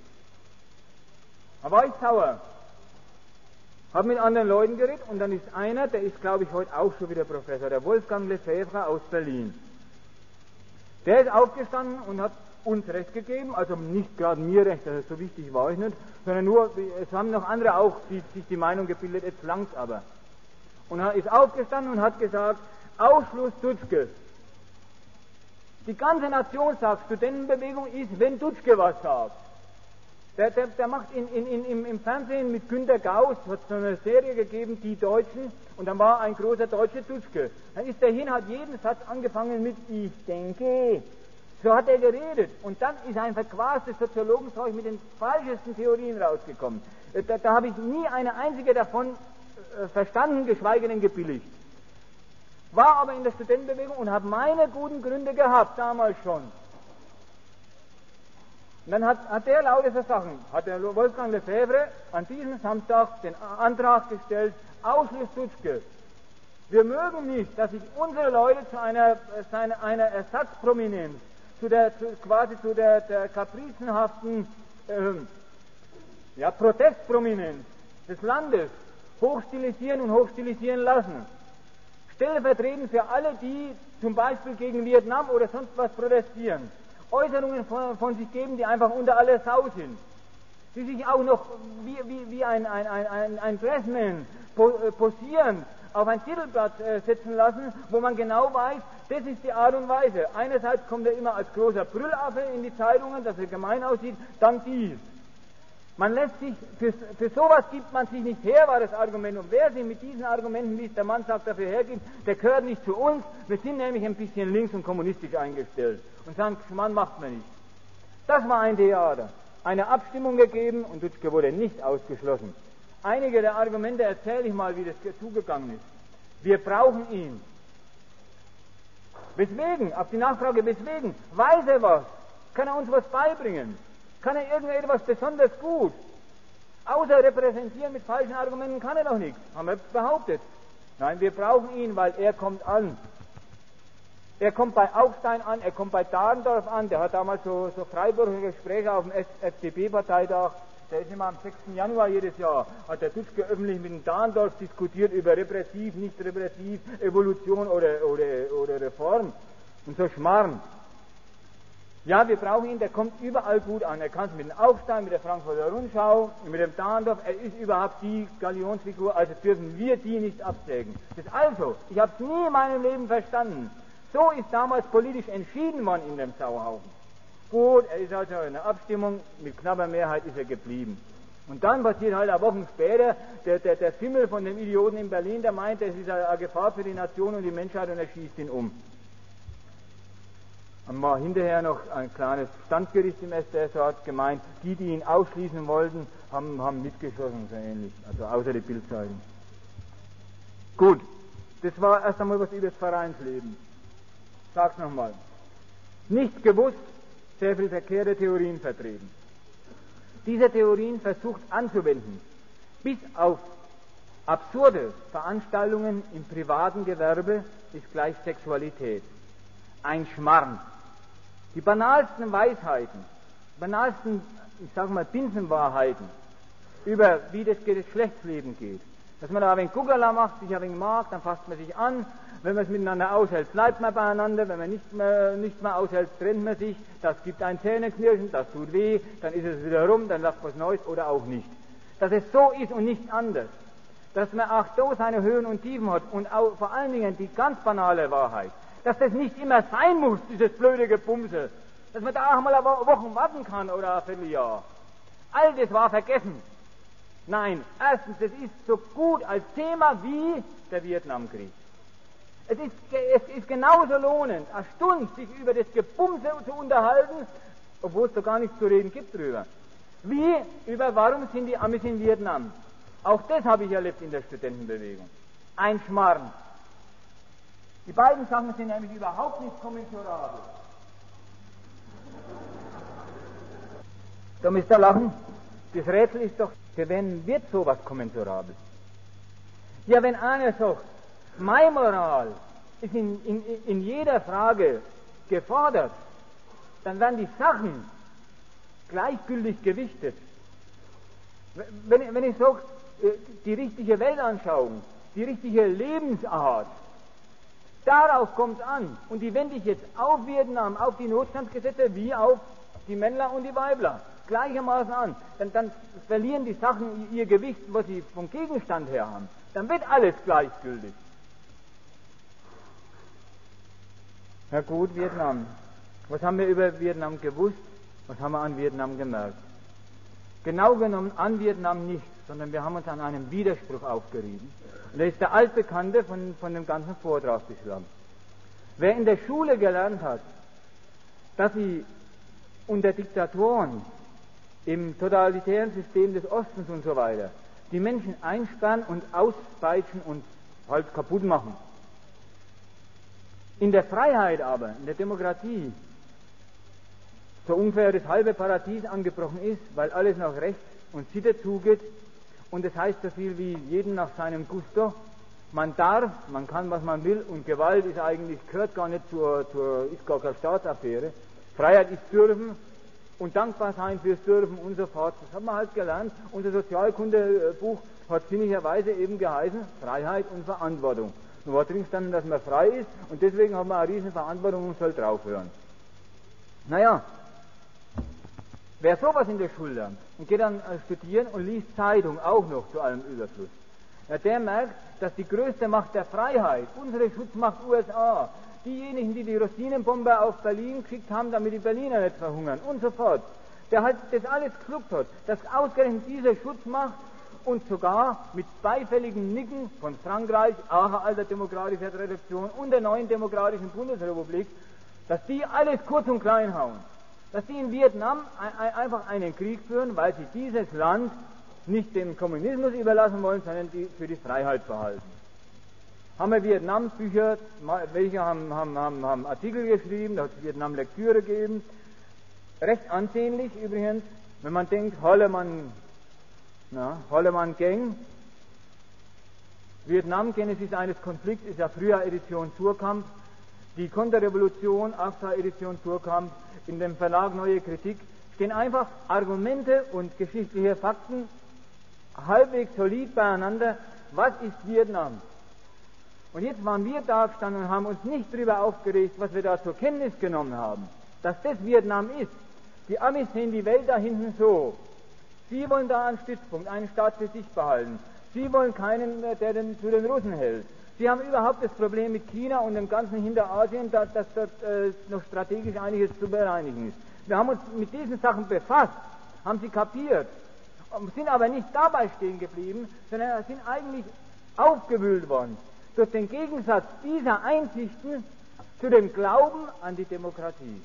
Da war ich sauer. Habe mit anderen Leuten geredet und dann ist einer, der ist glaube ich heute auch schon wieder Professor, der Wolfgang Lefebvre aus Berlin. Der ist aufgestanden und hat uns Recht gegeben, also nicht gerade mir Recht, also so wichtig war ich nicht, sondern nur, es haben noch andere auch die, sich die Meinung gebildet, jetzt langt's aber. Und er ist aufgestanden und hat gesagt, Ausschluss Dutschke. Die ganze Nation sagt, Studentenbewegung ist, wenn Dutschke was sagt. Der, der, der macht in, in, in, im, im Fernsehen mit Günter Gauss, hat so eine Serie gegeben, Die Deutschen, und dann war ein großer Deutscher Dutschke. Dann ist der hin, hat jeden Satz angefangen mit Ich denke. So hat er geredet. Und dann ist ein verquastes Soziologenzeug mit den falschesten Theorien rausgekommen. Da, da habe ich nie eine einzige davon äh, verstanden, geschweige denn gebilligt. War aber in der Studentenbewegung und habe meine guten Gründe gehabt, damals schon. Und dann hat, hat der lauter so Sachen, hat der Wolfgang Lefebvre an diesem Samstag den Antrag gestellt, Ausschluss Dutschke. Wir mögen nicht, dass sich unsere Leute zu einer, seine, einer Ersatzprominenz, zu der, zu, quasi zu der, der kaprizenhaften ähm, ja, Protestprominenz des Landes hochstilisieren und hochstilisieren lassen. Stellvertretend für alle, die zum Beispiel gegen Vietnam oder sonst was protestieren. Äußerungen von, von sich geben, die einfach unter aller Sau sind. Die sich auch noch wie, wie, wie ein, ein, ein, ein, ein Pressman po, äh, posieren, auf ein Titelblatt äh, setzen lassen, wo man genau weiß, das ist die Art und Weise. Einerseits kommt er immer als großer Brüllaffe in die Zeitungen, dass er gemein aussieht, dann dies. Man lässt sich, für, für sowas gibt man sich nicht her, war das Argument. Und wer sich mit diesen Argumenten, wie es der Mann sagt, dafür hergibt, der gehört nicht zu uns. Wir sind nämlich ein bisschen links und kommunistisch eingestellt. Und sagen, Mann, macht man nicht. Das war ein Theater. Eine Abstimmung gegeben und Dutschke wurde nicht ausgeschlossen. Einige der Argumente erzähle ich mal, wie das zugegangen ist. Wir brauchen ihn. Weswegen? Auf die Nachfrage, weswegen? Weiß er was? Kann er uns was beibringen? Kann er irgendetwas besonders gut? Außer repräsentieren mit falschen Argumenten kann er doch nichts, haben wir behauptet. Nein, wir brauchen ihn, weil er kommt an. Er kommt bei Augstein an, er kommt bei Dahrendorf an, der hat damals so, so Freiburger Gespräche auf dem F D P-Parteitag, der ist immer am sechsten Januar jedes Jahr, hat der Dutschke öffentlich mit dem Dahrendorf diskutiert über repressiv, nicht repressiv, Evolution oder, oder, oder Reform und so Schmarrn. Ja, wir brauchen ihn, der kommt überall gut an. Er kann es mit dem Augstein, mit der Frankfurter Rundschau, mit dem Dahrendorf, er ist überhaupt die Galionsfigur, also dürfen wir die nicht absägen. Das also, ich habe es nie in meinem Leben verstanden. So ist damals politisch entschieden worden in dem Sauhaufen. Gut, er ist also in der Abstimmung, mit knapper Mehrheit ist er geblieben. Und dann passiert halt eine Woche später, der, der, der Fimmel von dem Idioten in Berlin, der meint, es ist eine Gefahr für die Nation und die Menschheit und er schießt ihn um. Und war hinterher noch ein kleines Standgericht im S D S, so hat gemeint, die, die ihn ausschließen wollten, haben, haben mitgeschossen, so ähnlich, also außer die Bildzeitung. Gut, das war erst einmal was über das Vereinsleben. Sag's nochmal. Nicht gewusst, sehr viele verkehrte Theorien vertreten. Diese Theorien versucht anzuwenden, bis auf absurde Veranstaltungen im privaten Gewerbe ist gleich Sexualität. Ein Schmarrn. Die banalsten Weisheiten, banalsten, ich sage mal, Binsenwahrheiten über wie das Geschlechtsleben geht. Dass man da ein wenig Guckerla macht, sich ein wenig mag, dann fasst man sich an. Wenn man es miteinander aushält, bleibt man beieinander. Wenn man nicht mehr, nicht mehr aushält, trennt man sich. Das gibt ein Zähneknirschen, das tut weh, dann ist es wieder rum, dann läuft was Neues oder auch nicht. Dass es so ist und nicht anders. Dass man auch so seine Höhen und Tiefen hat und auch vor allen Dingen die ganz banale Wahrheit, dass das nicht immer sein muss, dieses blöde Gebumse. Dass man da auch mal eine Woche warten kann oder ein Vierteljahr. All das war vergessen. Nein, erstens, es ist so gut als Thema wie der Vietnamkrieg. Es ist, es ist genauso lohnend, eine Stunde sich über das Gebumse zu unterhalten, obwohl es da gar nichts zu reden gibt drüber, wie über warum sind die Amis in Vietnam. Auch das habe ich erlebt in der Studentenbewegung. Ein Schmarrn. Die beiden Sachen sind nämlich überhaupt nicht kommensurabel. Da müsst ihr lachen. Das Rätsel ist doch, für wen wird sowas kommensurabel? Ja, wenn einer sagt, meine Moral ist in, in, in jeder Frage gefordert, dann werden die Sachen gleichgültig gewichtet. Wenn, wenn ich sage, die richtige Weltanschauung, die richtige Lebensart, darauf kommt es an. Und die wende ich jetzt auf Vietnam, auf die Notstandsgesetze, wie auf die Männler und die Weibler gleichermaßen an. Dann, dann verlieren die Sachen ihr Gewicht, was sie vom Gegenstand her haben. Dann wird alles gleichgültig. Na gut, Vietnam. Was haben wir über Vietnam gewusst? Was haben wir an Vietnam gemerkt? Genau genommen an Vietnam nicht, sondern wir haben uns an einem Widerspruch aufgerieben. Und das ist der altbekannte von, von dem ganzen Vortrag bislang. Wer in der Schule gelernt hat, dass sie unter Diktatoren im totalitären System des Ostens und so weiter die Menschen einsperren und auspeitschen und halt kaputt machen. In der Freiheit aber, in der Demokratie, so ungefähr das halbe Paradies angebrochen ist, weil alles nach Recht und Sitte zugeht, und das heißt so viel wie jeden nach seinem Gusto. Man darf, man kann, was man will, und Gewalt ist eigentlich, gehört gar nicht zur, zur ist gar keine Staatsaffäre. Freiheit ist dürfen und dankbar sein fürs Dürfen und so fort. Das hat man halt gelernt. Unser Sozialkundebuch hat sinnigerweise eben geheißen, Freiheit und Verantwortung. Nur war drin gestanden, dass man frei ist, und deswegen hat man eine riesen Verantwortung und soll draufhören. Naja, wer sowas in der Schule lernt und geht dann studieren und liest Zeitung auch noch zu allem Überfluss, ja, der merkt, dass die größte Macht der Freiheit, unsere Schutzmacht U S A, diejenigen, die die Rosinenbombe auf Berlin geschickt haben, damit die Berliner nicht verhungern und so fort, der halt das alles geschluckt hat, dass ausgerechnet diese Schutzmacht und sogar mit beifälligen Nicken von Frankreich, auch eine alte demokratische Tradition, und der neuen demokratischen Bundesrepublik, dass die alles kurz und klein hauen. Dass die in Vietnam einfach einen Krieg führen, weil sie dieses Land nicht dem Kommunismus überlassen wollen, sondern die für die Freiheit behalten. Haben wir Vietnam-Bücher, welche haben, haben, haben, haben Artikel geschrieben, da hat es Vietnam-Lektüre gegeben, recht ansehnlich übrigens, wenn man denkt, Hollemann, na, Hollemann Gang, Vietnam, Genesis eines Konflikts, ist ja früher Edition Surkamp, die Konterrevolution, achter Edition Surkamp, in dem Verlag Neue Kritik, stehen einfach Argumente und geschichtliche Fakten halbwegs solid beieinander. Was ist Vietnam? Und jetzt waren wir da gestanden und haben uns nicht darüber aufgeregt, was wir da zur Kenntnis genommen haben, dass das Vietnam ist. Die Amis sehen die Welt da hinten so. Sie wollen da einen Stützpunkt, einen Staat für sich behalten. Sie wollen keinen, der den, zu den Russen hält. Sie haben überhaupt das Problem mit China und dem ganzen Hinterasien, dass, dass dort äh, noch strategisch einiges zu bereinigen ist. Wir haben uns mit diesen Sachen befasst, haben sie kapiert, sind aber nicht dabei stehen geblieben, sondern sind eigentlich aufgewühlt worden durch den Gegensatz dieser Einsichten zu dem Glauben an die Demokratie.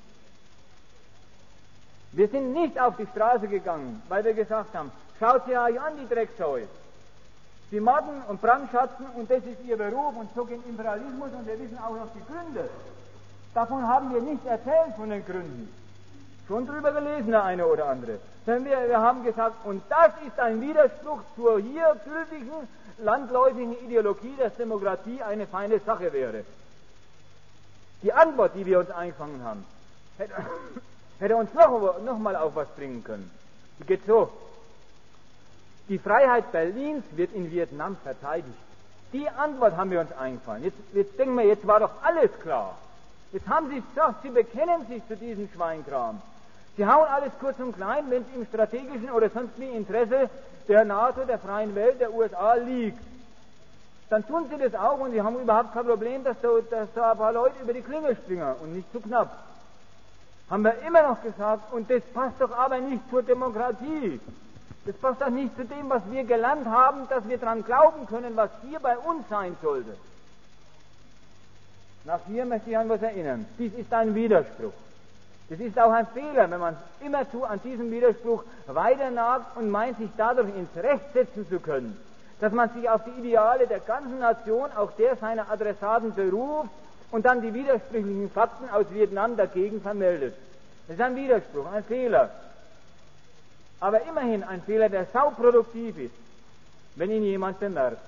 Wir sind nicht auf die Straße gegangen, weil wir gesagt haben, schaut sie euch an, die Drecksau. Sie morden und brandschatzen und das ist ihr Beruf und so geht Imperialismus und wir wissen auch noch die Gründe. Davon haben wir nicht erzählt, von den Gründen. schon drüber gelesen, der eine oder andere. Denn wir, wir haben gesagt, und das ist ein Widerspruch zur hier gültigen landläufigen Ideologie, dass Demokratie eine feine Sache wäre. Die Antwort, die wir uns eingefangen haben, hätte, hätte uns noch, noch mal auf was bringen können. Die geht so. Die Freiheit Berlins wird in Vietnam verteidigt. Die Antwort haben wir uns eingefallen. Jetzt, jetzt denken wir, jetzt war doch alles klar. Jetzt haben Sie gesagt, Sie bekennen sich zu diesem Schweinkram. Sie hauen alles kurz und klein, wenn es im strategischen oder sonst wie Interesse der NATO, der freien Welt, der U S A liegt. Dann tun Sie das auch und Sie haben überhaupt kein Problem, dass da, dass da ein paar Leute über die Klinge springen und nicht zu knapp. Haben wir immer noch gesagt, und das passt doch aber nicht zur Demokratie. Das passt doch nicht zu dem, was wir gelernt haben, dass wir daran glauben können, was hier bei uns sein sollte. Nach hier möchte ich an was erinnern. Dies ist ein Widerspruch. Das ist auch ein Fehler, wenn man immerzu an diesem Widerspruch weiternagt und meint, sich dadurch ins Recht setzen zu können, dass man sich auf die Ideale der ganzen Nation, auch der seiner Adressaten beruft und dann die widersprüchlichen Fakten aus Vietnam dagegen vermeldet. Das ist ein Widerspruch, ein Fehler. Aber immerhin ein Fehler, der sauproduktiv ist, wenn ihn jemand bemerkt.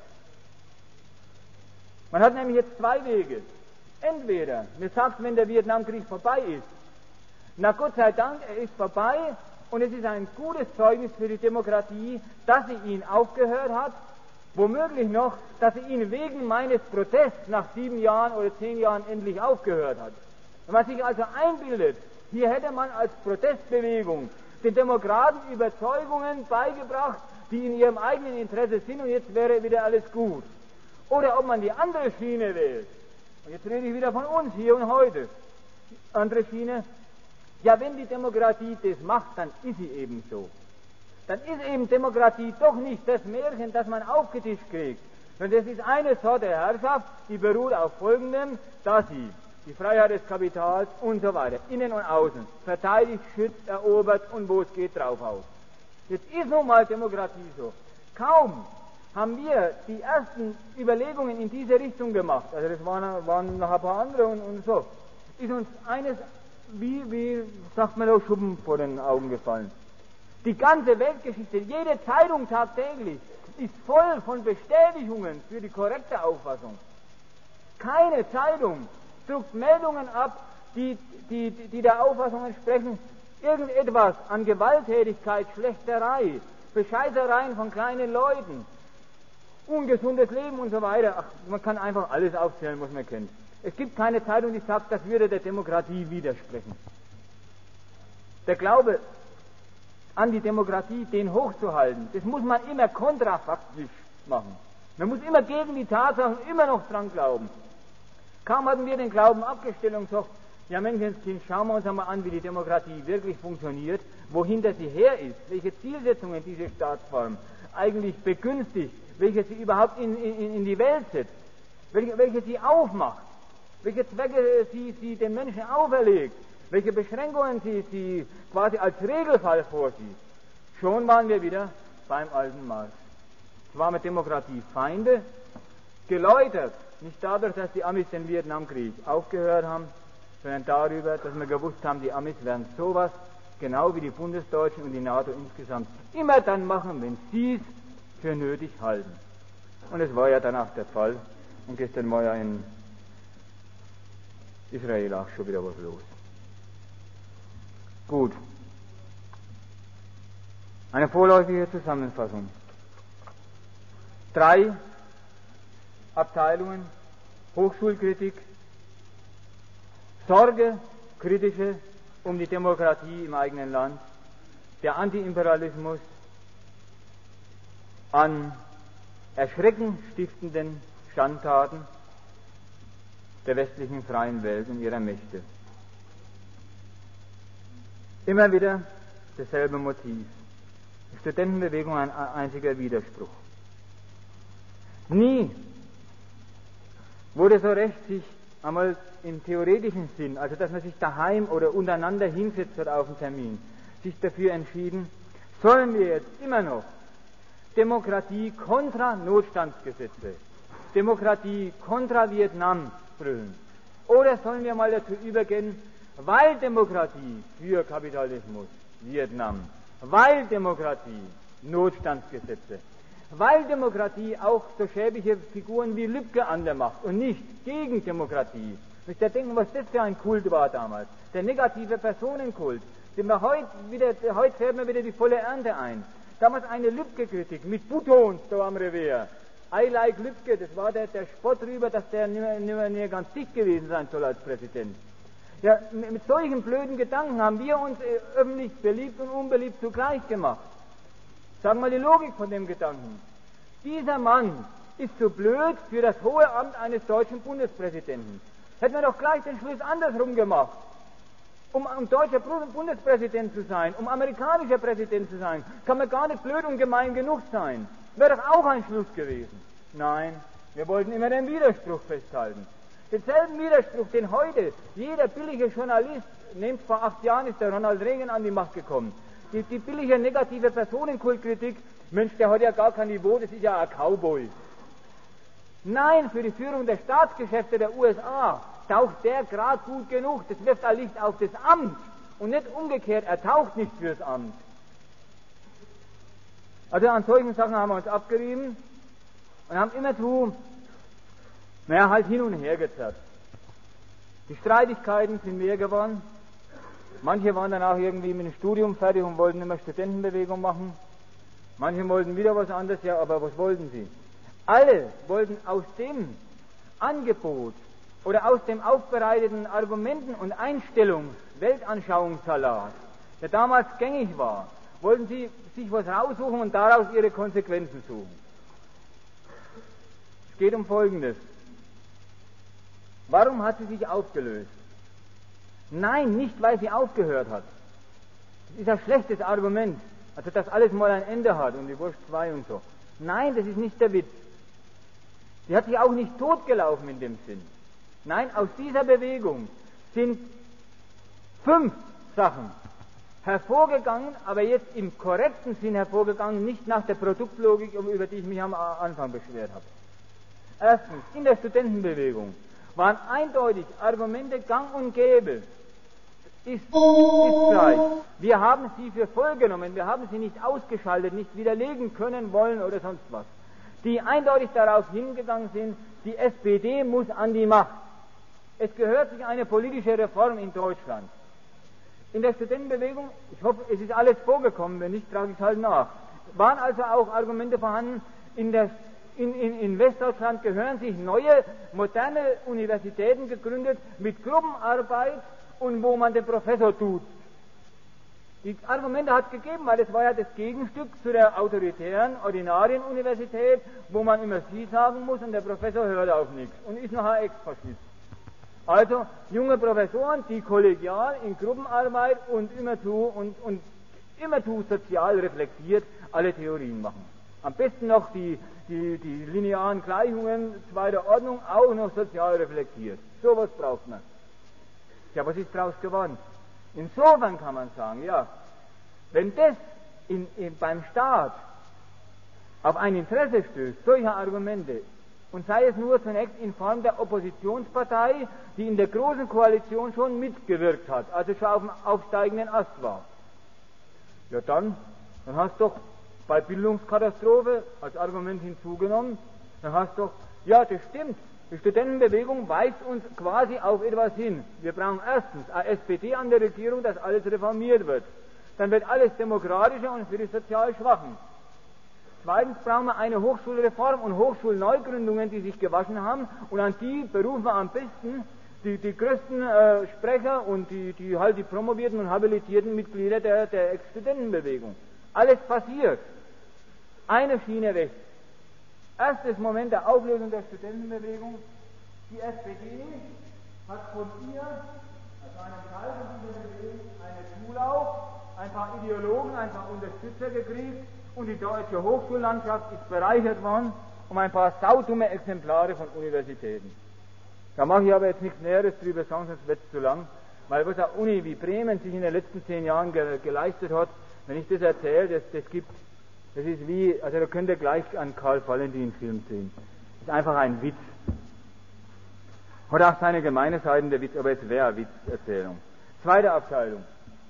Man hat nämlich jetzt zwei Wege. Entweder, mir sagt, wenn der Vietnamkrieg vorbei ist, na Gott sei Dank, er ist vorbei und es ist ein gutes Zeugnis für die Demokratie, dass sie ihn aufgehört hat, womöglich noch, dass sie ihn wegen meines Protests nach sieben Jahren oder zehn Jahren endlich aufgehört hat. Wenn man sich also einbildet, hier hätte man als Protestbewegung den Demokraten Überzeugungen beigebracht, die in ihrem eigenen Interesse sind und jetzt wäre wieder alles gut. Oder ob man die andere Schiene wählt. Und jetzt rede ich wieder von uns, hier und heute. Andere Schiene. Ja, wenn die Demokratie das macht, dann ist sie eben so. Dann ist eben Demokratie doch nicht das Märchen, das man aufgetischt kriegt. Sondern das ist eine Sorte Herrschaft, die beruht auf Folgendem, dass sie die Freiheit des Kapitals und so weiter, innen und außen, verteidigt, schützt, erobert und wo es geht, draufhaut. Jetzt ist nun mal Demokratie so. Kaum haben wir die ersten Überlegungen in diese Richtung gemacht, also das waren, waren noch ein paar andere und, und so, ist uns eines, wie, wie sagt man da, Schuppen vor den Augen gefallen. Die ganze Weltgeschichte, jede Zeitung tagtäglich, ist voll von Bestätigungen für die korrekte Auffassung. Keine Zeitung druckt Meldungen ab, die, die, die der Auffassung entsprechen, irgendetwas an Gewalttätigkeit, Schlächterei, Bescheißereien von kleinen Leuten, ungesundes Leben und so weiter. Ach, man kann einfach alles aufzählen, was man kennt. Es gibt keine Zeitung, die sagt, das würde der Demokratie widersprechen. Der Glaube an die Demokratie, den hochzuhalten, das muss man immer kontrafaktisch machen. Man muss immer gegen die Tatsachen immer noch dran glauben. Kaum hatten wir den Glauben abgestellt und gesagt, ja Menschenskind, schauen wir uns einmal an, wie die Demokratie wirklich funktioniert, wohinter sie her ist, welche Zielsetzungen diese Staatsform eigentlich begünstigt, welche sie überhaupt in, in, in die Welt setzt, welche, welche sie aufmacht, welche Zwecke sie, sie den Menschen auferlegt, welche Beschränkungen sie, sie quasi als Regelfall vorsieht. Schon waren wir wieder beim alten Marx. Es war mit Demokratie Feinde, geläutert, nicht dadurch, dass die Amis den Vietnamkrieg aufgehört haben, sondern darüber, dass wir gewusst haben, die Amis werden sowas, genau wie die Bundesdeutschen und die NATO insgesamt, immer dann machen, wenn sie es für nötig halten. Und es war ja dann auch der Fall. Und gestern war ja in Israel auch schon wieder was los. Gut. Eine vorläufige Zusammenfassung. Drei Abteilungen: Hochschulkritik, Sorge, kritische um die Demokratie im eigenen Land, der Antiimperialismus an Erschrecken stiftenden Schandtaten der westlichen freien Welt und ihrer Mächte. Immer wieder dasselbe Motiv. Die Studentenbewegung ein einziger Widerspruch. Nie wurde so recht sich einmal im theoretischen Sinn, also dass man sich daheim oder untereinander hinsetzt oder auf einen Termin, sich dafür entschieden, sollen wir jetzt immer noch Demokratie kontra Notstandsgesetze, Demokratie kontra Vietnam brüllen, oder sollen wir mal dazu übergehen, Weil Demokratie für Kapitalismus, Vietnam. Weil Demokratie, Notstandsgesetze. Weil Demokratie auch so schäbige Figuren wie Lübcke an der Macht und nicht gegen Demokratie. Ich da denken, was das für ein Kult war damals. Der negative Personenkult. Den wir heute, wieder, heute fährt man wieder die volle Ernte ein. Damals eine Lübcke-Kritik mit Boutons da am Revier. I like Lübcke, das war der, der Spott drüber, dass der nimmer, nimmer, nimmer ganz dicht gewesen sein soll als Präsident. Ja, mit solchen blöden Gedanken haben wir uns äh, öffentlich beliebt und unbeliebt zugleich gemacht. Sagen wir mal die Logik von dem Gedanken. Dieser Mann ist zu blöd für das hohe Amt eines deutschen Bundespräsidenten. Hätten wir doch gleich den Schluss andersrum gemacht. Um, um deutscher Bundespräsident zu sein, um amerikanischer Präsident zu sein, kann man gar nicht blöd und gemein genug sein. Wäre doch auch ein Schluss gewesen. Nein, wir wollten immer den Widerspruch festhalten. Denselben Widerspruch, den heute jeder billige Journalist, nehmt vor acht Jahren ist der Ronald Reagan an die Macht gekommen, die, die billige negative Personenkultkritik, Mensch, der hat ja gar kein Niveau, das ist ja ein Cowboy. Nein, für die Führung der Staatsgeschäfte der U S A taucht der gerade gut genug, das wirft ein Licht auf das Amt und nicht umgekehrt, er taucht nicht fürs Amt. Also an solchen Sachen haben wir uns abgerieben und haben immerzu, naja, halt hin und her gezerrt. Die Streitigkeiten sind mehr geworden. Manche waren dann auch irgendwie mit dem Studium fertig und wollten immer Studentenbewegung machen. Manche wollten wieder was anderes, ja, aber was wollten sie? Alle wollten aus dem Angebot oder aus dem aufbereiteten Argumenten- und Einstellungs-, Weltanschauungssalat, der damals gängig war, wollten sie sich was raussuchen und daraus ihre Konsequenzen suchen. Es geht um Folgendes. Warum hat sie sich aufgelöst? Nein, nicht weil sie aufgehört hat. Das ist ein schlechtes Argument. Also, dass alles mal ein Ende hat und die Wurst zwei und so. Nein, das ist nicht der Witz. Sie hat sich auch nicht totgelaufen in dem Sinn. Nein, aus dieser Bewegung sind fünf Sachen hervorgegangen, aber jetzt im korrekten Sinn hervorgegangen, nicht nach der Produktlogik, über die ich mich am Anfang beschwert habe. Erstens, in der Studentenbewegung waren eindeutig Argumente gang und gäbe. Ist, ist gleich. Wir haben sie für voll genommen, wir haben sie nicht ausgeschaltet, nicht widerlegen können, wollen oder sonst was. Die eindeutig darauf hingegangen sind, die S P D muss an die Macht. Es gehört sich eine politische Reform in Deutschland. In der Studentenbewegung, ich hoffe, es ist alles vorgekommen, wenn nicht, trage ich es halt nach, waren also auch Argumente vorhanden, in, der, in, in, in Westdeutschland gehören sich neue, moderne Universitäten gegründet mit Gruppenarbeit und wo man den Professor tut. Die Argumente hat es gegeben, weil das war ja das Gegenstück zu der autoritären, ordinarien Universität, wo man immer Sie sagen muss und der Professor hört auf nichts und ist noch ein Ex-Faschist. Also junge Professoren, die kollegial in Gruppenarbeit und immerzu und, und immerzu sozial reflektiert alle Theorien machen. Am besten noch die, die, die linearen Gleichungen zweiter Ordnung auch noch sozial reflektiert. So was braucht man. Ja, was ist daraus geworden? Insofern kann man sagen, ja, wenn das in, in, beim Staat auf ein Interesse stößt, solche Argumente, und sei es nur zunächst in Form der Oppositionspartei, die in der großen Koalition schon mitgewirkt hat, also schon auf dem aufsteigenden Ast war. Ja dann, dann hast du doch bei Bildungskatastrophe als Argument hinzugenommen, dann hast du doch, ja das stimmt, die Studentenbewegung weist uns quasi auf etwas hin. Wir brauchen erstens eine S P D an der Regierung, dass alles reformiert wird. Dann wird alles demokratischer und für die sozial Schwachen. Zweitens brauchen wir eine Hochschulreform und Hochschulneugründungen, die sich gewaschen haben, und an die berufen wir am besten die, die größten äh, Sprecher und die, die halt die promovierten und habilitierten Mitglieder der, der Ex-Studentenbewegung. Alles passiert. Eine Schiene weg. Erstes Moment der Auflösung der Studentenbewegung. Die S P D hat von ihr, also einem Teil von dieser Bewegung, einen Zulauf, ein paar Ideologen, ein paar Unterstützer gekriegt, und die deutsche Hochschullandschaft ist bereichert worden um ein paar saudumme Exemplare von Universitäten. Da mache ich aber jetzt nichts Näheres drüber sagen, sonst wird es zu lang, weil was eine Uni wie Bremen sich in den letzten zehn Jahren ge geleistet hat, wenn ich das erzähle, das, das gibt, das ist wie, also da könnt ihr gleich einen Karl Valentin-Film sehen. Das ist einfach ein Witz. Hat auch seine gemeine Seiten, der Witz, aber es wäre eine Witzerzählung. Zweite Abteilung.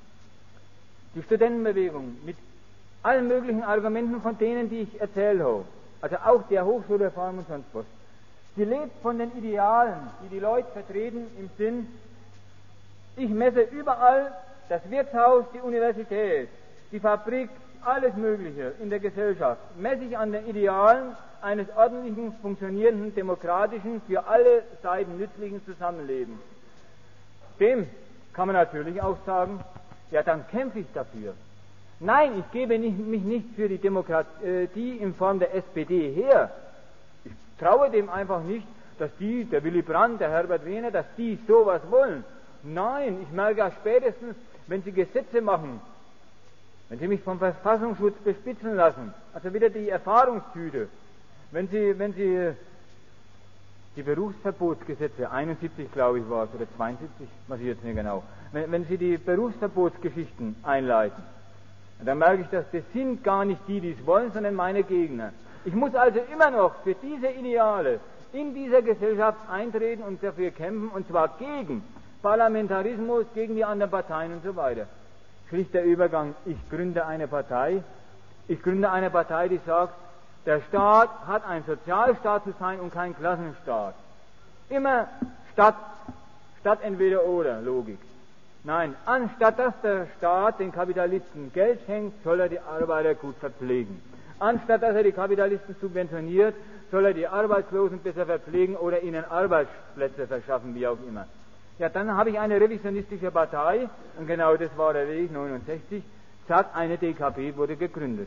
Die Studentenbewegung mit allen möglichen Argumenten von denen, die ich erzählt habe, also auch der Hochschulreform und sonst was. Sie lebt von den Idealen, die die Leute vertreten im Sinn, ich messe überall das Wirtshaus, die Universität, die Fabrik, alles Mögliche in der Gesellschaft, messe ich an den Idealen eines ordentlichen, funktionierenden, demokratischen, für alle Seiten nützlichen Zusammenlebens. Dem kann man natürlich auch sagen, ja, dann kämpfe ich dafür. Nein, ich gebe nicht, mich nicht für die Demokratie in Form der S P D her. Ich traue dem einfach nicht, dass die, der Willy Brandt, der Herbert Wehner, dass die sowas wollen. Nein, ich merke ja spätestens, wenn sie Gesetze machen, wenn sie mich vom Verfassungsschutz bespitzen lassen, also wieder die Erfahrungstüte, wenn sie, wenn sie die Berufsverbotsgesetze, einundsiebzig glaube ich war es, oder zweiundsiebzig, weiß ich jetzt nicht genau, wenn, wenn sie die Berufsverbotsgeschichten einleiten, dann merke ich, dass das sind gar nicht die, die es wollen, sondern meine Gegner. Ich muss also immer noch für diese Ideale in dieser Gesellschaft eintreten und dafür kämpfen, und zwar gegen Parlamentarismus, gegen die anderen Parteien und so weiter. Schlicht der Übergang, ich gründe eine Partei, ich gründe eine Partei, die sagt, der Staat hat ein Sozialstaat zu sein und kein Klassenstaat. Immer statt, statt entweder oder Logik. Nein, anstatt dass der Staat den Kapitalisten Geld schenkt, soll er die Arbeiter gut verpflegen. Anstatt dass er die Kapitalisten subventioniert, soll er die Arbeitslosen besser verpflegen oder ihnen Arbeitsplätze verschaffen, wie auch immer. Ja, dann habe ich eine revisionistische Partei, und genau das war der Weg, neunundsechzig, zack, eine D K P wurde gegründet.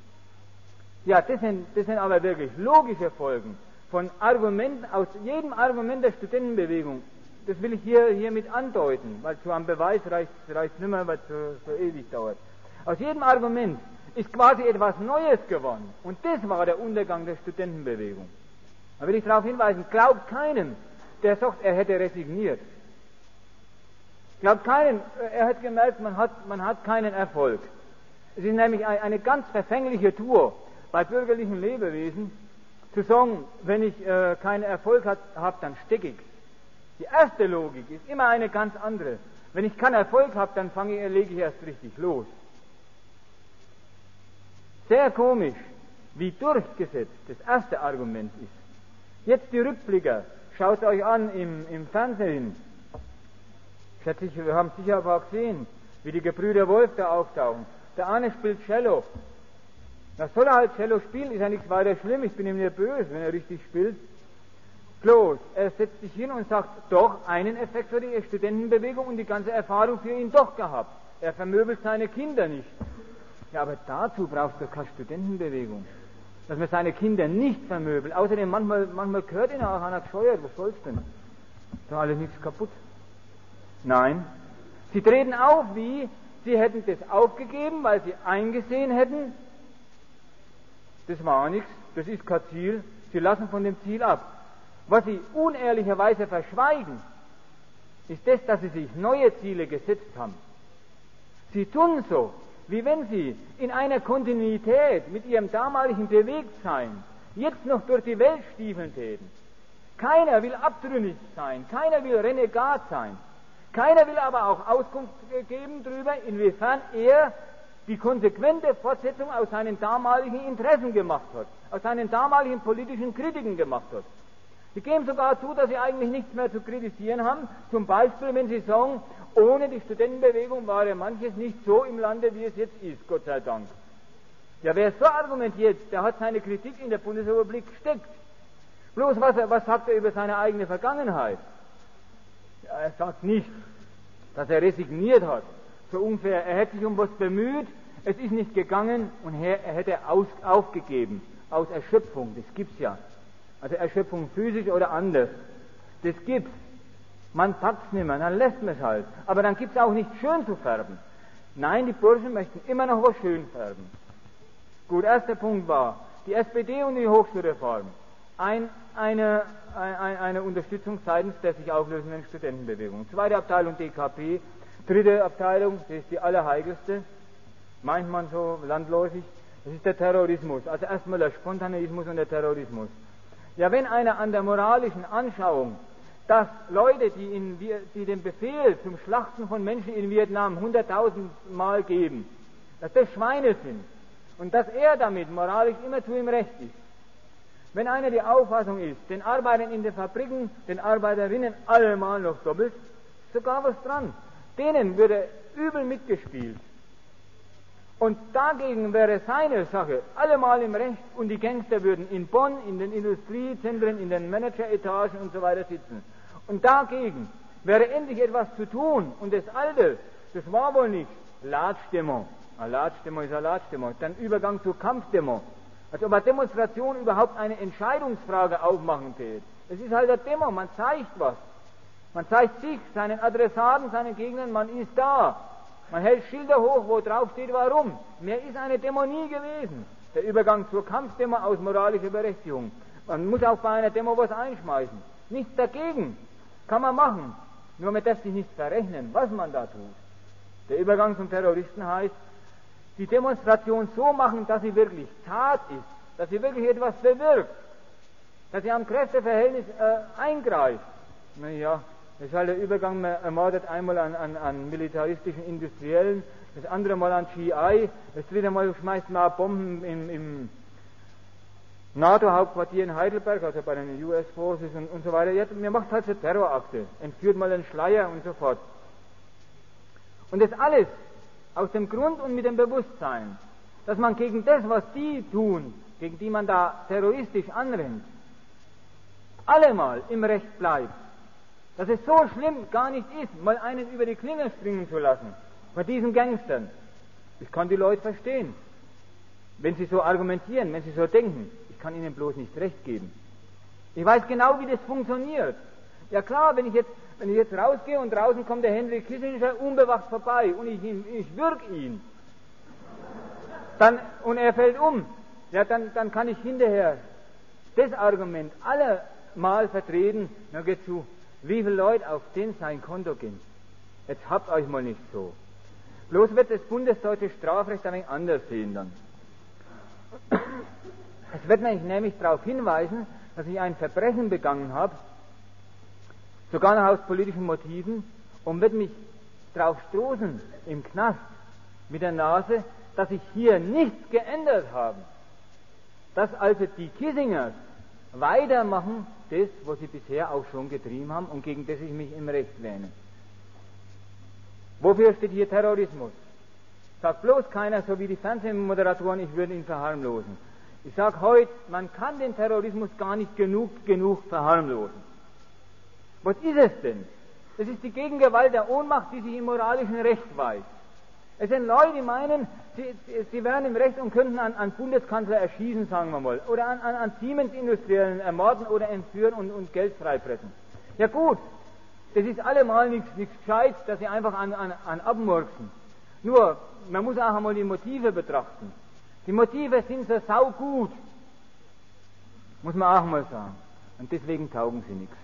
Ja, das sind, das sind aber wirklich logische Folgen von Argumenten, aus jedem Argument der Studentenbewegung. Das will ich hier, hiermit andeuten, weil zu einem Beweis reicht es nicht mehr, weil es so, so ewig dauert. Aus jedem Argument ist quasi etwas Neues gewonnen, und das war der Untergang der Studentenbewegung. Da will ich darauf hinweisen, glaubt keinem, der sagt, er hätte resigniert. Glaubt keinem, er hat gemerkt, man hat, man hat keinen Erfolg. Es ist nämlich eine ganz verfängliche Tour bei bürgerlichen Lebewesen, zu sagen, wenn ich äh, keinen Erfolg habe, dann stecke ich. Die erste Logik ist immer eine ganz andere. Wenn ich keinen Erfolg habe, dann fange ich, lege ich erst richtig los. Sehr komisch, wie durchgesetzt das erste Argument ist. Jetzt die Rückblicker, schaut euch an im, im Fernsehen. Schätze ich, wir haben sicher ein paar gesehen, wie die Gebrüder Wolf da auftauchen. Der eine spielt Cello. Das soll er halt Cello spielen, ist ja nichts weiter schlimm, ich bin ihm nicht böse, wenn er richtig spielt. Bloß, er setzt sich hin und sagt, doch, einen Effekt für die Studentenbewegung und die ganze Erfahrung für ihn doch gehabt. Er vermöbelt seine Kinder nicht. Ja, aber dazu braucht es keine Studentenbewegung. Dass man seine Kinder nicht vermöbelt. Außerdem, manchmal, manchmal gehört ihnen auch einer gescheuert, was soll's denn? Ist doch alles nichts kaputt. Nein, sie treten auf wie, sie hätten das aufgegeben, weil sie eingesehen hätten, das war nichts, das ist kein Ziel, sie lassen von dem Ziel ab. Was sie unehrlicherweise verschweigen, ist das, dass sie sich neue Ziele gesetzt haben. Sie tun so, wie wenn sie in einer Kontinuität mit ihrem damaligen Bewegtsein jetzt noch durch die Welt stiefeln täten. Keiner will abtrünnig sein, keiner will Renegat sein. Keiner will aber auch Auskunft geben darüber, inwiefern er die konsequente Fortsetzung aus seinen damaligen Interessen gemacht hat, aus seinen damaligen politischen Kritiken gemacht hat. Sie geben sogar zu, dass sie eigentlich nichts mehr zu kritisieren haben, zum Beispiel, wenn sie sagen, ohne die Studentenbewegung war ja manches nicht so im Lande, wie es jetzt ist, Gott sei Dank. Ja, wer so argumentiert, der hat seine Kritik in der Bundesrepublik gesteckt. Bloß was, was sagt er über seine eigene Vergangenheit? Ja, er sagt nicht, dass er resigniert hat. So ungefähr, er hätte sich um was bemüht, es ist nicht gegangen und er, er hätte aus, aufgegeben, aus Erschöpfung, das gibt's ja. Also Erschöpfung physisch oder anders, das gibt's. Man packt's nicht mehr, dann lässt man es halt. Aber dann gibt's auch nicht schön zu färben. Nein, die Burschen möchten immer noch was schön färben. Gut, erster Punkt war, die S P D und die Hochschulreform. Ein, eine, ein, eine Unterstützung seitens der sich auflösenden Studentenbewegung. Zweite Abteilung D K P, dritte Abteilung, das ist die allerheikelste, meint man so landläufig, das ist der Terrorismus. Also erstmal der Spontaneismus und der Terrorismus. Ja, wenn einer an der moralischen Anschauung dass Leute, die, in, die den Befehl zum Schlachten von Menschen in Vietnam hunderttausend Mal geben, dass das Schweine sind und dass er damit moralisch immer zu ihm recht ist. Wenn einer die Auffassung ist, den Arbeitern in den Fabriken, den Arbeiterinnen allemal noch doppelt, sogar was dran. Denen würde übel mitgespielt. Und dagegen wäre seine Sache allemal im Recht und die Gangster würden in Bonn, in den Industriezentren, in den Manageretagen und so weiter sitzen. Und dagegen wäre endlich etwas zu tun. Und das Alte, das war wohl nicht Latschdemo. Eine Latschdemo ist eine Latschdemo. Dann Übergang zur Kampfdemo. Als ob eine Demonstration überhaupt eine Entscheidungsfrage aufmachen tät. Es ist halt eine Demo, man zeigt was. Man zeigt sich, seinen Adressaten, seinen Gegnern, man ist da. Man hält Schilder hoch, wo drauf steht, warum. Mehr ist eine Demo nie gewesen. Der Übergang zur Kampfdemo aus moralischer Berechtigung. Man muss auch bei einer Demo was einschmeißen. Nichts dagegen. Kann man machen. Nur man darf sich nicht verrechnen, was man da tut. Der Übergang zum Terroristen heißt, die Demonstration so machen, dass sie wirklich Tat ist, dass sie wirklich etwas bewirkt, dass sie am Kräfteverhältnis äh, eingreift. Naja, das ist halt der Übergang, man ermordet einmal an, an, an militaristischen Industriellen, das andere Mal an G I, das dritte Mal schmeißt man Bomben im, im NATO-Hauptquartier in Heidelberg, also bei den U S Forces und, und so weiter. Jetzt, mir macht halt so Terrorakte, entführt mal einen Schleier und so fort. Und das alles aus dem Grund und mit dem Bewusstsein, dass man gegen das, was die tun, gegen die man da terroristisch anrennt, allemal im Recht bleibt. Dass es so schlimm gar nicht ist, mal einen über die Klinge springen zu lassen, bei diesen Gangstern. Ich kann die Leute verstehen, wenn sie so argumentieren, wenn sie so denken. Ich kann ihnen bloß nicht recht geben. Ich weiß genau, wie das funktioniert. Ja klar, wenn ich jetzt, wenn ich jetzt rausgehe und draußen kommt der Henry Kissinger unbewacht vorbei und ich, ihn, ich würg ihn, dann, und er fällt um, ja dann, dann kann ich hinterher das Argument allemal vertreten, na geht zu, wie viele Leute auf den sein Konto gehen. Jetzt habt euch mal nicht so. Bloß wird das bundesdeutsche Strafrecht ein wenig anders sehen dann. Es wird mich nämlich darauf hinweisen, dass ich ein Verbrechen begangen habe, sogar noch aus politischen Motiven, und wird mich darauf stoßen im Knast mit der Nase, dass sich hier nichts geändert haben. Dass also die Kissingers weitermachen, das, was sie bisher auch schon getrieben haben und gegen das ich mich im Recht lehne. Wofür steht hier Terrorismus? Sagt bloß keiner, so wie die Fernsehmoderatoren, ich würde ihn verharmlosen. Ich sage heute, man kann den Terrorismus gar nicht genug, genug verharmlosen. Was ist es denn? Es ist die Gegengewalt der Ohnmacht, die sich im moralischen Recht weiß. Es sind Leute, die meinen, sie, sie wären im Recht und könnten an, an Bundeskanzler erschießen, sagen wir mal, oder an, an, an Siemens-Industriellen ermorden oder entführen und, und Geld freipressen. Ja gut, das ist allemal nichts Gescheites, dass sie einfach an, an, an abmurksen. Nur, man muss auch einmal die Motive betrachten. Die Motive sind so saugut, muss man auch mal sagen. Und deswegen taugen sie nichts.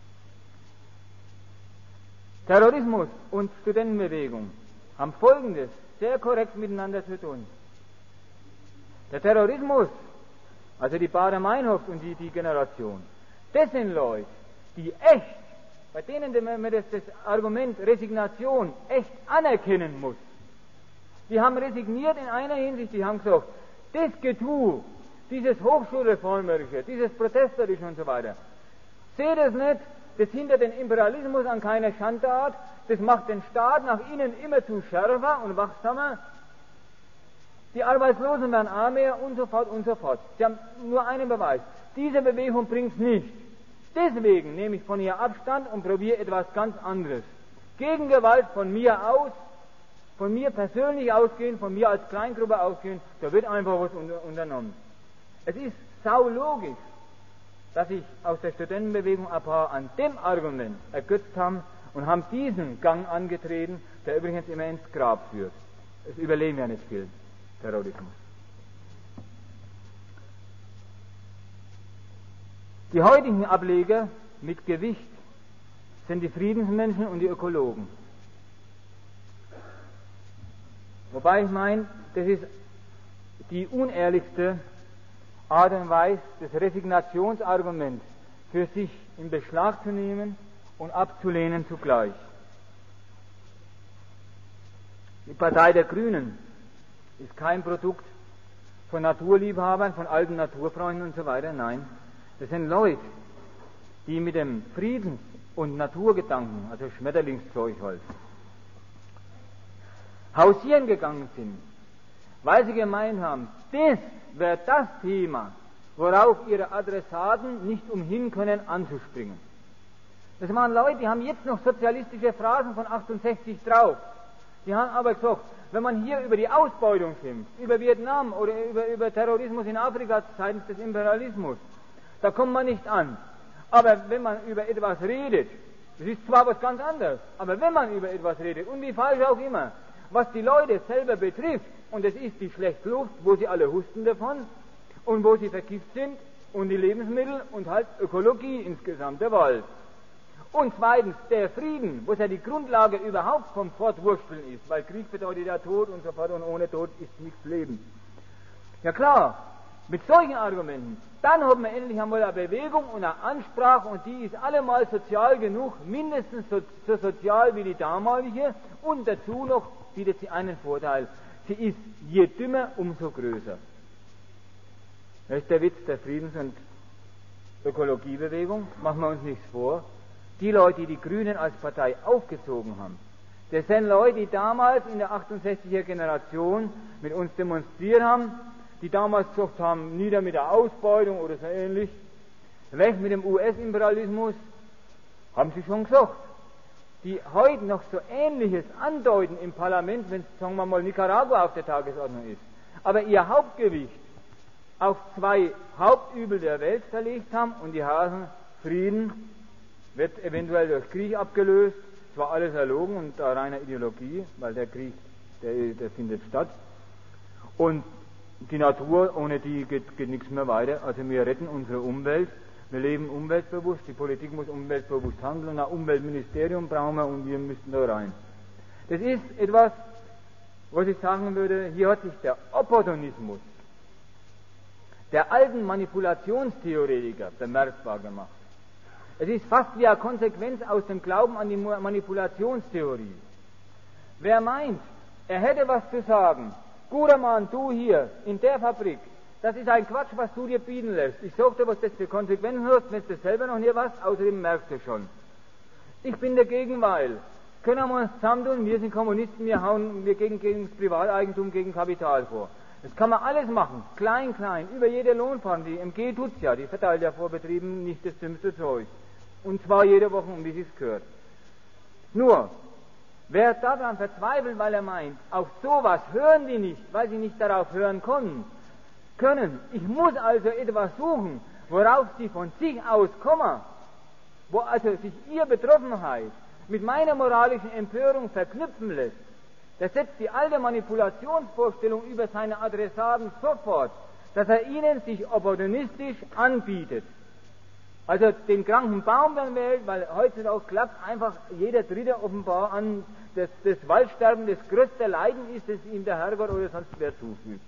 Terrorismus und Studentenbewegung haben Folgendes sehr korrekt miteinander zu tun. Der Terrorismus, also die Baader-Meinhof und die, die Generation, das sind Leute, die echt, bei denen man das, das Argument Resignation echt anerkennen muss. Die haben resigniert in einer Hinsicht, die haben gesagt, das Getue, dieses Hochschulreformerische, dieses Protesterische und so weiter, seht es nicht, das hindert den Imperialismus an keiner Schandtat, das macht den Staat nach innen immer zu schärfer und wachsamer, die Arbeitslosen werden armer und so fort und so fort. Sie haben nur einen Beweis, diese Bewegung bringt es nicht. Deswegen nehme ich von ihr Abstand und probiere etwas ganz anderes. Gegengewalt von mir aus, von mir persönlich ausgehen, von mir als Kleingruppe ausgehen, da wird einfach was unter, unternommen. Es ist saulogisch, dass sich aus der Studentenbewegung ein paar an dem Argument ergötzt haben und haben diesen Gang angetreten, der übrigens immer ins Grab führt. Es überleben ja nicht viel Terrorismus. Die heutigen Ableger mit Gewicht sind die Friedensmenschen und die Ökologen. Wobei ich meine, das ist die unehrlichste Art und Weise, das Resignationsargument für sich in Beschlag zu nehmen und abzulehnen zugleich. Die Partei der Grünen ist kein Produkt von Naturliebhabern, von alten Naturfreunden und so weiter. Nein, das sind Leute, die mit dem Friedens- und Naturgedanken, also Schmetterlingszeug halt, hausieren gegangen sind, weil sie gemeint haben, das wäre das Thema, worauf ihre Adressaten nicht umhin können anzuspringen. Das waren Leute, die haben jetzt noch sozialistische Phrasen von achtundsechzig drauf. Die haben aber gesagt, wenn man hier über die Ausbeutung schimpft, über Vietnam oder über, über Terrorismus in Afrika seitens des Imperialismus, da kommt man nicht an. Aber wenn man über etwas redet, das ist zwar was ganz anderes, aber wenn man über etwas redet, und wie falsch auch immer, was die Leute selber betrifft, und es ist die schlechte Luft, wo sie alle husten davon, und wo sie vergiftet sind, und die Lebensmittel und halt Ökologie insgesamt, der Wald. Und zweitens, der Frieden, wo es ja die Grundlage überhaupt vom Fortwursteln ist, weil Krieg bedeutet ja Tod und so fort, und ohne Tod ist nichts Leben. Ja klar, mit solchen Argumenten, dann haben wir endlich einmal eine Bewegung und eine Ansprache, und die ist allemal sozial genug, mindestens so, so sozial wie die damalige, und dazu noch bietet sie einen Vorteil. Sie ist je dümmer, umso größer. Das ist der Witz der Friedens- und Ökologiebewegung, machen wir uns nichts vor. Die Leute, die die Grünen als Partei aufgezogen haben, das sind Leute, die damals in der achtundsechziger Generation mit uns demonstriert haben, die damals gesagt haben, nieder mit der Ausbeutung oder so ähnlich, weg mit dem U S-Imperialismus, haben sie schon gesagt. Die heute noch so Ähnliches andeuten im Parlament, wenn, sagen wir mal, Nicaragua auf der Tagesordnung ist, aber ihr Hauptgewicht auf zwei Hauptübel der Welt verlegt haben, und die heißen Frieden wird eventuell durch Krieg abgelöst, zwar alles erlogen und da reiner Ideologie, weil der Krieg, der, der findet statt, und die Natur, ohne die geht, geht nichts mehr weiter, also wir retten unsere Umwelt, wir leben umweltbewusst, die Politik muss umweltbewusst handeln, ein Umweltministerium brauchen wir und wir müssten da rein. Das ist etwas, was ich sagen würde, hier hat sich der Opportunismus der alten Manipulationstheoretiker bemerkbar gemacht. Es ist fast wie eine Konsequenz aus dem Glauben an die Manipulationstheorie. Wer meint, er hätte was zu sagen, guter Mann, du hier, in der Fabrik, das ist ein Quatsch, was du dir bieten lässt. Ich sag dir, was das für Konsequenzen hat, wenn du selber noch nie was, außerdem merkst du schon. Ich bin dagegen, weil, können wir uns zusammentun, wir sind Kommunisten, wir hauen, wir gegen, gegen das Privateigentum, gegen Kapital vor. Das kann man alles machen, klein, klein, über jede Lohnform, die M G tut's ja, die verteilt ja vor Betrieben nicht das dümmste Zeug. Und zwar jede Woche, um wie sie es gehört. Nur, wer daran verzweifelt, weil er meint, auf sowas hören die nicht, weil sie nicht darauf hören können, können. Ich muss also etwas suchen, worauf sie von sich aus kommen, wo also sich ihre Betroffenheit mit meiner moralischen Empörung verknüpfen lässt. Der setzt die alte Manipulationsvorstellung über seine Adressaten sofort, dass er ihnen sich opportunistisch anbietet. Also den kranken Baum dann wählt, weil heutzutage klappt einfach jeder Dritte offenbar an, dass das Waldsterben das größte Leiden ist, das ihm der Herrgott oder sonst wer zufügt.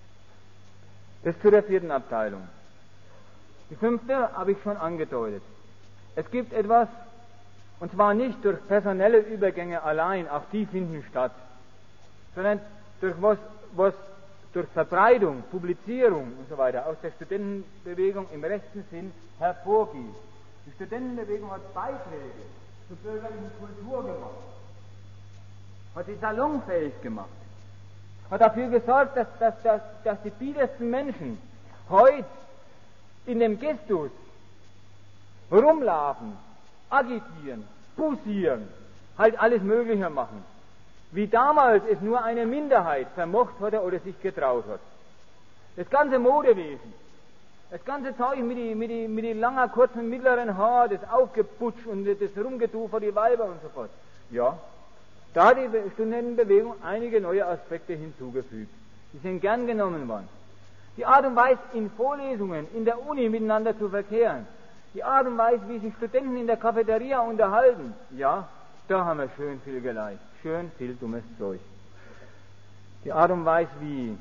Das zu der vierten Abteilung. Die fünfte habe ich schon angedeutet. Es gibt etwas, und zwar nicht durch personelle Übergänge allein, auch die finden statt, sondern durch was, was durch Verbreitung, Publizierung und so weiter aus der Studentenbewegung im rechten Sinn hervorgeht. Die Studentenbewegung hat Beiträge zur bürgerlichen Kultur gemacht, hat sie salonfähig gemacht, hat dafür gesorgt, dass, dass, dass, dass die biedersten Menschen heute in dem Gestus rumlaufen, agitieren, poussieren, halt alles Mögliche machen. Wie damals es nur eine Minderheit vermocht hatte oder sich getraut hat. Das ganze Modewesen, das ganze Zeug mit die, mit die, mit die langen, kurzen, mittleren Haaren, das Aufgeputscht und das Rumgetu vor die Weiber und so fort. Ja, da hat die Studentenbewegung einige neue Aspekte hinzugefügt. Die sind gern genommen worden. Die Art und Weise, in Vorlesungen, in der Uni miteinander zu verkehren, die Art und Weise, wie sich Studenten in der Cafeteria unterhalten, ja, da haben wir schön viel geleistet, schön viel dummes Zeug. Die Art und Weise, wie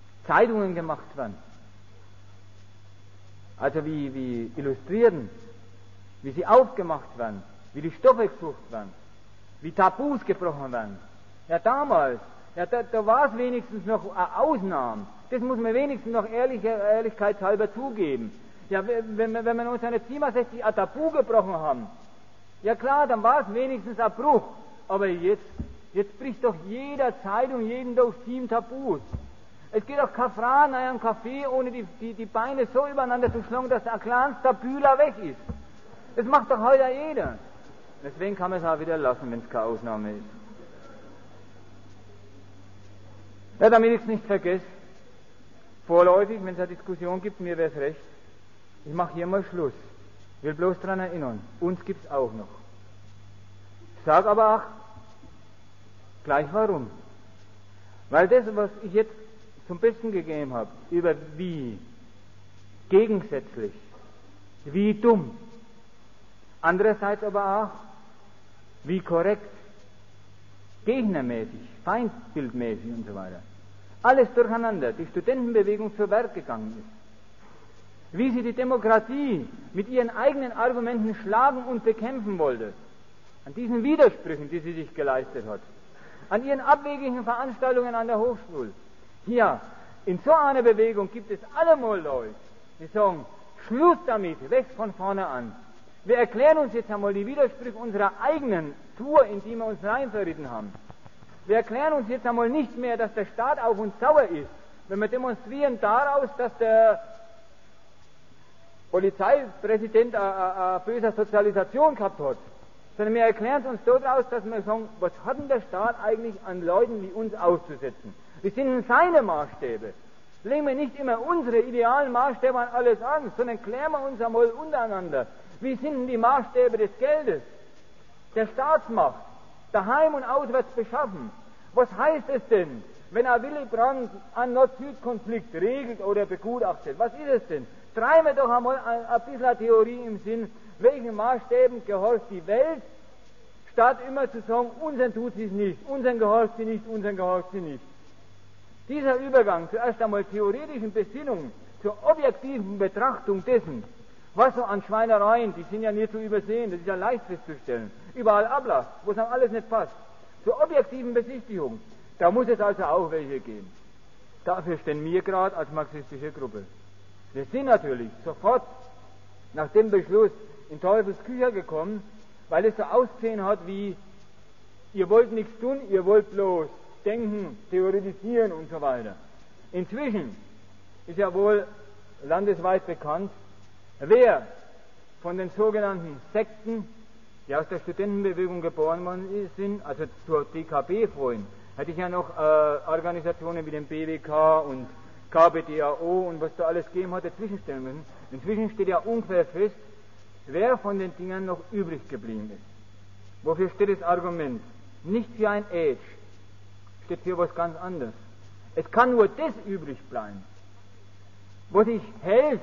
Zeitungen gemacht werden, also wie, wie Illustrierten wie sie aufgemacht werden, wie die Stoffe gesucht werden, wie Tabus gebrochen werden. Ja, damals, ja, da, da war es wenigstens noch eine Ausnahme. Das muss man wenigstens noch ehrlich, ehrlichkeitshalber zugeben. Ja, wenn, wenn wir neunzehnhundertsiebenundsechzig ein Tabu gebrochen haben, ja klar, dann war es wenigstens ein Bruch. Aber jetzt, jetzt bricht doch jeder Zeitung jeden Tag sieben Tabus. Es geht doch kein Frau in einem Café, ohne die, die, die Beine so übereinander zu schlagen, dass ein kleines Tabüler weg ist. Das macht doch heute jeder. Deswegen kann man es auch wieder lassen, wenn es keine Ausnahme ist. Ja, damit ich es nicht vergesse, vorläufig, wenn es eine Diskussion gibt, mir wäre es recht, ich mache hier mal Schluss. Ich will bloß daran erinnern, uns gibt es auch noch. Ich sage aber auch gleich warum. Weil das, was ich jetzt zum Besten gegeben habe, über wie gegensätzlich, wie dumm, andererseits aber auch wie korrekt, gegnermäßig, feindbildmäßig und so weiter. Alles durcheinander, die Studentenbewegung zu Werk gegangen ist. Wie sie die Demokratie mit ihren eigenen Argumenten schlagen und bekämpfen wollte. An diesen Widersprüchen, die sie sich geleistet hat. An ihren abwegigen Veranstaltungen an der Hochschule. Hier, in so einer Bewegung gibt es allemal Leute, die sagen, Schluss damit, weg von vorne an. Wir erklären uns jetzt einmal die Widersprüche unserer eigenen Tour, in die wir uns reinverritten haben. Wir erklären uns jetzt einmal nicht mehr, dass der Staat auf uns sauer ist, wenn wir demonstrieren daraus, dass der Polizeipräsident eine böse Sozialisation gehabt hat, sondern wir erklären es uns daraus, dass wir sagen, was hat denn der Staat eigentlich an Leuten wie uns auszusetzen? Wie sind denn seine Maßstäbe? Legen wir nicht immer unsere idealen Maßstäbe an alles an, sondern klären wir uns einmal untereinander. Wie sind denn die Maßstäbe des Geldes, der Staatsmacht, daheim und auswärts beschaffen? Was heißt es denn, wenn ein Willy Brandt einen Nord-Süd-Konflikt regelt oder begutachtet? Was ist es denn? Treiben wir doch einmal ein, ein bisschen eine Theorie im Sinn, welchen Maßstäben gehorcht die Welt, statt immer zu sagen, unseren tut sie es nicht, unseren gehorcht sie nicht, unseren gehorcht sie nicht. Dieser Übergang zur erst einmal theoretischen Besinnung, zur objektiven Betrachtung dessen, was so an Schweinereien, die sind ja nie zu übersehen, das ist ja leicht festzustellen, überall Ablass, wo es dann alles nicht passt, zur objektiven Besichtigung, da muss es also auch welche geben. Dafür stehen wir gerade als marxistische Gruppe. Wir sind natürlich sofort nach dem Beschluss in Teufels Küche gekommen, weil es so ausgesehen hat wie, ihr wollt nichts tun, ihr wollt bloß denken, theoretisieren und so weiter. Inzwischen ist ja wohl landesweit bekannt, wer von den sogenannten Sekten, die aus der Studentenbewegung geboren worden sind, also zur D K B vorhin, hatte ich ja noch äh, Organisationen wie den B W K und K B D A O und was da alles gegeben hat, dazwischen stellen müssen. Inzwischen steht ja ungefähr fest, wer von den Dingen noch übrig geblieben ist. Wofür steht das Argument? Nicht für ein Age, steht für was ganz anderes. Es kann nur das übrig bleiben, was sich hält,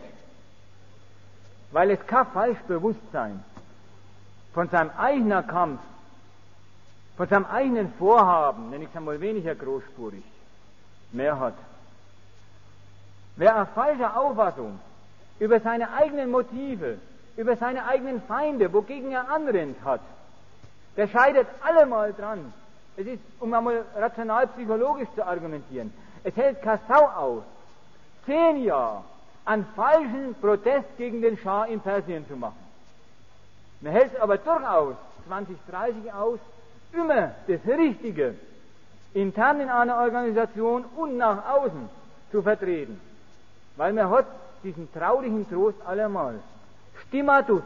weil es kein Falschbewusstsein von seinem eigenen Kampf, von seinem eigenen Vorhaben, nenne ich es einmal weniger großspurig, mehr hat. Wer eine falsche Auffassung über seine eigenen Motive, über seine eigenen Feinde, wogegen er anrennt hat, der scheitert allemal dran. Es ist, um einmal rational psychologisch zu argumentieren, es hält keine Sau aus, zehn Jahre an falschen Protest gegen den Schah in Persien zu machen. Man hält es aber durchaus zwanzig, dreißig aus, immer das Richtige intern in einer Organisation und nach außen zu vertreten. Weil man hat diesen traurigen Trost allemal. Stimmatus.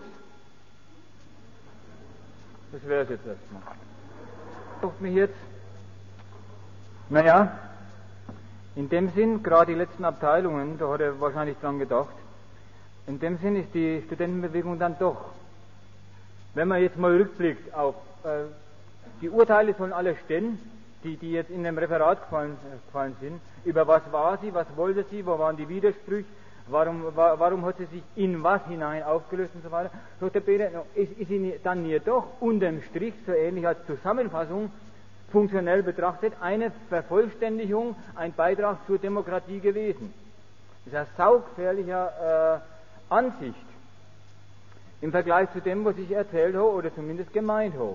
Das wäre es jetzt erstmal. Doch mich jetzt. Naja, in dem Sinn, gerade die letzten Abteilungen, da hat er wahrscheinlich dran gedacht, in dem Sinn ist die Studentenbewegung dann doch, wenn man jetzt mal rückblickt auf, äh, die Urteile sollen alle stehen, die, die jetzt in dem Referat gefallen, äh, gefallen sind, über was war sie, was wollte sie, wo waren die Widersprüche, warum, wa, warum hat sie sich in was hinein aufgelöst und so weiter. Sagt der Peter, ist, ist sie dann hier doch unterm Strich, so ähnlich als Zusammenfassung, funktionell betrachtet, eine Vervollständigung, ein Beitrag zur Demokratie gewesen. Das ist eine saugefährliche äh, Ansicht. im Vergleich zu dem, was ich erzählt habe oder zumindest gemeint habe.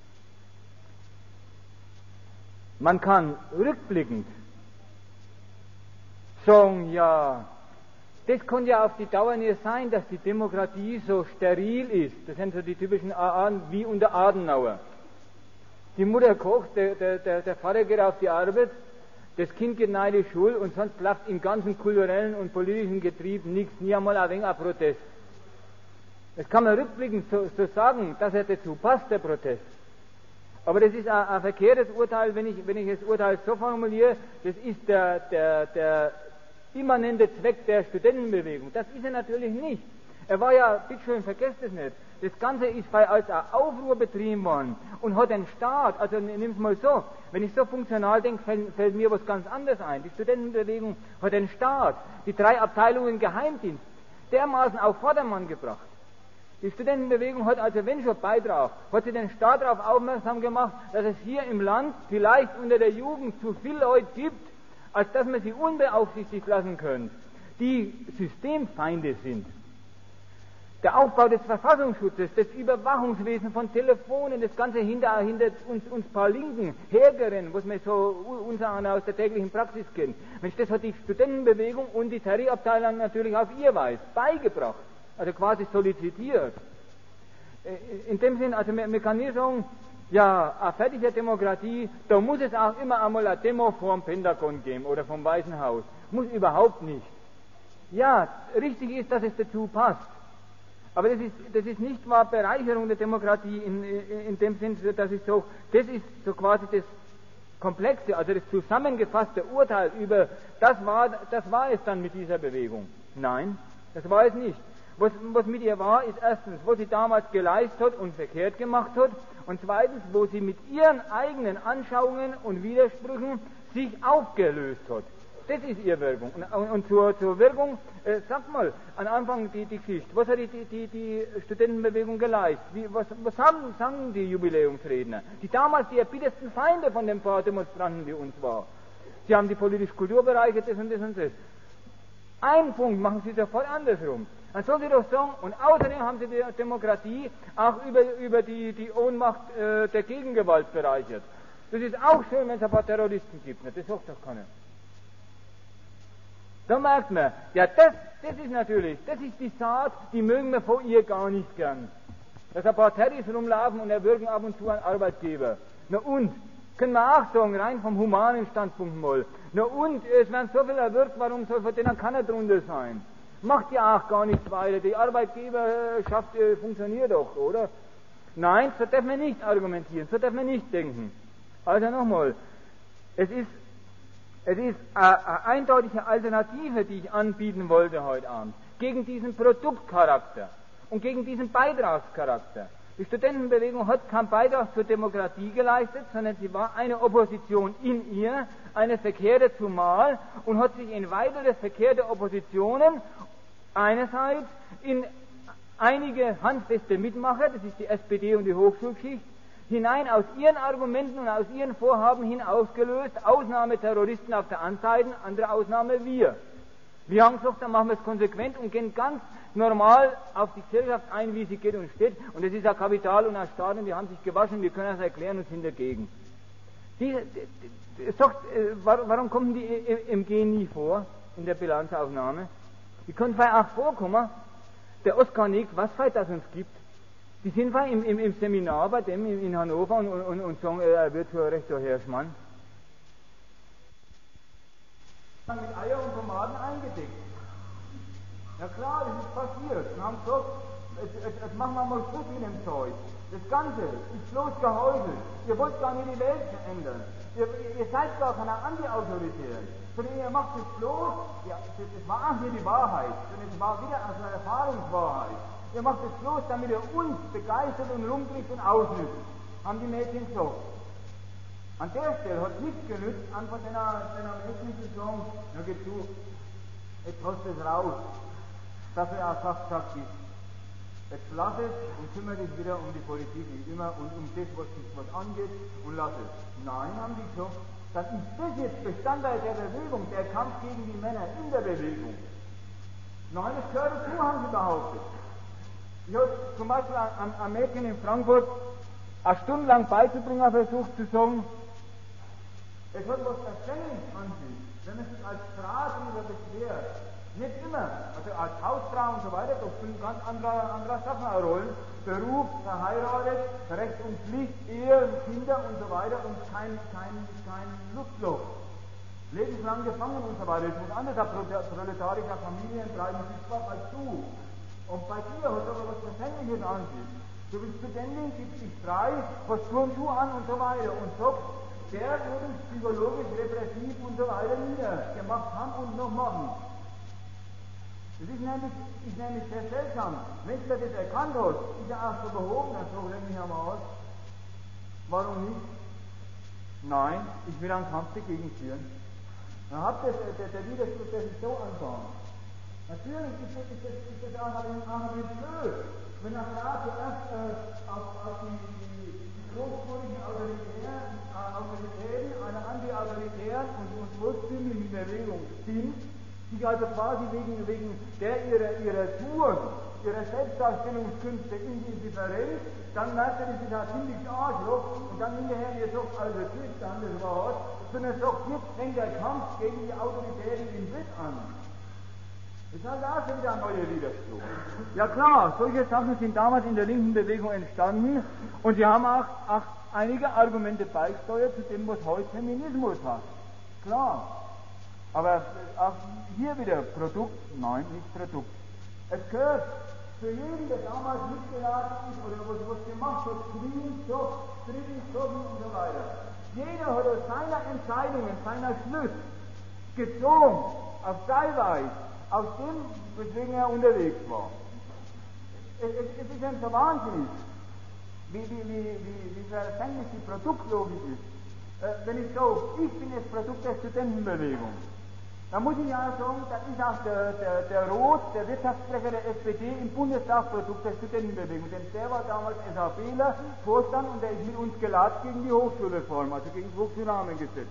Man kann rückblickend sagen, ja, das kann ja auf die Dauer nicht sein, dass die Demokratie so steril ist. Das sind so die typischen A A wie unter Adenauer. Die Mutter kocht, der, der, der, der Vater geht auf die Arbeit, das Kind geht in die Schule und sonst läuft im ganzen kulturellen und politischen Getrieb nichts, nie einmal ein wenig ein Protest. Das kann man rückblickend so, so sagen, dass er dazu passt, der Protest. Aber das ist ein, ein verkehrtes Urteil, wenn ich, wenn ich das Urteil so formuliere, das ist der, der, der immanente Zweck der Studentenbewegung. Das ist er natürlich nicht. Er war ja, bitteschön, vergesst es nicht, das Ganze ist bei, als ein Aufruhr betrieben worden und hat den Staat, also nimm's mal so, wenn ich so funktional denke, fällt, fällt mir was ganz anderes ein. Die Studentenbewegung hat den Staat, die drei Abteilungen Geheimdienst, dermaßen auf Vordermann gebracht. Die Studentenbewegung hat also, wenn schon Beitrag, hat sie den Staat darauf aufmerksam gemacht, dass es hier im Land vielleicht unter der Jugend zu viele Leute gibt, als dass man sie unbeaufsichtigt lassen könnte, die Systemfeinde sind. Der Aufbau des Verfassungsschutzes, das Überwachungswesen von Telefonen, das Ganze hinter, hinter uns, uns paar Linken hergerennen, was wir so unser aus der täglichen Praxis kennen. Mensch, das hat die Studentenbewegung und die Terry-Abteilung natürlich auf ihr Weise beigebracht, also quasi solicitiert. In dem Sinn, also man, man kann nicht sagen, ja, eine fertige Demokratie, da muss es auch immer einmal eine Demo vom Pentagon geben oder vom Weißen Haus. Muss überhaupt nicht. Ja, richtig ist, dass es dazu passt. Aber das ist, das ist nicht mal Bereicherung der Demokratie in, in, in dem Sinn, dass ich so, das ist so quasi das komplexe, also das zusammengefasste Urteil über, das war, das war es dann mit dieser Bewegung. Nein, das war es nicht. Was, was mit ihr war, ist erstens, was sie damals geleistet hat und verkehrt gemacht hat, und zweitens, wo sie mit ihren eigenen Anschauungen und Widersprüchen sich aufgelöst hat. Das ist ihre Wirkung. Und, und, und zur, zur Wirkung, äh, sag mal, am Anfang die, die Geschichte, was hat die, die, die Studentenbewegung geleistet? Wie, was was haben, sagen die Jubiläumsredner? Die damals die erbittersten Feinde von den paar Demonstranten, die uns waren. Sie haben die politische Kultur bereichert, das und das und das. Einen Punkt machen sie sofort andersrum. Dann sollen sie doch sagen, und außerdem haben sie die Demokratie auch über, über die, die Ohnmacht äh, der Gegengewalt bereichert. Das ist auch schön, wenn es ein paar Terroristen gibt. Das sagt doch keiner. Da merkt man, ja, das, das ist natürlich, das ist die Saat, die mögen wir von ihr gar nicht gern. Dass ein paar Terrys rumlaufen und erwürgen ab und zu einen Arbeitgeber. Na und, können wir auch sagen, rein vom humanen Standpunkt mal. Na und, es werden so viele erwürgt, warum soll von denen keiner drunter sein? Macht ja auch gar nichts weiter, die Arbeitgeberschaft äh, funktioniert doch, oder? Nein, so darf man nicht argumentieren, so darf man nicht denken. Also nochmal, es ist Es ist eine eindeutige Alternative, die ich anbieten wollte heute Abend, gegen diesen Produktcharakter und gegen diesen Beitragscharakter. Die Studentenbewegung hat keinen Beitrag zur Demokratie geleistet, sondern sie war eine Opposition in ihr, eine verkehrte zumal, und hat sich in weitere verkehrte Oppositionen einerseits in einige handfeste Mitmacher, das ist die S P D und die Hochschulschicht, hinein aus ihren Argumenten und aus ihren Vorhaben hin ausgelöst, Ausnahme Terroristen auf der einen Seite, andere Ausnahme wir. Wir haben gesagt, dann machen wir es konsequent und gehen ganz normal auf die Gesellschaft ein, wie sie geht und steht, und das ist ein Kapital und ein Staat, und die haben sich gewaschen, wir können das erklären und sind dagegen. Die, die, die, sagt, äh, warum kommen die im G nie vor, in der Bilanzaufnahme? Die können vielleicht auch vorkommen, der Oskar Nick, was vielleicht das uns gibt. Die sind wir im, im, im Seminar bei dem in, in Hannover und, und, und sagen, er wird so recht so Herrschmann. Mit Eier und Tomaten eingedeckt. Ja klar, das ist passiert. Wir haben gesagt, jetzt, jetzt, jetzt machen wir mal Schluss mit dem Zeug. Das Ganze ist bloß gehäuselt. Ihr wollt gar nicht die Welt verändern. Ihr, ihr seid gar keine Anti-Autorität. Sondern ihr macht es bloß, ja, das, das war auch nicht die Wahrheit, sondern es war wieder also eine Erfahrungswahrheit. Ihr macht es bloß, damit ihr uns begeistert und rumkriegt und ausnützt, haben die Mädchen gesagt. An der Stelle hat es nichts genützt, einfach den Mädchen zu sagen, na geh zu, jetzt hast du es raus. Dass er auch sagt, sagt ich, jetzt lass es und kümmere dich wieder um die Politik wie immer und um das, was dich was angeht, und lass es. Nein, haben die gesagt, dann ist das jetzt Bestandteil der Bewegung, der Kampf gegen die Männer in der Bewegung. Nein, das gehört dazu, haben sie behauptet. Ich habe zum Beispiel einem, einem Mädchen in Frankfurt eine Stunde lang beizubringen versucht zu sagen, es hat was Verständnis an sich, wenn man sich als Frau darüber beschwert. Nicht immer, also als Hausfrau und so weiter, da spielen ganz andere, andere Sachen eine Rolle. Beruf, verheiratet, Recht und Pflicht, Ehe, Kinder und so weiter und kein, kein, kein Luftloch. Lebenslang gefangen und so weiter. Es muss anders ein proletarischer Familien bleiben sichtbar als du. Und bei dir hat aber was Verständliches an sich. Du bist Studentin, gibst dich frei, hast Turnschuhe an und so weiter und sagst, der würde psychologisch, repressiv und so weiter nieder gemacht haben und noch machen. Das ist nämlich, ist nämlich sehr seltsam. Wenn du das erkannt hast, ist er auch so behoben, dann so lenk mich einmal aus. Warum nicht? Nein, ich will einen Kampf dagegen führen. Dann hat das, der, der Widerspruch, der sich so anfängt. Natürlich ist das, ist das, ist das auch ein bisschen blöd. Wenn eine Frau zuerst äh, auf, auf die, die, die großspurigen Autoritären, äh, Autoritäten einer anti-autoritären und, und volkstümlichen Bewegung sind, die also quasi wegen, wegen der ihrer, ihrer Tour, ihrer Selbstdarstellungskünste indifferent, dann merkt er, das ist ein ziemlich Arschloch und dann hinterher ihr sagt, also tschüss, dann das war's, sondern sagt, jetzt fängt der Kampf gegen die Autoritäten im Bild an. Das ist halt auch schon wieder ein neuer Widerspruch. Ja klar, solche Sachen sind damals in der linken Bewegung entstanden und sie haben auch, auch einige Argumente beigesteuert zu dem, was heute Feminismus hat. Klar. Aber auch hier wieder Produkt, nein, nicht Produkt. Es gehört für jeden, der damals mitgeladen ist oder was, was gemacht hat, Screen, Job, Screen, Jobben und so weiter. Jeder hat aus seiner Entscheidungen, seiner Schluss gezogen, auf Teilweise, aus dem, weswegen er unterwegs war. Es, es, es ist ein so wahnsinnig, wie, wie, wie, wie, wie verständlich die Produktlogik ist. Äh, wenn ich so, ich bin das Produkt der Studentenbewegung, dann muss ich ja sagen, das ist auch der, der, der Roth, der Wirtschaftssprecher der S P D im Bundestag Produkt der Studentenbewegung. Denn der war damals SAPler, Vorstand und der ist mit uns gelatscht gegen die Hochschulreform, also gegen das Hochschulrahmengesetz.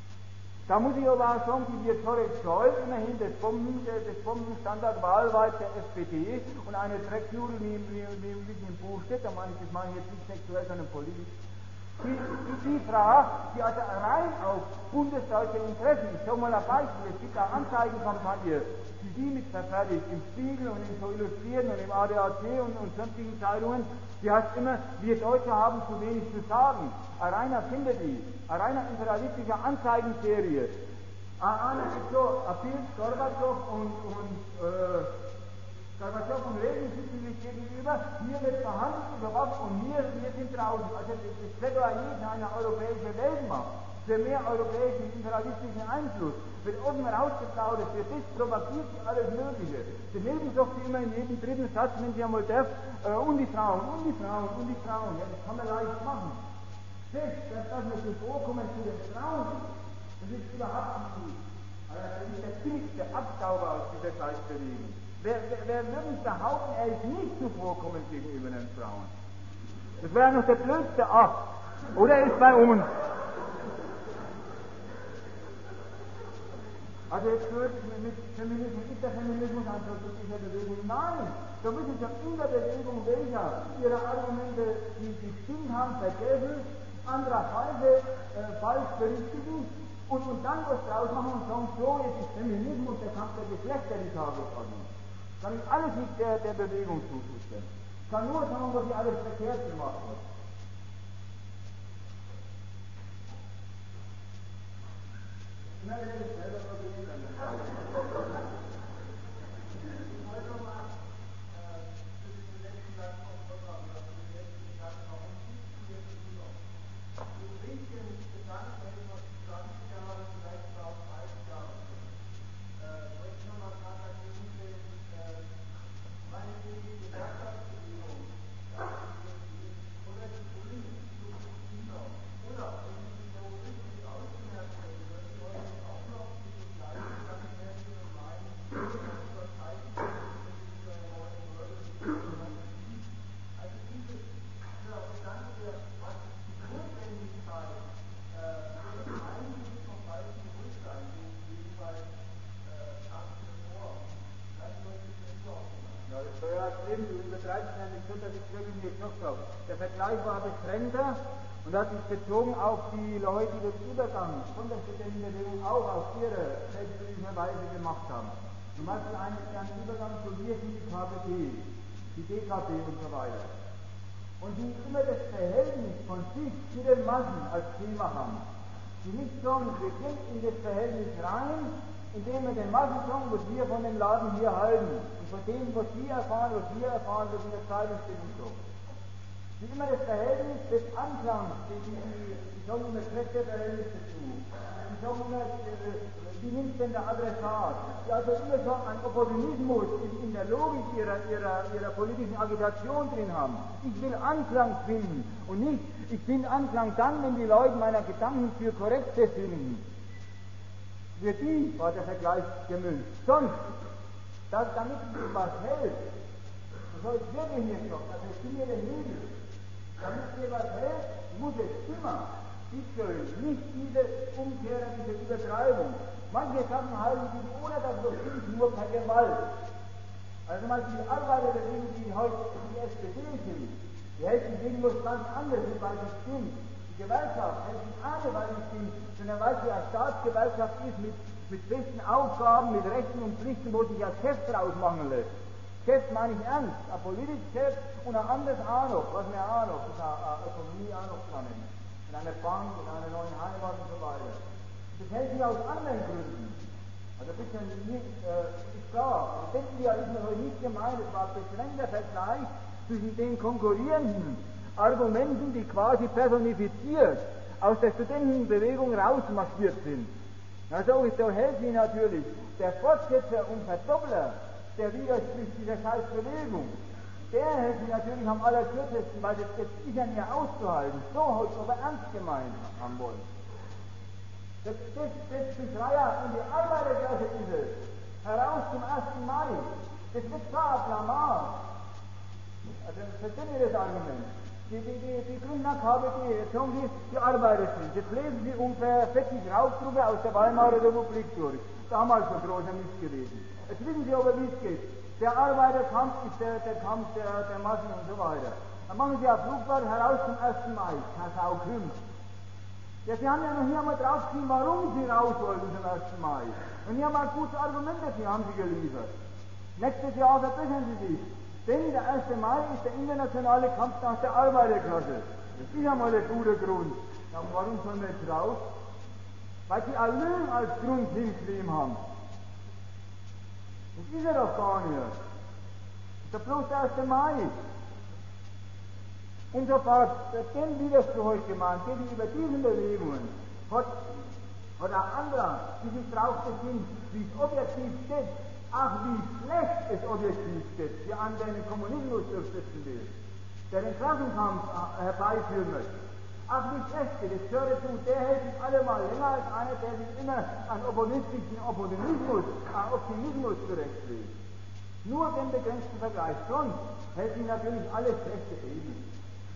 Da muss ich aber auch sagen, die Virtorik Scholl, immerhin das, Bomben, das Bombenstandard wahlweit der S P D und eine Drecknudel wie, wie, wie, wie im Buch steht, da meine ich, das meine ich jetzt nicht sexuell, sondern politisch. Die, die, die Frau, die also rein auf bundesdeutsche Interessen, ich sage mal ein Beispiel, es gibt eine Anzeigenkampagne, die die mit verfertigt, im Spiegel und in so Illustrierten und im A D A C und, und sonstigen Zeitungen, die heißt immer, wir Deutsche haben zu wenig zu sagen. Ein reiner findet die, eine reiner imperialistische Anzeigenserie. Einer ist so, ein Bild, Gorbatschow und, und äh, Gorbatschow und Lenin sitzen sich gegenüber, hier wird verhandelt über was und hier, wir sind draußen. Also das, das Plädoyer für eine europäische Weltmacht, für mehr europäischen imperialistischen Einfluss, wird offen rausgeplaudert, wird das propagiert, alles Mögliche. Daneben sagt sie immer in jedem dritten Satz, wenn sie einmal darf, äh, und die Frauen, und die Frauen, und die Frauen. Ja, das kann man leicht machen. Das, dass das mit dem Vorkommen zu den Frauen ist, das ist überhaupt nicht, also das ist der billigste Abstauber aus dieser Geistbewegung. Wer, wer, wer würde behaupten, er ist nicht zuvorkommend gegenüber den Frauen? Das wäre noch der blödste Akt. Oder er ist bei uns. Also jetzt gehört mit Feminismus, ist der Feminismus ein Produkt dieser Bewegung? Nein, da müssen schon in der Bewegung welcher ihre Argumente, die sie stimmt haben, vergessen, andererweise äh, falsch berichtigen und, und dann was draus machen und sagen, so, jetzt ist Feminismus der Kampf der Geschlechter die Tagesordnung. Kann ich alles mit der, der Bewegung zustimmen. Ich kann nur sagen, was hier alles verkehrt gemacht wird. Na, das ist selber so gewesen. eben, du übertreibst ja nicht so, dass ich wirklich nicht gesagt habe. Der Vergleich war beschränkter und hat sich bezogen auf die Leute, die den Übergang von der Studentenbewegung auch auf ihre selbstständige Weise gemacht haben. Zum Beispiel einen, einen Übergang zu wir, die K P D, die D K P und so weiter. Und die immer das Verhältnis von sich zu den Massen als Thema haben. Die nicht sagen, wir gehen in das Verhältnis rein, indem wir den Massen sagen, was wir von dem Laden hier halten. Und von dem, was wir erfahren, was wir erfahren, was in der Zeitung steht und so. Die immer das Verhältnis des Anklangs, die, die, die sagen immer Kräfteverhältnis dazu. Die sagen immer, wie nimmt denn der Adressat? Die also immer so einen Opportunismus in, in der Logik ihrer, ihrer, ihrer politischen Agitation drin haben. Ich will Anklang finden und nicht, ich finde Anklang dann, wenn die Leute meiner Gedanken für korrekt finden. Für die war der Vergleich gemünzt. Sonst, dass, damit es was hält, das soll ich wirklich nicht sagen, also ich bin mir der Hügel. Damit mir was hält, muss es immer, bitteschön, nicht diese Umkehr, diese Übertreibung. Manche Sachen halten sich, ohne dass das stimmt, nur per Gewalt. Also zum Beispiel die Arbeiterbewegung, die heute die S P D sind, die hält sich gegen was ganz anderes, weil sie stimmt. Die Gewerkschaft hält sich alle, weil sie stimmt, sondern weil sie eine Staatsgewerkschaft ist mit, mit festen Aufgaben, mit Rechten und Pflichten, wo sich ja Geschäft draus machen lässt. Geschäft meine ich ernst, ein politisches Geschäft und ein anderes auch noch, was wir auch noch, ist eine Ökonomie auch noch dran. In einer Bank, in einer neuen Heimat und so weiter. Das hält sich aus anderen Gründen. Also ein bisschen nicht, äh, ist klar, der Idealismus habe ich nicht gemeint, es war ein beschränkter Vergleich zwischen den konkurrierenden Argumenten, die quasi personifiziert aus der Studentenbewegung rausmarschiert sind. Na so ist der hält sich natürlich der Fortsetzer und Verdoppler der widerspricht dieser Scheißbewegung. Der hält sich natürlich am allerkürzesten, weil das, das ist ja nicht auszuhalten. So hat es aber ernst gemeint haben wollen. Das, das, das Beschreier in die Arbeiterklasse ist es. Heraus zum ersten Mai. Das wird klar, Blamage. Also, verstehen Sie das Argument? Die, die, die, die Gründer K P D, jetzt sagen Sie, die Arbeiter sind. Jetzt lesen Sie ungefähr vierzig Raubdrucke aus der Weimarer Republik durch. Damals ein großer Mist gewesen. Jetzt wissen Sie aber, wie es geht. Der Arbeiterkampf ist der, der Kampf der, der Massen und so weiter. Dann machen Sie ein Flugblatt heraus zum ersten Mai. Kasau Kümmer. Ja, Sie haben ja noch nie einmal draufgeschrieben, warum Sie raus wollten zum ersten Mai. Und hier haben ein gutes Argument dafür, haben Sie geliefert. Nächstes Jahr verbessern Sie sich. Denn der erste Mai ist der internationale Kampf nach der Arbeiterklasse. Das ist ja mal ein guter Grund. Ja, warum sollen wir jetzt raus? Weil Sie allein als Grund hingeschrieben haben. Das ist er doch gar nicht. Das ist doch bloß der erste Mai. Und so fort, den Widerspruch habe ich gemacht, gegenüber diesen Bewegungen hat, hat ein anderer, die sich drauf besinnt, wie es objektiv steht, ach wie schlecht es objektiv steht, die an den Kommunismus durchsetzen will, der den Klassenkampf herbeiführen möchte. Ach wie schlecht steht, das gehört dazu, der hält sich allemal länger als einer, der sich immer an opportunistischen Opportunismus, an Optimismus zurechtlegt. Nur den begrenzten Vergleich, sonst hält sich natürlich alles Schlechte ewig.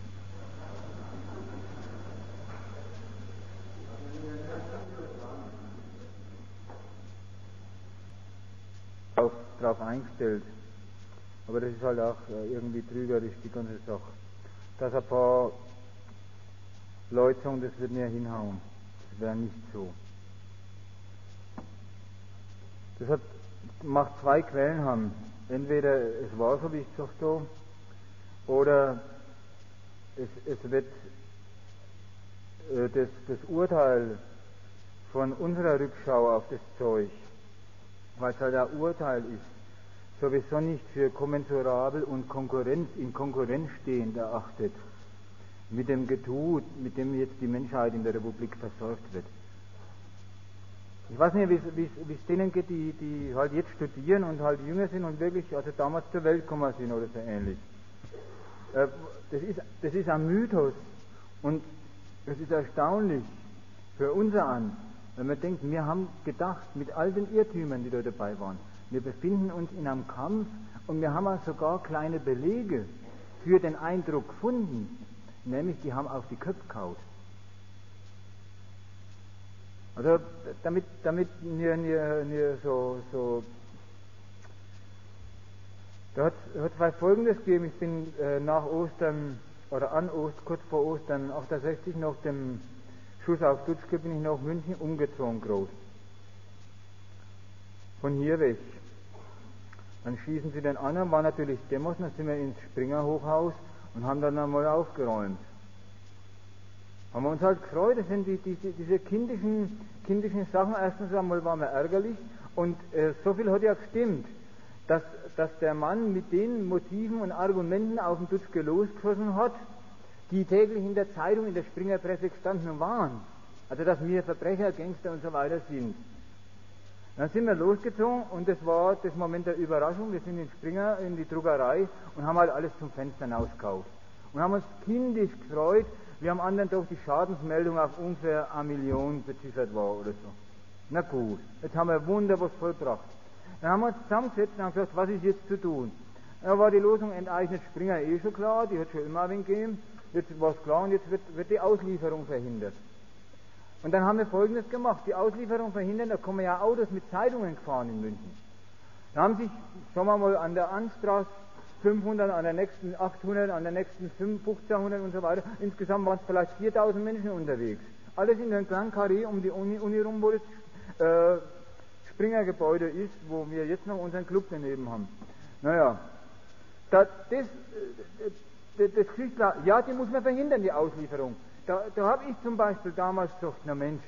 Darauf eingestellt. Aber das ist halt auch äh, irgendwie trügerisch, die ganze Sache. Dass ein paar Leute sagen, das wird mir hinhauen. Das wäre nicht so. Das hat, macht zwei Quellen haben. Entweder es war so, wie ich gesagt habe, oder es, es wird äh, das, das Urteil von unserer Rückschau auf das Zeug, weil es halt ein Urteil ist, sowieso nicht für kommensurabel und Konkurrenz, in Konkurrenz stehend erachtet, mit dem Getue, mit dem jetzt die Menschheit in der Republik versorgt wird. Ich weiß nicht, wie es denen geht, die, die halt jetzt studieren und halt jünger sind und wirklich, also damals zur Welt gekommen sind oder so ähnlich. Äh, das ist, das ist ein Mythos und es ist erstaunlich für unser an, wenn man denkt, wir haben gedacht, mit all den Irrtümern, die da dabei waren, wir befinden uns in einem Kampf und wir haben auch sogar kleine Belege für den Eindruck gefunden, nämlich die haben auf die Köpfe gehauen. Also damit, damit wir, wir, wir so, so Da hat es Folgendes gegeben. Ich bin äh, nach Ostern, oder an Ostern, kurz vor Ostern achtundsechzig, nach dem Schuss auf Dutschke, bin ich nach München umgezogen groß. Von hier weg. Dann schießen sie den anderen, war natürlich Demos, dann sind wir ins Springer Hochhaus und haben dann einmal aufgeräumt. Haben wir uns halt gefreut, das sind die, diese, diese kindischen, kindischen Sachen. Erstens einmal waren wir ärgerlich und äh, so viel hat ja gestimmt, dass, dass der Mann mit den Motiven und Argumenten auf den Dutschke losgeschossen hat, die täglich in der Zeitung, in der Springerpresse gestanden waren. Also dass wir Verbrecher, Gangster und so weiter sind. Dann sind wir losgezogen und das war das Moment der Überraschung. Wir sind in Springer, in die Druckerei und haben halt alles zum Fenster hinausgekauft. Und haben uns kindisch gefreut, wie am anderen Tag die Schadensmeldung auf ungefähr eine Million beziffert war oder so. Na gut, jetzt haben wir wunderbar vollbracht. Dann haben wir uns zusammengesetzt und haben gesagt, was ist jetzt zu tun? Da war die Losung enteignet Springer eh schon klar, die hat schon immer ein wenig gegeben. Jetzt war es klar und jetzt wird, wird die Auslieferung verhindert. Und dann haben wir Folgendes gemacht, die Auslieferung verhindern, da kommen ja Autos mit Zeitungen gefahren in München. Da haben sich, sagen wir mal, an der Anstraße fünfhundert, an der nächsten achthundert, an der nächsten fünfzehnhundert und so weiter. Insgesamt waren es vielleicht viertausend Menschen unterwegs. Alles in einem kleinen Karree um die Uni, Uni rum, wo das äh, Springer-Gebäude ist, wo wir jetzt noch unseren Club daneben haben. Naja, das, das, das, das ist klar, ja, die muss man verhindern, die Auslieferung. Da, da habe ich zum Beispiel damals gesagt, na Mensch,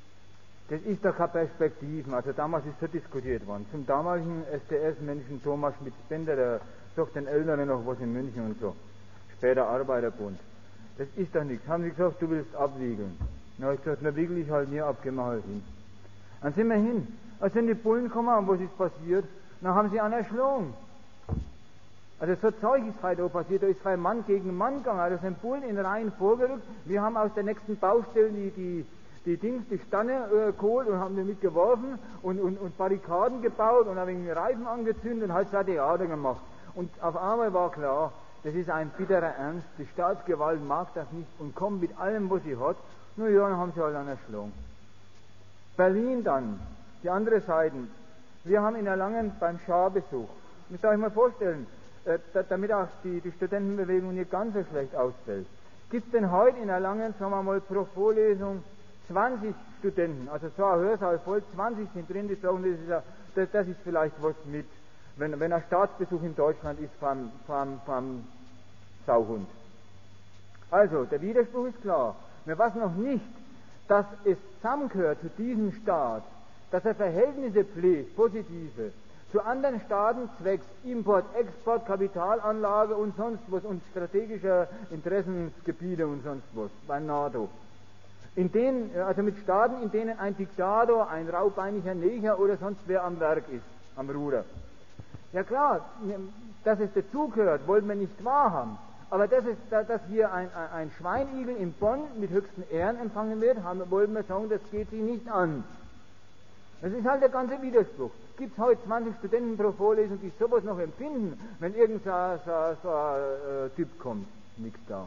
das ist doch keine Perspektiven. Also damals ist so diskutiert worden. Zum damaligen S D S-Menschen Thomas Schmidt-Spender, der sagt den Älteren noch was in München und so. Später Arbeiterbund. Das ist doch nichts. Haben sie gesagt, du willst abwiegeln. Dann habe ich gesagt, na wiegel ich halt mir ab, gehen wir halt hin. Dann sind wir hin. Dann sind die Bullen gekommen, und was ist passiert? Dann haben sie einen erschlagen. Also so Zeug ist heute auch passiert, da ist zwei Mann gegen Mann gegangen, da sind Bullen in Reihen vorgerückt, wir haben aus der nächsten Baustelle die, die, die Dings, die Stanne äh, geholt und haben damit geworfen und, und, und Barrikaden gebaut und haben Reifen angezündet und halt so Theater gemacht. Und auf einmal war klar, das ist ein bitterer Ernst, die Staatsgewalt mag das nicht und kommt mit allem, was sie hat. Na ja, dann haben sie halt dann erschlagen. Berlin dann, die andere Seite. Wir haben in Erlangen beim Schah-Besuch, müsst ihr euch mal vorstellen, äh, damit auch die, die Studentenbewegung nicht ganz so schlecht ausfällt. Gibt es denn heute in Erlangen, sagen wir mal, pro Vorlesung zwanzig Studenten, also so ein Hörsaal voll, zwanzig sind drin, die sagen, das ist, ja, das, das ist vielleicht was mit, wenn, wenn ein Staatsbesuch in Deutschland ist vom, vom, vom Sauhund. Also, der Widerspruch ist klar. Wir wissen noch nicht, dass es zusammengehört zu diesem Staat, dass er Verhältnisse pflegt, positive, zu anderen Staaten zwecks Import, Export, Kapitalanlage und sonst was und strategischer Interessengebiete und sonst was bei NATO. In denen, also mit Staaten, in denen ein Diktator, ein raubeiniger Neger oder sonst wer am Werk ist, am Ruder. Ja klar, dass es dazugehört, wollen wir nicht wahrhaben. Aber das ist, dass hier ein, ein Schweinigel in Bonn mit höchsten Ehren empfangen wird, haben, wollen wir sagen, das geht sie nicht an. Das ist halt der ganze Widerspruch. Gibt es heute zwanzig Studenten pro Vorlesung, die sowas noch empfinden, wenn irgendein so, so, so, äh, Typ kommt? Nichts da.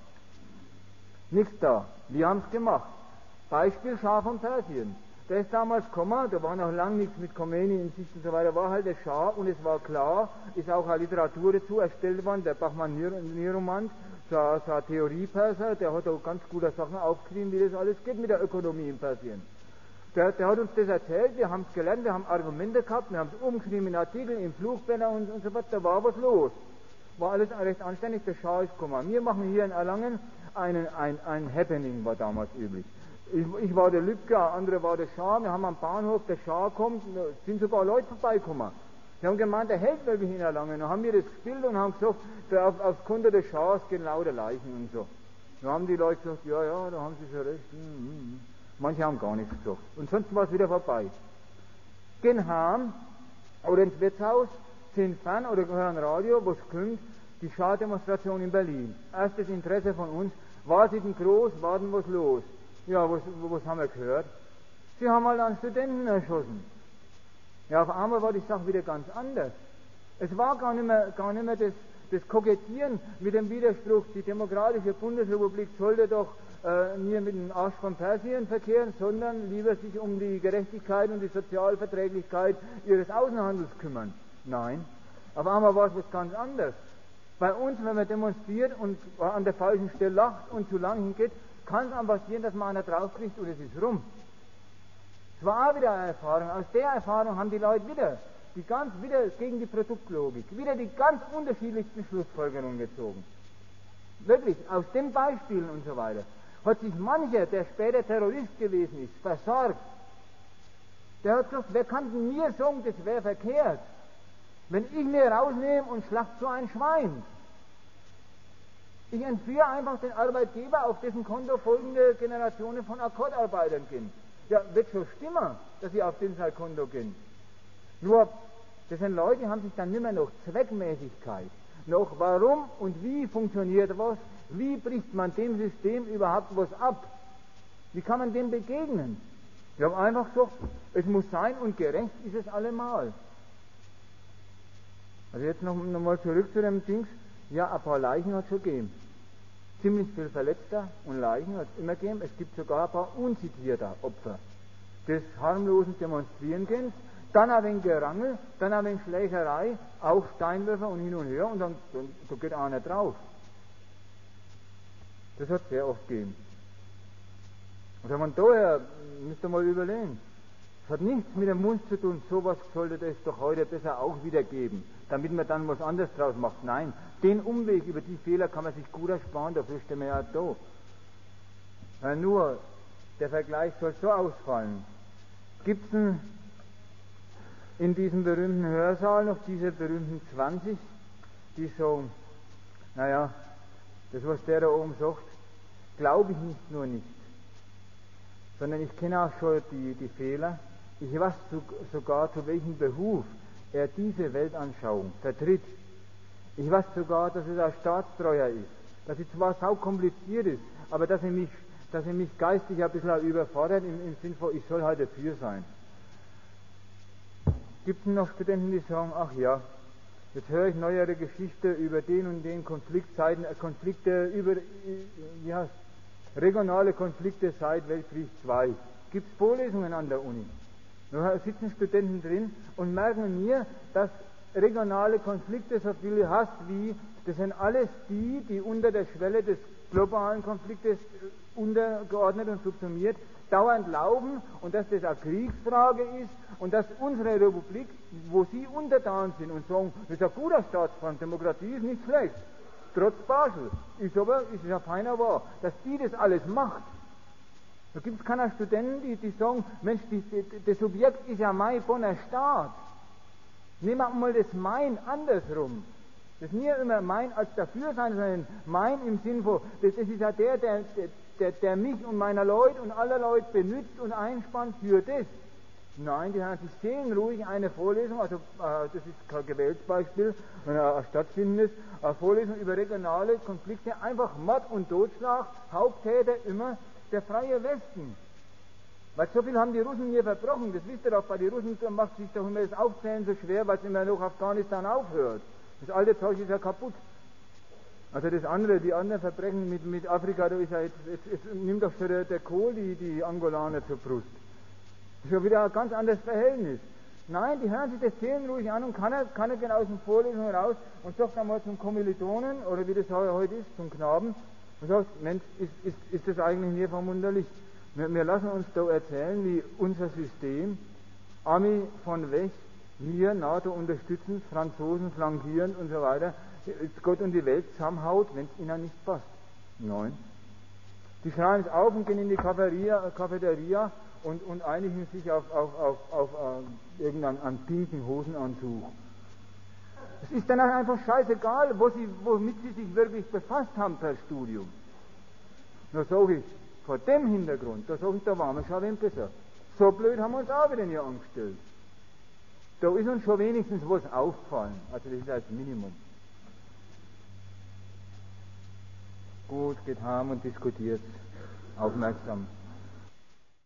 Nichts da. Wir haben es gemacht. Beispiel Schah von Persien. Der ist damals gekommen, da war noch lange nichts mit Khomeini in Sicht und so weiter, war halt der Schah und es war klar, ist auch eine Literatur dazu erstellt worden, der Bachmann-Nieromant, so, so ein Theorieperser, der hat auch ganz gute Sachen aufgeschrieben, wie das alles geht mit der Ökonomie in Persien. Der, der hat uns das erzählt, wir haben es gelernt, wir haben Argumente gehabt, wir haben es umgeschrieben in Artikeln, in Flugblätter und, und so weiter, da war was los. War alles recht anständig, der Schah ist gekommen. Wir machen hier in Erlangen einen, ein, ein Happening, war damals üblich. Ich, ich war der Lübcke, andere war der Schah, wir haben am Bahnhof, der Schah kommt, sind sogar Leute vorbeigekommen. Die haben gemeint, der hält wirklich in Erlangen. Dann haben wir das gespielt und haben gesagt, der, auf, aufs Konto des Schahs gehen lauter Leichen und so. Dann haben die Leute gesagt, ja, ja, da haben sie schon recht. Hm, hm. Manche haben gar nichts gesagt. Und sonst war es wieder vorbei. Gehen heim oder ins Wirtshaus, sind fern oder hören Radio, was kommt, die Schah-Demonstration in Berlin. Erstes Interesse von uns, war sie denn groß, war denn was los? Ja, was, was haben wir gehört? Sie haben halt einen Studenten erschossen. Ja, auf einmal war die Sache wieder ganz anders. Es war gar nicht mehr, gar nicht mehr das, das Kokettieren mit dem Widerspruch, die demokratische Bundesrepublik sollte doch äh, nie mit dem Arsch von Persien verkehren, sondern lieber sich um die Gerechtigkeit und die Sozialverträglichkeit ihres Außenhandels kümmern. Nein, Auf einmal war es was ganz anderes. Bei uns, wenn man demonstriert und an der falschen Stelle lacht und zu lang hingeht, kann es einem passieren, dass man einer draufkriegt und es ist rum. Es war auch wieder eine Erfahrung. Aus der Erfahrung haben die Leute wieder, die ganz wieder gegen die Produktlogik, wieder die ganz unterschiedlichsten Schlussfolgerungen gezogen. Wirklich, aus den Beispielen und so weiter, hat sich mancher, der später Terrorist gewesen ist, versorgt. Der hat gesagt, wer kann denn mir sagen, das wäre verkehrt, wenn ich mir rausnehme und schlacht so ein Schwein? Ich entführe einfach den Arbeitgeber, auf dessen Konto folgende Generationen von Akkordarbeitern gehen. Ja, wird schon stimmen, dass sie auf dieses Konto gehen. Nur, das sind Leute, die haben sich dann nicht mehr noch Zweckmäßigkeit, noch warum und wie funktioniert was, wie bricht man dem System überhaupt was ab, wie kann man dem begegnen. Wir haben einfach gesagt, es muss sein und gerecht ist es allemal. Also jetzt noch, noch mal zurück zu dem Dings. Ja, ein paar Leichen hat es schon gegeben. Ziemlich viel Verletzter und Leichen hat es immer gegeben. Es gibt sogar ein paar unzitierte Opfer des harmlosen Demonstrierens. Dann ein wenig Gerangel, dann ein wenig Schlägerei, auch Steinwürfer und hin und her und dann, dann da geht einer drauf. Das hat es sehr oft gegeben. Und wenn man daher, müsst ihr mal überlegen, es hat nichts mit dem Mund zu tun, sowas sollte es doch heute besser auch wieder geben, damit man dann was anderes draus macht. Nein, den Umweg über die Fehler kann man sich gut ersparen, dafür stehen wir ja da. Ja, nur, der Vergleich soll so ausfallen. Gibt es in diesem berühmten Hörsaal noch diese berühmten zwanzig, die so, naja, das was der da oben sagt, glaube ich nicht nur nicht, sondern ich kenne auch schon die, die Fehler. Ich weiß sogar, zu welchem Behuf er diese Weltanschauung vertritt. Ich weiß sogar, dass es ein staatstreuer ist, dass sie zwar sau kompliziert ist, aber dass er mich, dass er mich geistig ein bisschen überfordert, im, im Sinn von, ich soll halt dafür sein. Gibt es noch Studenten, die sagen, ach ja, jetzt höre ich neuere Geschichte über den und den Konfliktzeiten, äh, Konflikte über, wie heißt, regionale Konflikte seit Weltkrieg zwei. Gibt es Vorlesungen an der Uni? Da sitzen Studenten drin und merken mir, dass regionale Konflikte so viel hast wie, das sind alles die, die unter der Schwelle des globalen Konfliktes untergeordnet und subsumiert, dauernd laufen und dass das eine Kriegsfrage ist und dass unsere Republik, wo sie untertan sind und sagen, das ist ein guter Staatsform, Demokratie ist nicht schlecht, trotz Basel, ist aber, ist ja feiner wahr, dass die das alles macht. Da gibt es keine Studenten, die, die sagen, Mensch, die, die, das Subjekt ist ja mein Bonner Staat. Nehmen wir mal das Mein andersrum. Das ist nie immer mein als dafür sein, sondern mein im Sinn von, das, das ist ja der, der, der, der mich und meiner Leute und aller Leute benützt und einspannt für das. Nein, die haben sich seelenruhig eine Vorlesung, also äh, das ist kein gewähltes Beispiel, wenn ein stattfindendes, eine Vorlesung über regionale Konflikte, einfach Mord und Totschlag, Haupttäter immer der freie Westen. Weil so viel haben die Russen mir verbrochen, das wisst ihr doch, bei den Russen macht sich doch immer das Aufzählen so schwer, weil es immer noch Afghanistan aufhört. Das alte Zeug ist ja kaputt. Also das andere, die anderen Verbrechen mit, mit Afrika, da ist ja jetzt, jetzt, jetzt nimmt doch schon der, der Kohl die, die Angolaner zur Brust. Das ist ja wieder ein ganz anderes Verhältnis. Nein, die hören sich das seelenruhig an und keiner, keiner geht aus den Vorlesungen raus und sagt einmal zum Kommilitonen, oder wie das heute ist, zum Knaben, und sagt, Mensch, ist, ist, ist das eigentlich nie verwunderlich? Wir, wir lassen uns da erzählen, wie unser System, Armee von weg, wir NATO unterstützen, Franzosen flankieren und so weiter, Gott und die Welt zusammenhaut, wenn es ihnen nicht passt. Nein. Die schreien es auf und gehen in die Cafeteria, Cafeteria und, und einigen sich auf, auf, auf, auf uh, irgendeinen einen pinken Hosenanzug. Es ist dann einfach scheißegal, wo sie, womit sie sich wirklich befasst haben per Studium. Nur sage ich, vor dem Hintergrund, da sage ich, da waren wir schon ein besser. So blöd haben wir uns auch wieder nicht angestellt. Da ist uns schon wenigstens was aufgefallen. Also das ist als Minimum. Gut, geht heim und diskutiert aufmerksam.